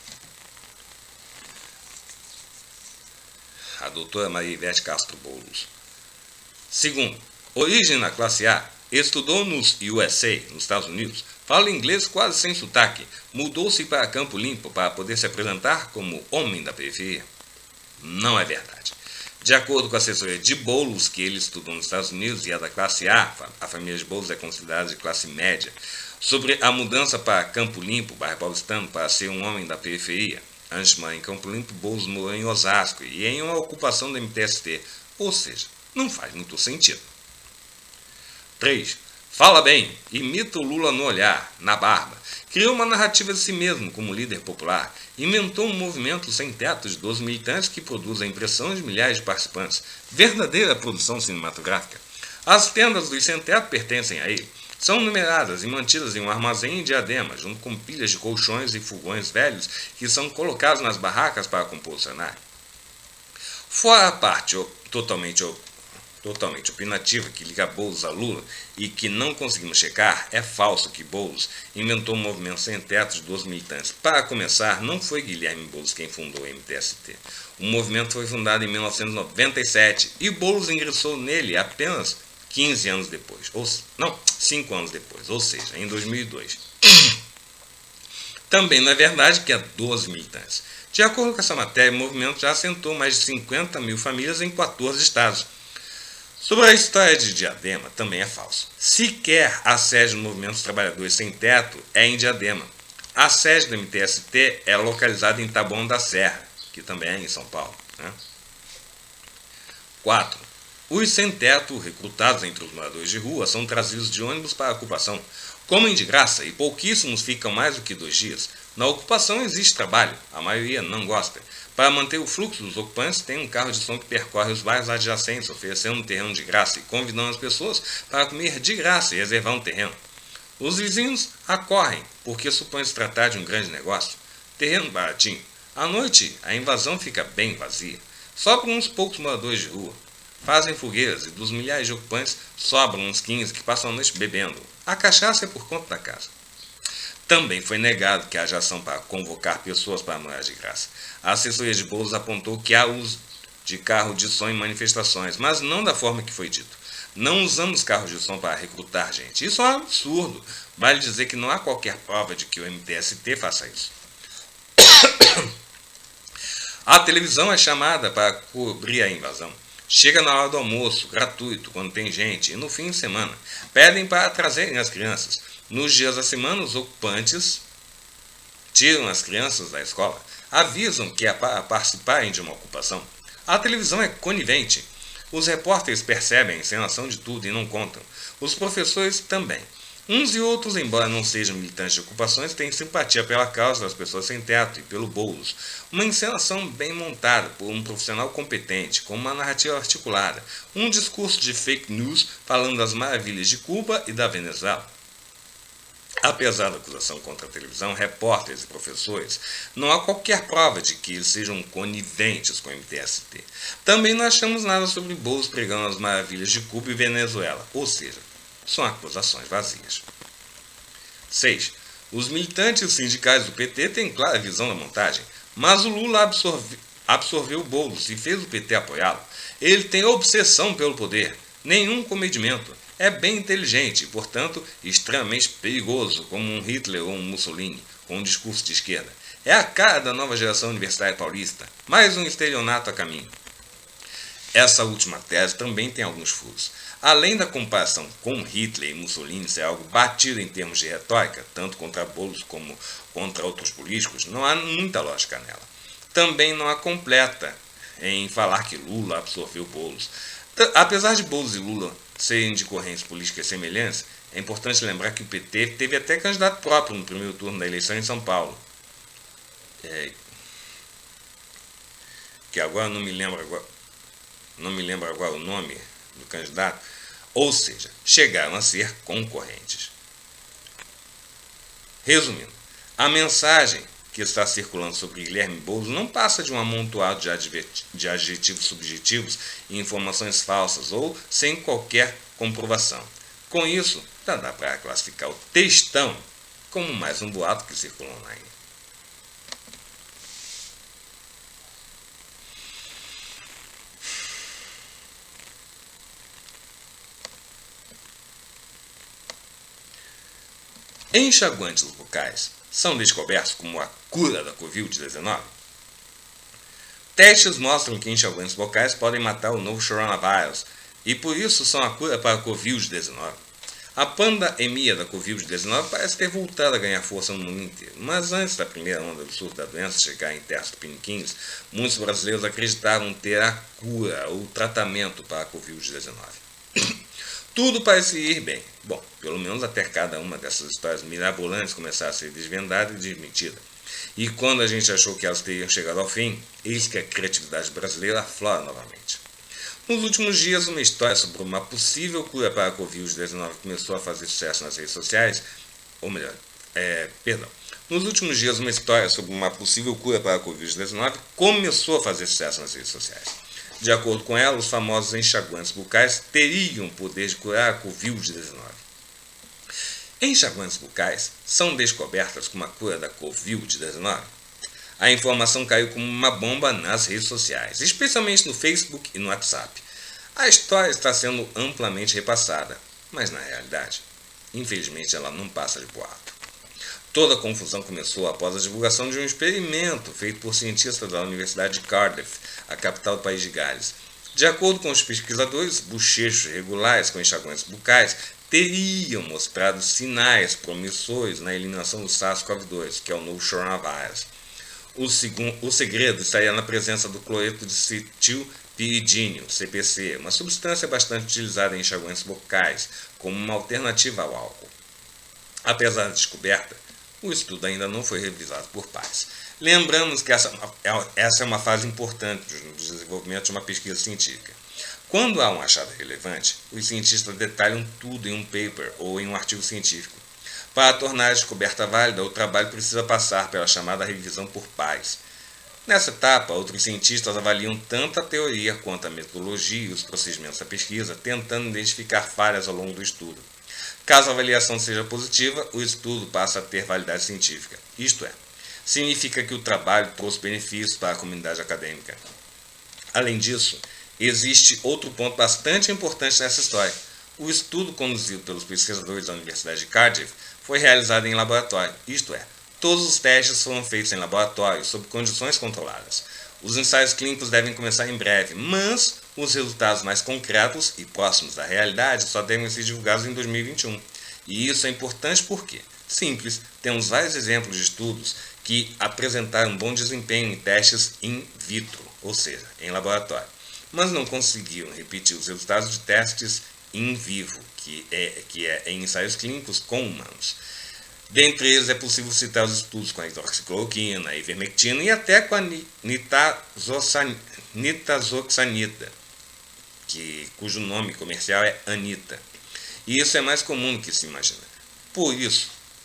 A doutora Maria Ivete Castro Boulos. Segundo, origem na classe A, estudou nos U S A, nos Estados Unidos, fala inglês quase sem sotaque, mudou-se para Campo Limpo para poder se apresentar como homem da periferia. Não é verdade. De acordo com a assessoria de Boulos, que ele estudou nos Estados Unidos e é da classe A, a família de Boulos é considerada de classe média, sobre a mudança para Campo Limpo, bairro paulistano, para ser um homem da periferia. Antes de morar em Campo Limpo, Boulos morou em Osasco e em uma ocupação da M T S T, ou seja, não faz muito sentido. três. Fala bem, imita o Lula no olhar, na barba, criou uma narrativa de si mesmo como líder popular, inventou um movimento sem teto de doze militantes que produz a impressão de milhares de participantes, verdadeira produção cinematográfica. As tendas do sem teto pertencem a ele. São numeradas e mantidas em um armazém em Diadema, junto com pilhas de colchões e fogões velhos que são colocados nas barracas para compor o cenário. Fora a parte totalmente, totalmente opinativa que liga Boulos a Lula e que não conseguimos checar, é falso que Boulos inventou um movimento sem teto de doze militantes. Para começar, não foi Guilherme Boulos quem fundou o M T S T. O movimento foi fundado em mil novecentos e noventa e sete e Boulos ingressou nele apenas quinze anos depois, ou não, cinco anos depois, ou seja, em dois mil e dois. Também não é verdade que há doze militantes. De acordo com essa matéria, o movimento já assentou mais de cinquenta mil famílias em quatorze estados. Sobre a história de Diadema, também é falso. Sequer a sede do Movimento dos Trabalhadores Sem Teto é em Diadema. A sede do M T S T é localizada em Taboão da Serra, que também é em São Paulo. Né? quatro. Os sem-teto recrutados entre os moradores de rua são trazidos de ônibus para a ocupação. Comem de graça e pouquíssimos ficam mais do que dois dias. Na ocupação existe trabalho, a maioria não gosta. Para manter o fluxo dos ocupantes, tem um carro de som que percorre os bairros adjacentes, oferecendo um terreno de graça e convidando as pessoas para comer de graça e reservar um terreno. Os vizinhos acorrem, porque supõe-se tratar de um grande negócio. Terreno baratinho. À noite, a invasão fica bem vazia. Sobram uns poucos moradores de rua. Fazem fogueiras e dos milhares de ocupantes sobram uns quinze que passam a noite bebendo. A cachaça é por conta da casa. Também foi negado que haja ação para convocar pessoas para morar de graça. A assessoria de Boulos apontou que há uso de carro de som em manifestações, mas não da forma que foi dito. Não usamos carros de som para recrutar gente. Isso é um absurdo. Vale dizer que não há qualquer prova de que o M T S T faça isso. A televisão é chamada para cobrir a invasão. Chega na hora do almoço, gratuito, quando tem gente, e no fim de semana. Pedem para trazerem as crianças. Nos dias da semana, os ocupantes tiram as crianças da escola. Avisam que é para participarem de uma ocupação. A televisão é conivente. Os repórteres percebem a encenação de tudo e não contam. Os professores também. Uns e outros, embora não sejam militantes de ocupações, têm simpatia pela causa das pessoas sem teto e pelo Boulos. Uma encenação bem montada por um profissional competente, com uma narrativa articulada, um discurso de fake news falando das maravilhas de Cuba e da Venezuela. Apesar da acusação contra a televisão, repórteres e professores, não há qualquer prova de que eles sejam coniventes com o M T S T. Também não achamos nada sobre Boulos pregando as maravilhas de Cuba e Venezuela, ou seja, são acusações vazias. seis. Os militantes sindicais do P T têm clara visão da montagem, mas o Lula absorve, absorveu Boulos e fez o P T apoiá-lo. Ele tem obsessão pelo poder, nenhum comedimento. É bem inteligente e, portanto, extremamente perigoso, como um Hitler ou um Mussolini, com um discurso de esquerda. É a cara da nova geração universitária paulista, mais um estelionato a caminho. Essa última tese também tem alguns furos. Além da comparação com Hitler e Mussolini ser algo batido em termos de retórica, tanto contra Boulos como contra outros políticos, não há muita lógica nela. Também não há completa em falar que Lula absorveu Boulos. Apesar de Boulos e Lula serem de correntes políticas semelhantes, é importante lembrar que o P T teve até candidato próprio no primeiro turno da eleição em São Paulo. É, que agora não me lembro agora, não me lembro agora o nome do candidato. Ou seja, chegaram a ser concorrentes. Resumindo, a mensagem que está circulando sobre Guilherme Boulos não passa de um amontoado de adjetivos subjetivos e informações falsas ou sem qualquer comprovação. Com isso, já dá para classificar o textão como mais um boato que circula online. Enxaguantes bucais são descobertos como a cura da covid dezenove? Testes mostram que enxaguantes bucais podem matar o novo coronavírus e por isso são a cura para a covid dezenove. A pandemia da covid dezenove parece ter voltado a ganhar força no mundo inteiro, mas antes da primeira onda do surto da doença chegar em terras tupiniquins, muitos brasileiros acreditavam ter a cura ou tratamento para a covid dezenove. Tudo parecia ir bem. Bom, pelo menos até cada uma dessas histórias mirabolantes começar a ser desvendada e desmentida. E quando a gente achou que elas teriam chegado ao fim, eis que a criatividade brasileira aflora novamente. Nos últimos dias, uma história sobre uma possível cura para a covid dezenove começou a fazer sucesso nas redes sociais, ou melhor, é, perdão. Nos últimos dias, uma história sobre uma possível cura para a covid dezenove começou a fazer sucesso nas redes sociais. De acordo com ela, os famosos enxaguantes bucais teriam o poder de curar a covid dezenove. Enxaguantes bucais são descobertas como a cura da covid dezenove? A informação caiu como uma bomba nas redes sociais, especialmente no Facebook e no WhatsApp. A história está sendo amplamente repassada, mas na realidade, infelizmente ela não passa de boato. Toda a confusão começou após a divulgação de um experimento feito por cientistas da Universidade de Cardiff, a capital do país de Gales. De acordo com os pesquisadores, bochechos regulares com enxaguantes bucais teriam mostrado sinais promissores na eliminação do SARS-CoV dois, que é o novo coronavírus. O, o segredo estaria na presença do cloreto de cetilpiridínio, C P C, uma substância bastante utilizada em enxaguantes bucais como uma alternativa ao álcool. Apesar da descoberta, o estudo ainda não foi revisado por pares. Lembramos que essa, essa é uma fase importante no desenvolvimento de uma pesquisa científica. Quando há um achado relevante, os cientistas detalham tudo em um paper ou em um artigo científico. Para tornar a descoberta válida, o trabalho precisa passar pela chamada revisão por pares. Nessa etapa, outros cientistas avaliam tanto a teoria quanto a metodologia e os procedimentos da pesquisa, tentando identificar falhas ao longo do estudo. Caso a avaliação seja positiva, o estudo passa a ter validade científica. Isto é, significa que o trabalho trouxe benefícios para a comunidade acadêmica. Além disso, existe outro ponto bastante importante nessa história. O estudo conduzido pelos pesquisadores da Universidade de Cardiff foi realizado em laboratório, isto é, todos os testes foram feitos em laboratório, sob condições controladas. Os ensaios clínicos devem começar em breve, mas os resultados mais concretos e próximos da realidade só devem ser divulgados em dois mil e vinte e um. E isso é importante porque, simples, temos vários exemplos de estudos que apresentaram bom desempenho em testes in vitro, ou seja, em laboratório, mas não conseguiram repetir os resultados de testes in vivo, que é, que é em ensaios clínicos com humanos. Dentre eles é possível citar os estudos com a hidroxicloroquina, a ivermectina e até com a nitazoxanida, que, cujo nome comercial é Anita. E isso é mais comum do que se imagina. Por isso,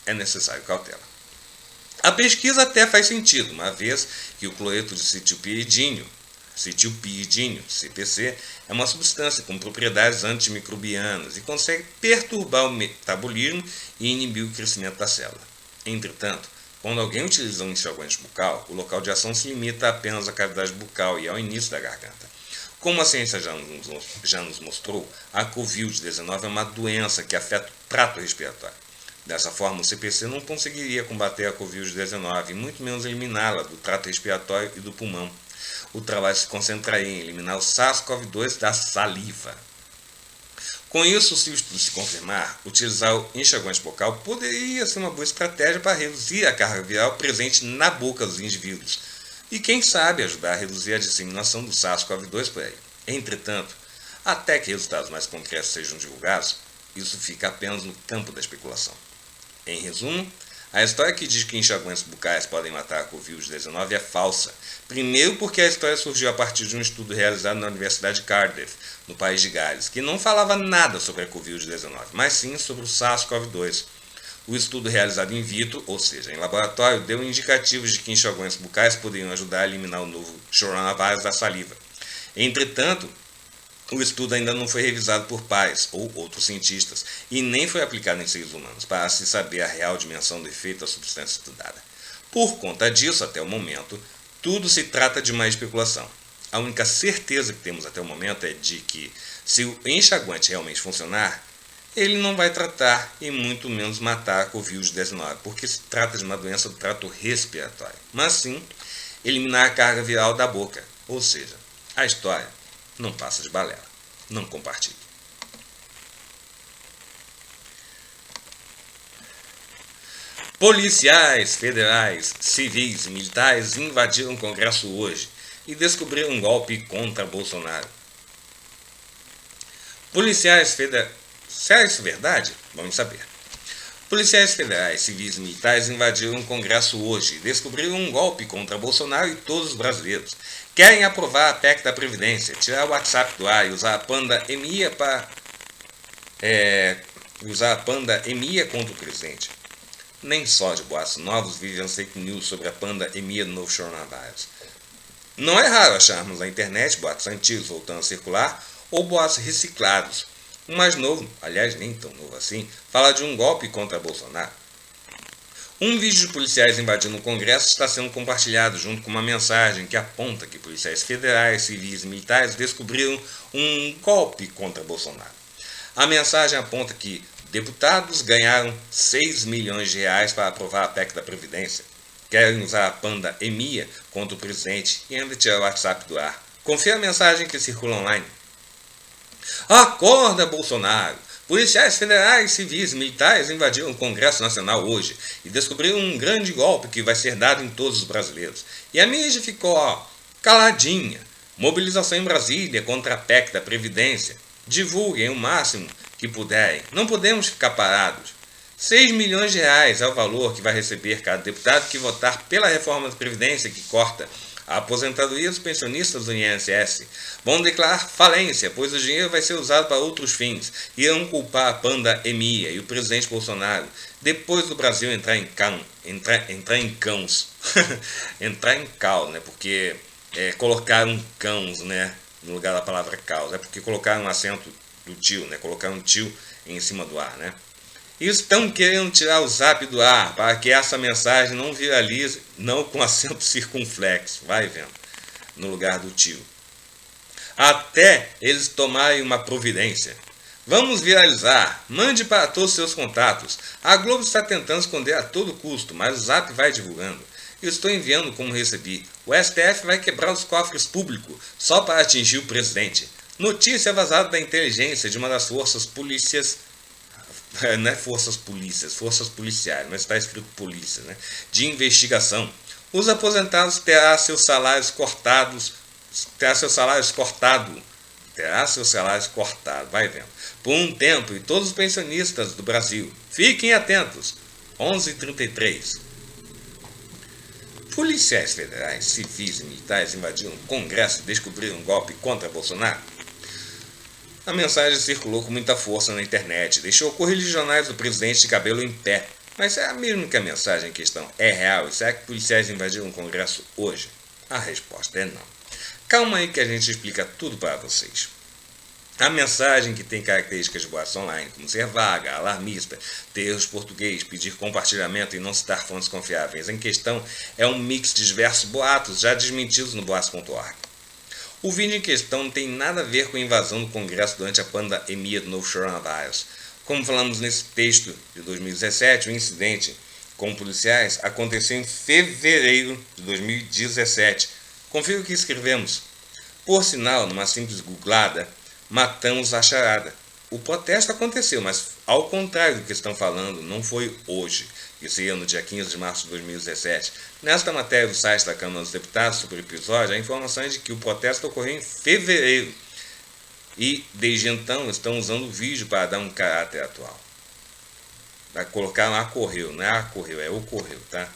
é necessário cautela. A pesquisa até faz sentido, uma vez que o cloreto de cetilpiridínio, cetilpiridínio, C P C, é uma substância com propriedades antimicrobianas e consegue perturbar o metabolismo e inibir o crescimento da célula. Entretanto, quando alguém utiliza um enxaguante bucal, o local de ação se limita apenas à cavidade bucal e ao início da garganta. Como a ciência já nos, já nos mostrou, a covid dezenove é uma doença que afeta o trato respiratório. Dessa forma, o C P C não conseguiria combater a covid dezenove e muito menos eliminá-la do trato respiratório e do pulmão. O trabalho se concentraria em eliminar o SARS-CoV dois da saliva. Com isso, se o estudo se confirmar, utilizar o enxaguante bucal poderia ser uma boa estratégia para reduzir a carga viral presente na boca dos indivíduos e, quem sabe, ajudar a reduzir a disseminação do SARS-CoV dois por aí. Entretanto, até que resultados mais concretos sejam divulgados, isso fica apenas no campo da especulação. Em resumo, a história que diz que enxaguantes bucais podem matar a covid dezenove é falsa. Primeiro porque a história surgiu a partir de um estudo realizado na Universidade de Cardiff, no país de Gales, que não falava nada sobre a covid dezenove, mas sim sobre o SARS-CoV dois. O estudo realizado in vitro, ou seja, em laboratório, deu indicativos de que enxaguantes bucais poderiam ajudar a eliminar o novo coronavírus da saliva. Entretanto, o estudo ainda não foi revisado por pares ou outros cientistas e nem foi aplicado em seres humanos para se saber a real dimensão do efeito da substância estudada. Por conta disso, até o momento, tudo se trata de uma especulação. A única certeza que temos até o momento é de que, se o enxaguante realmente funcionar, ele não vai tratar e muito menos matar a covid dezenove, porque se trata de uma doença do trato respiratório, mas sim eliminar a carga viral da boca, ou seja, a história não passa de balela. Não compartilhe. Policiais federais, civis e militares invadiram o Congresso hoje e descobriram um golpe contra Bolsonaro. Policiais federais... Será isso verdade? Vamos saber. Policiais federais, civis e militares invadiram o Congresso hoje e descobriram um golpe contra Bolsonaro e todos os brasileiros. Querem aprovar a P E C da Previdência, tirar o WhatsApp do ar e usar a pandemia para é, usar a pandemia contra o presidente. Nem só de boatos novos vivem fake news sobre a pandemia do novo coronavírus. Não é raro acharmos na internet boatos antigos voltando a circular ou boatos reciclados. O mais novo, aliás nem tão novo assim, fala de um golpe contra Bolsonaro. Um vídeo de policiais invadindo o Congresso está sendo compartilhado junto com uma mensagem que aponta que policiais federais, civis e militares descobriram um golpe contra Bolsonaro. A mensagem aponta que deputados ganharam seis milhões de reais para aprovar a P E C da Previdência, querem usar a pandemia contra o presidente e ainda tirar o WhatsApp do ar. Confira a mensagem que circula online. Acorda, Bolsonaro! Policiais federais, civis e militares invadiram o Congresso Nacional hoje e descobriram um grande golpe que vai ser dado em todos os brasileiros. E a mídia ficou ó, caladinha. Mobilização em Brasília contra a P E C da Previdência. Divulguem o máximo que puderem. Não podemos ficar parados. seis milhões de reais é o valor que vai receber cada deputado que votar pela reforma da Previdência que corta a aposentadoria dos pensionistas do I N S S. Vão declarar falência, pois o dinheiro vai ser usado para outros fins. Irão culpar a pandemia e o presidente Bolsonaro, depois do Brasil entrar em cão, entrar, entrar em cãos. entrar em cal, né? Porque é, colocaram cãos, né? No lugar da palavra caos. É porque colocaram um acento do tio, né? Colocaram um tio em cima do ar, né? E estão querendo tirar o zap do ar para que essa mensagem não viralize, não com acento circunflexo, vai vendo, no lugar do tio. Até eles tomarem uma providência. Vamos viralizar, mande para todos os seus contatos. A Globo está tentando esconder a todo custo, mas o zap vai divulgando. Eu estou enviando como recebi. O S T F vai quebrar os cofres públicos só para atingir o presidente. Notícia vazada da inteligência de uma das forças polícias. Não é forças polícias, forças policiais, mas está escrito polícia, né? De investigação. Os aposentados terão seus salários cortados, terá seus salários cortados, terá seus salários cortados, vai vendo, por um tempo, e todos os pensionistas do Brasil. Fiquem atentos. onze e trinta e três. Policiais federais, civis e militares invadiram o Congresso e descobriram um golpe contra Bolsonaro. A mensagem circulou com muita força na internet, deixou correligionários do presidente de cabelo em pé. Mas será mesmo que a mensagem em questão é real? E será que policiais invadiram o Congresso hoje? A resposta é não. Calma aí que a gente explica tudo para vocês. A mensagem, que tem características de boatos online, como ser vaga, alarmista, ter erros português, pedir compartilhamento e não citar fontes confiáveis, em questão é um mix de diversos boatos já desmentidos no boatos ponto org. O vídeo em questão não tem nada a ver com a invasão do Congresso durante a pandemia do novo coronavírus. Como falamos nesse texto de dois mil e dezessete, o incidente com policiais aconteceu em fevereiro de dois mil e dezessete. Confira o que escrevemos. Por sinal, numa simples googlada, matamos a charada. O protesto aconteceu, mas ao contrário do que estão falando, não foi hoje. Isso ia no dia quinze de março de dois mil e dezessete. Nesta matéria do site da Câmara dos Deputados sobre o episódio, a informação é de que o protesto ocorreu em fevereiro. E, desde então, estão usando o vídeo para dar um caráter atual. Vai colocar lá ocorreu, não é ocorreu, é ocorreu, tá?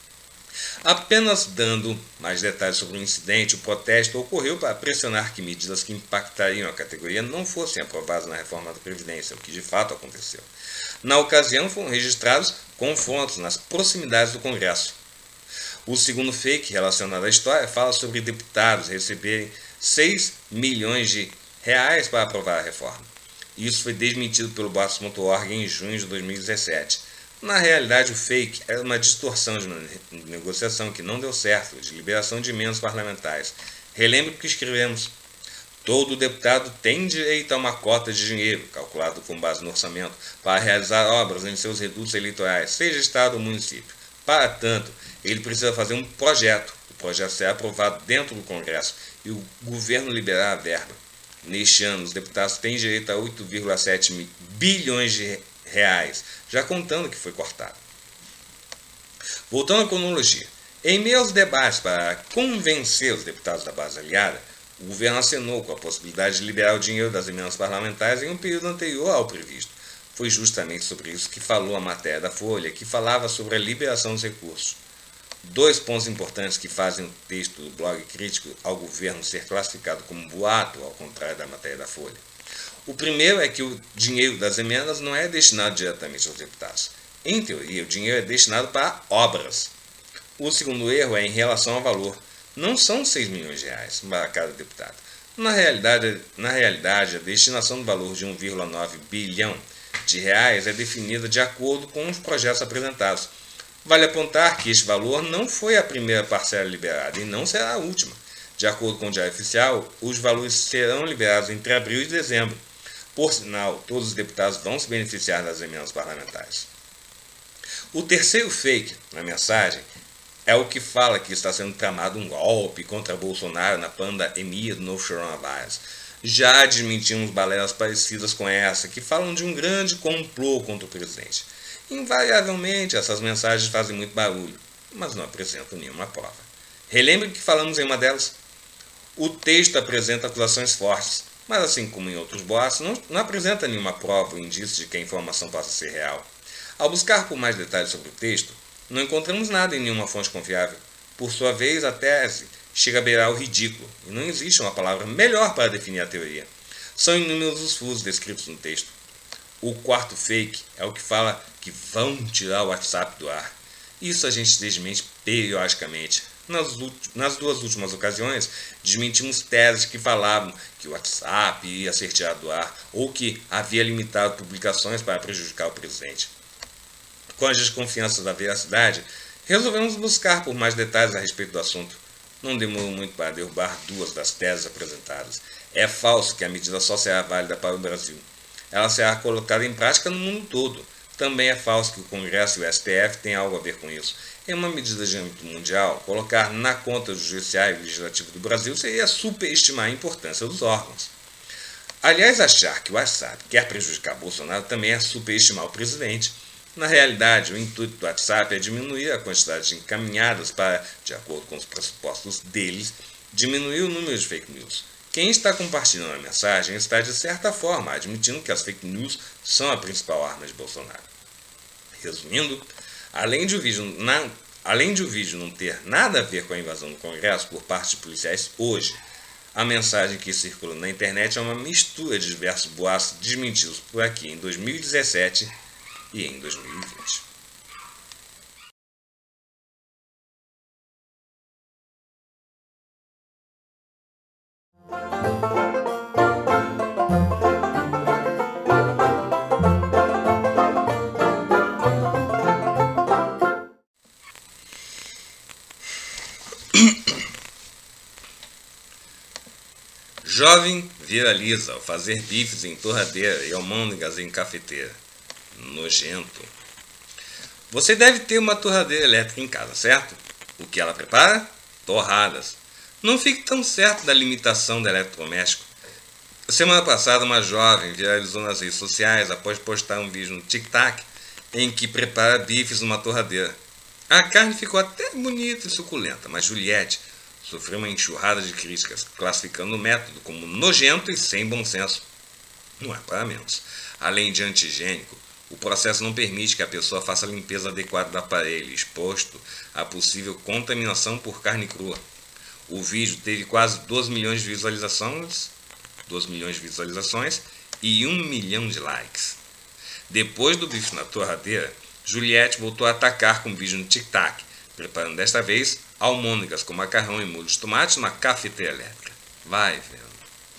Apenas dando mais detalhes sobre o incidente, o protesto ocorreu para pressionar que medidas que impactariam a categoria não fossem aprovadas na reforma da Previdência, o que de fato aconteceu. Na ocasião, foram registrados confrontos nas proximidades do Congresso. O segundo fake relacionado à história fala sobre deputados receberem seis milhões de reais para aprovar a reforma. Isso foi desmentido pelo boatos ponto org em junho de dois mil e dezessete. Na realidade, o fake era uma distorção de uma negociação que não deu certo, de liberação de emendas parlamentares. Relembre o que escrevemos. Todo deputado tem direito a uma cota de dinheiro, calculado com base no orçamento, para realizar obras em seus redutos eleitorais, seja Estado ou município. Para tanto, ele precisa fazer um projeto. O projeto será aprovado dentro do Congresso e o governo liberar a verba. Neste ano, os deputados têm direito a oito vírgula sete bilhões de reais, já contando que foi cortado. Voltando à cronologia. Em meio aos debates para convencer os deputados da base aliada, o governo acenou com a possibilidade de liberar o dinheiro das emendas parlamentares em um período anterior ao previsto. Foi justamente sobre isso que falou a matéria da Folha, que falava sobre a liberação dos recursos. Dois pontos importantes que fazem o texto do blog crítico ao governo ser classificado como boato, ao contrário da matéria da Folha. O primeiro é que o dinheiro das emendas não é destinado diretamente aos deputados. Em teoria, o dinheiro é destinado para obras. O segundo erro é em relação ao valor. Não são seis milhões de reais para cada deputado. Na realidade, na realidade, a destinação do valor de um vírgula nove bilhão de reais é definida de acordo com os projetos apresentados. Vale apontar que este valor não foi a primeira parcela liberada e não será a última. De acordo com o Diário Oficial, os valores serão liberados entre abril e dezembro. Por sinal, todos os deputados vão se beneficiar das emendas parlamentares. O terceiro fake na mensagem é o que fala que está sendo tramado um golpe contra Bolsonaro na pandemia do novo coronavírus. Já desmentimos balelas parecidas com essa, que falam de um grande complô contra o presidente. Invariavelmente, essas mensagens fazem muito barulho, mas não apresentam nenhuma prova. Relembre que falamos em uma delas. O texto apresenta acusações fortes, mas assim como em outros boatos, não, não apresenta nenhuma prova ou indício de que a informação possa ser real. Ao buscar por mais detalhes sobre o texto, não encontramos nada em nenhuma fonte confiável. Por sua vez, a tese chega a beirar o ridículo, e não existe uma palavra melhor para definir a teoria. São inúmeros os furos descritos no texto. O quarto fake é o que fala que vão tirar o WhatsApp do ar. Isso a gente desmente periodicamente. Nas, nas duas últimas ocasiões, desmentimos teses que falavam que o WhatsApp ia ser tirado do ar ou que havia limitado publicações para prejudicar o presidente. Com as desconfianças da veracidade, resolvemos buscar por mais detalhes a respeito do assunto. Não demorou muito para derrubar duas das teses apresentadas. É falso que a medida só será válida para o Brasil. Ela será colocada em prática no mundo todo. Também é falso que o Congresso e o S T F têm algo a ver com isso. Em uma medida de âmbito mundial, colocar na conta do Judiciário e Legislativo do Brasil seria superestimar a importância dos órgãos. Aliás, achar que o WhatsApp quer prejudicar Bolsonaro também é superestimar o presidente. Na realidade, o intuito do WhatsApp é diminuir a quantidade de encaminhadas para, de acordo com os pressupostos deles, diminuir o número de fake news. Quem está compartilhando a mensagem está, de certa forma, admitindo que as fake news são a principal arma de Bolsonaro. Resumindo, além de o vídeo, na, além de o vídeo não ter nada a ver com a invasão do Congresso por parte de policiais hoje, a mensagem que circula na internet é uma mistura de diversos boatos desmentidos por aqui em dois mil e dezessete e em dois mil e vinte. Jovem viraliza ao fazer bifes em torradeira e almôndegas em cafeteira. Nojento. Você deve ter uma torradeira elétrica em casa, certo? O que ela prepara? Torradas. Não fique tão certo da limitação do eletrodoméstico. Semana passada, uma jovem viralizou nas redes sociais após postar um vídeo no TikTok em que prepara bifes numa torradeira. A carne ficou até bonita e suculenta, mas Juliette sofreu uma enxurrada de críticas, classificando o método como nojento e sem bom senso. Não é para menos. Além de anti-higiênico, o processo não permite que a pessoa faça a limpeza adequada do aparelho, exposto a possível contaminação por carne crua. O vídeo teve quase doze milhões de visualizações, doze milhões de visualizações e um milhão de likes. Depois do bife na torradeira, Juliette voltou a atacar com um vídeo no TikTok, preparando desta vez almôndegas com macarrão e molho de tomate na cafeteira elétrica. Vai vendo.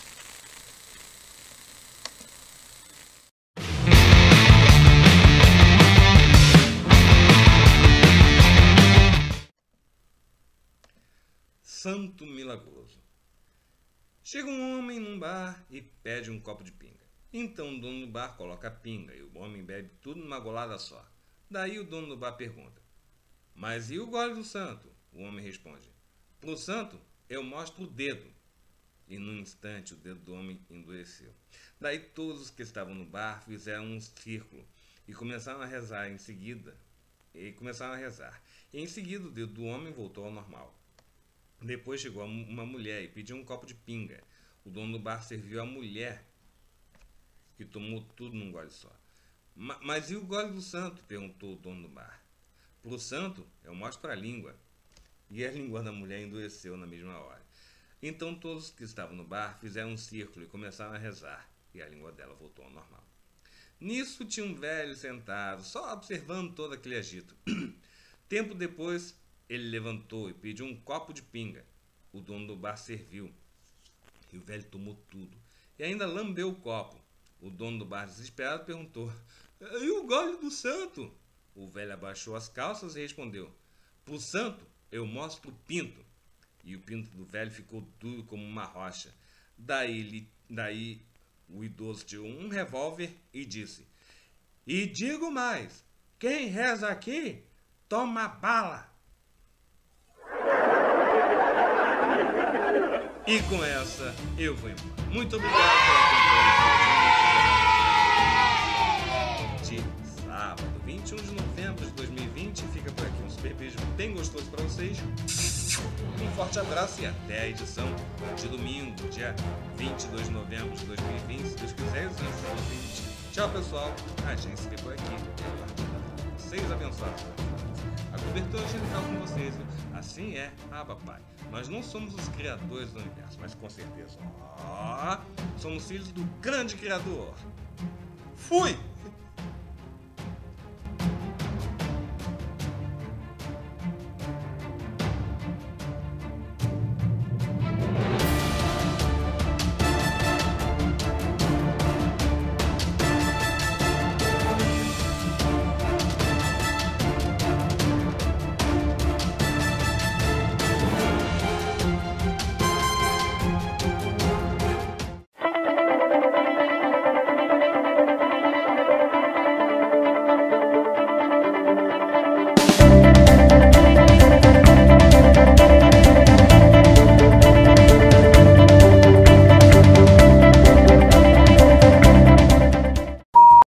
Santo milagroso. Chega um homem num bar e pede um copo de pinga. Então o dono do bar coloca a pinga e o homem bebe tudo numa golada só. Daí o dono do bar pergunta: mas e o gole do santo? O homem responde: pro santo eu mostro o dedo. E num instante o dedo do homem endureceu. Daí todos os que estavam no bar fizeram um círculo e começaram a rezar em seguida. E começaram a rezar. E em seguida o dedo do homem voltou ao normal. Depois chegou uma mulher e pediu um copo de pinga. O dono do bar serviu a mulher, que tomou tudo num gole só. Mas e o gole do santo? Perguntou o dono do bar. Pro santo, eu mostro para a língua. E a língua da mulher endureceu na mesma hora. Então todos que estavam no bar fizeram um círculo e começaram a rezar. E a língua dela voltou ao normal. Nisso tinha um velho sentado, só observando todo aquele agito. Tempo depois, ele levantou e pediu um copo de pinga. O dono do bar serviu. E o velho tomou tudo. E ainda lambeu o copo. O dono do bar, desesperado, perguntou: e o gole do santo? O velho abaixou as calças e respondeu: pro santo eu mostro o pinto. E o pinto do velho ficou duro como uma rocha. Daí, ele, daí o idoso tirou um revólver e disse: e digo mais, quem reza aqui, toma bala. E com essa, eu vou embora. Muito obrigado pela companhia de sábado, vinte e um de novembro de dois mil e vinte. Fica por aqui um super beijo bem gostoso para vocês. Um forte abraço e até a edição de domingo, dia vinte e dois de novembro de dois mil e vinte. Se Deus quiser, antes de dois mil e vinte. Tchau, pessoal. A gente se vê por aqui. Vocês abençoados. A cobertura angelical com vocês, viu? Assim é, ah papai. Nós não somos os criadores do universo, mas com certeza, ó, somos filhos do grande criador. Fui!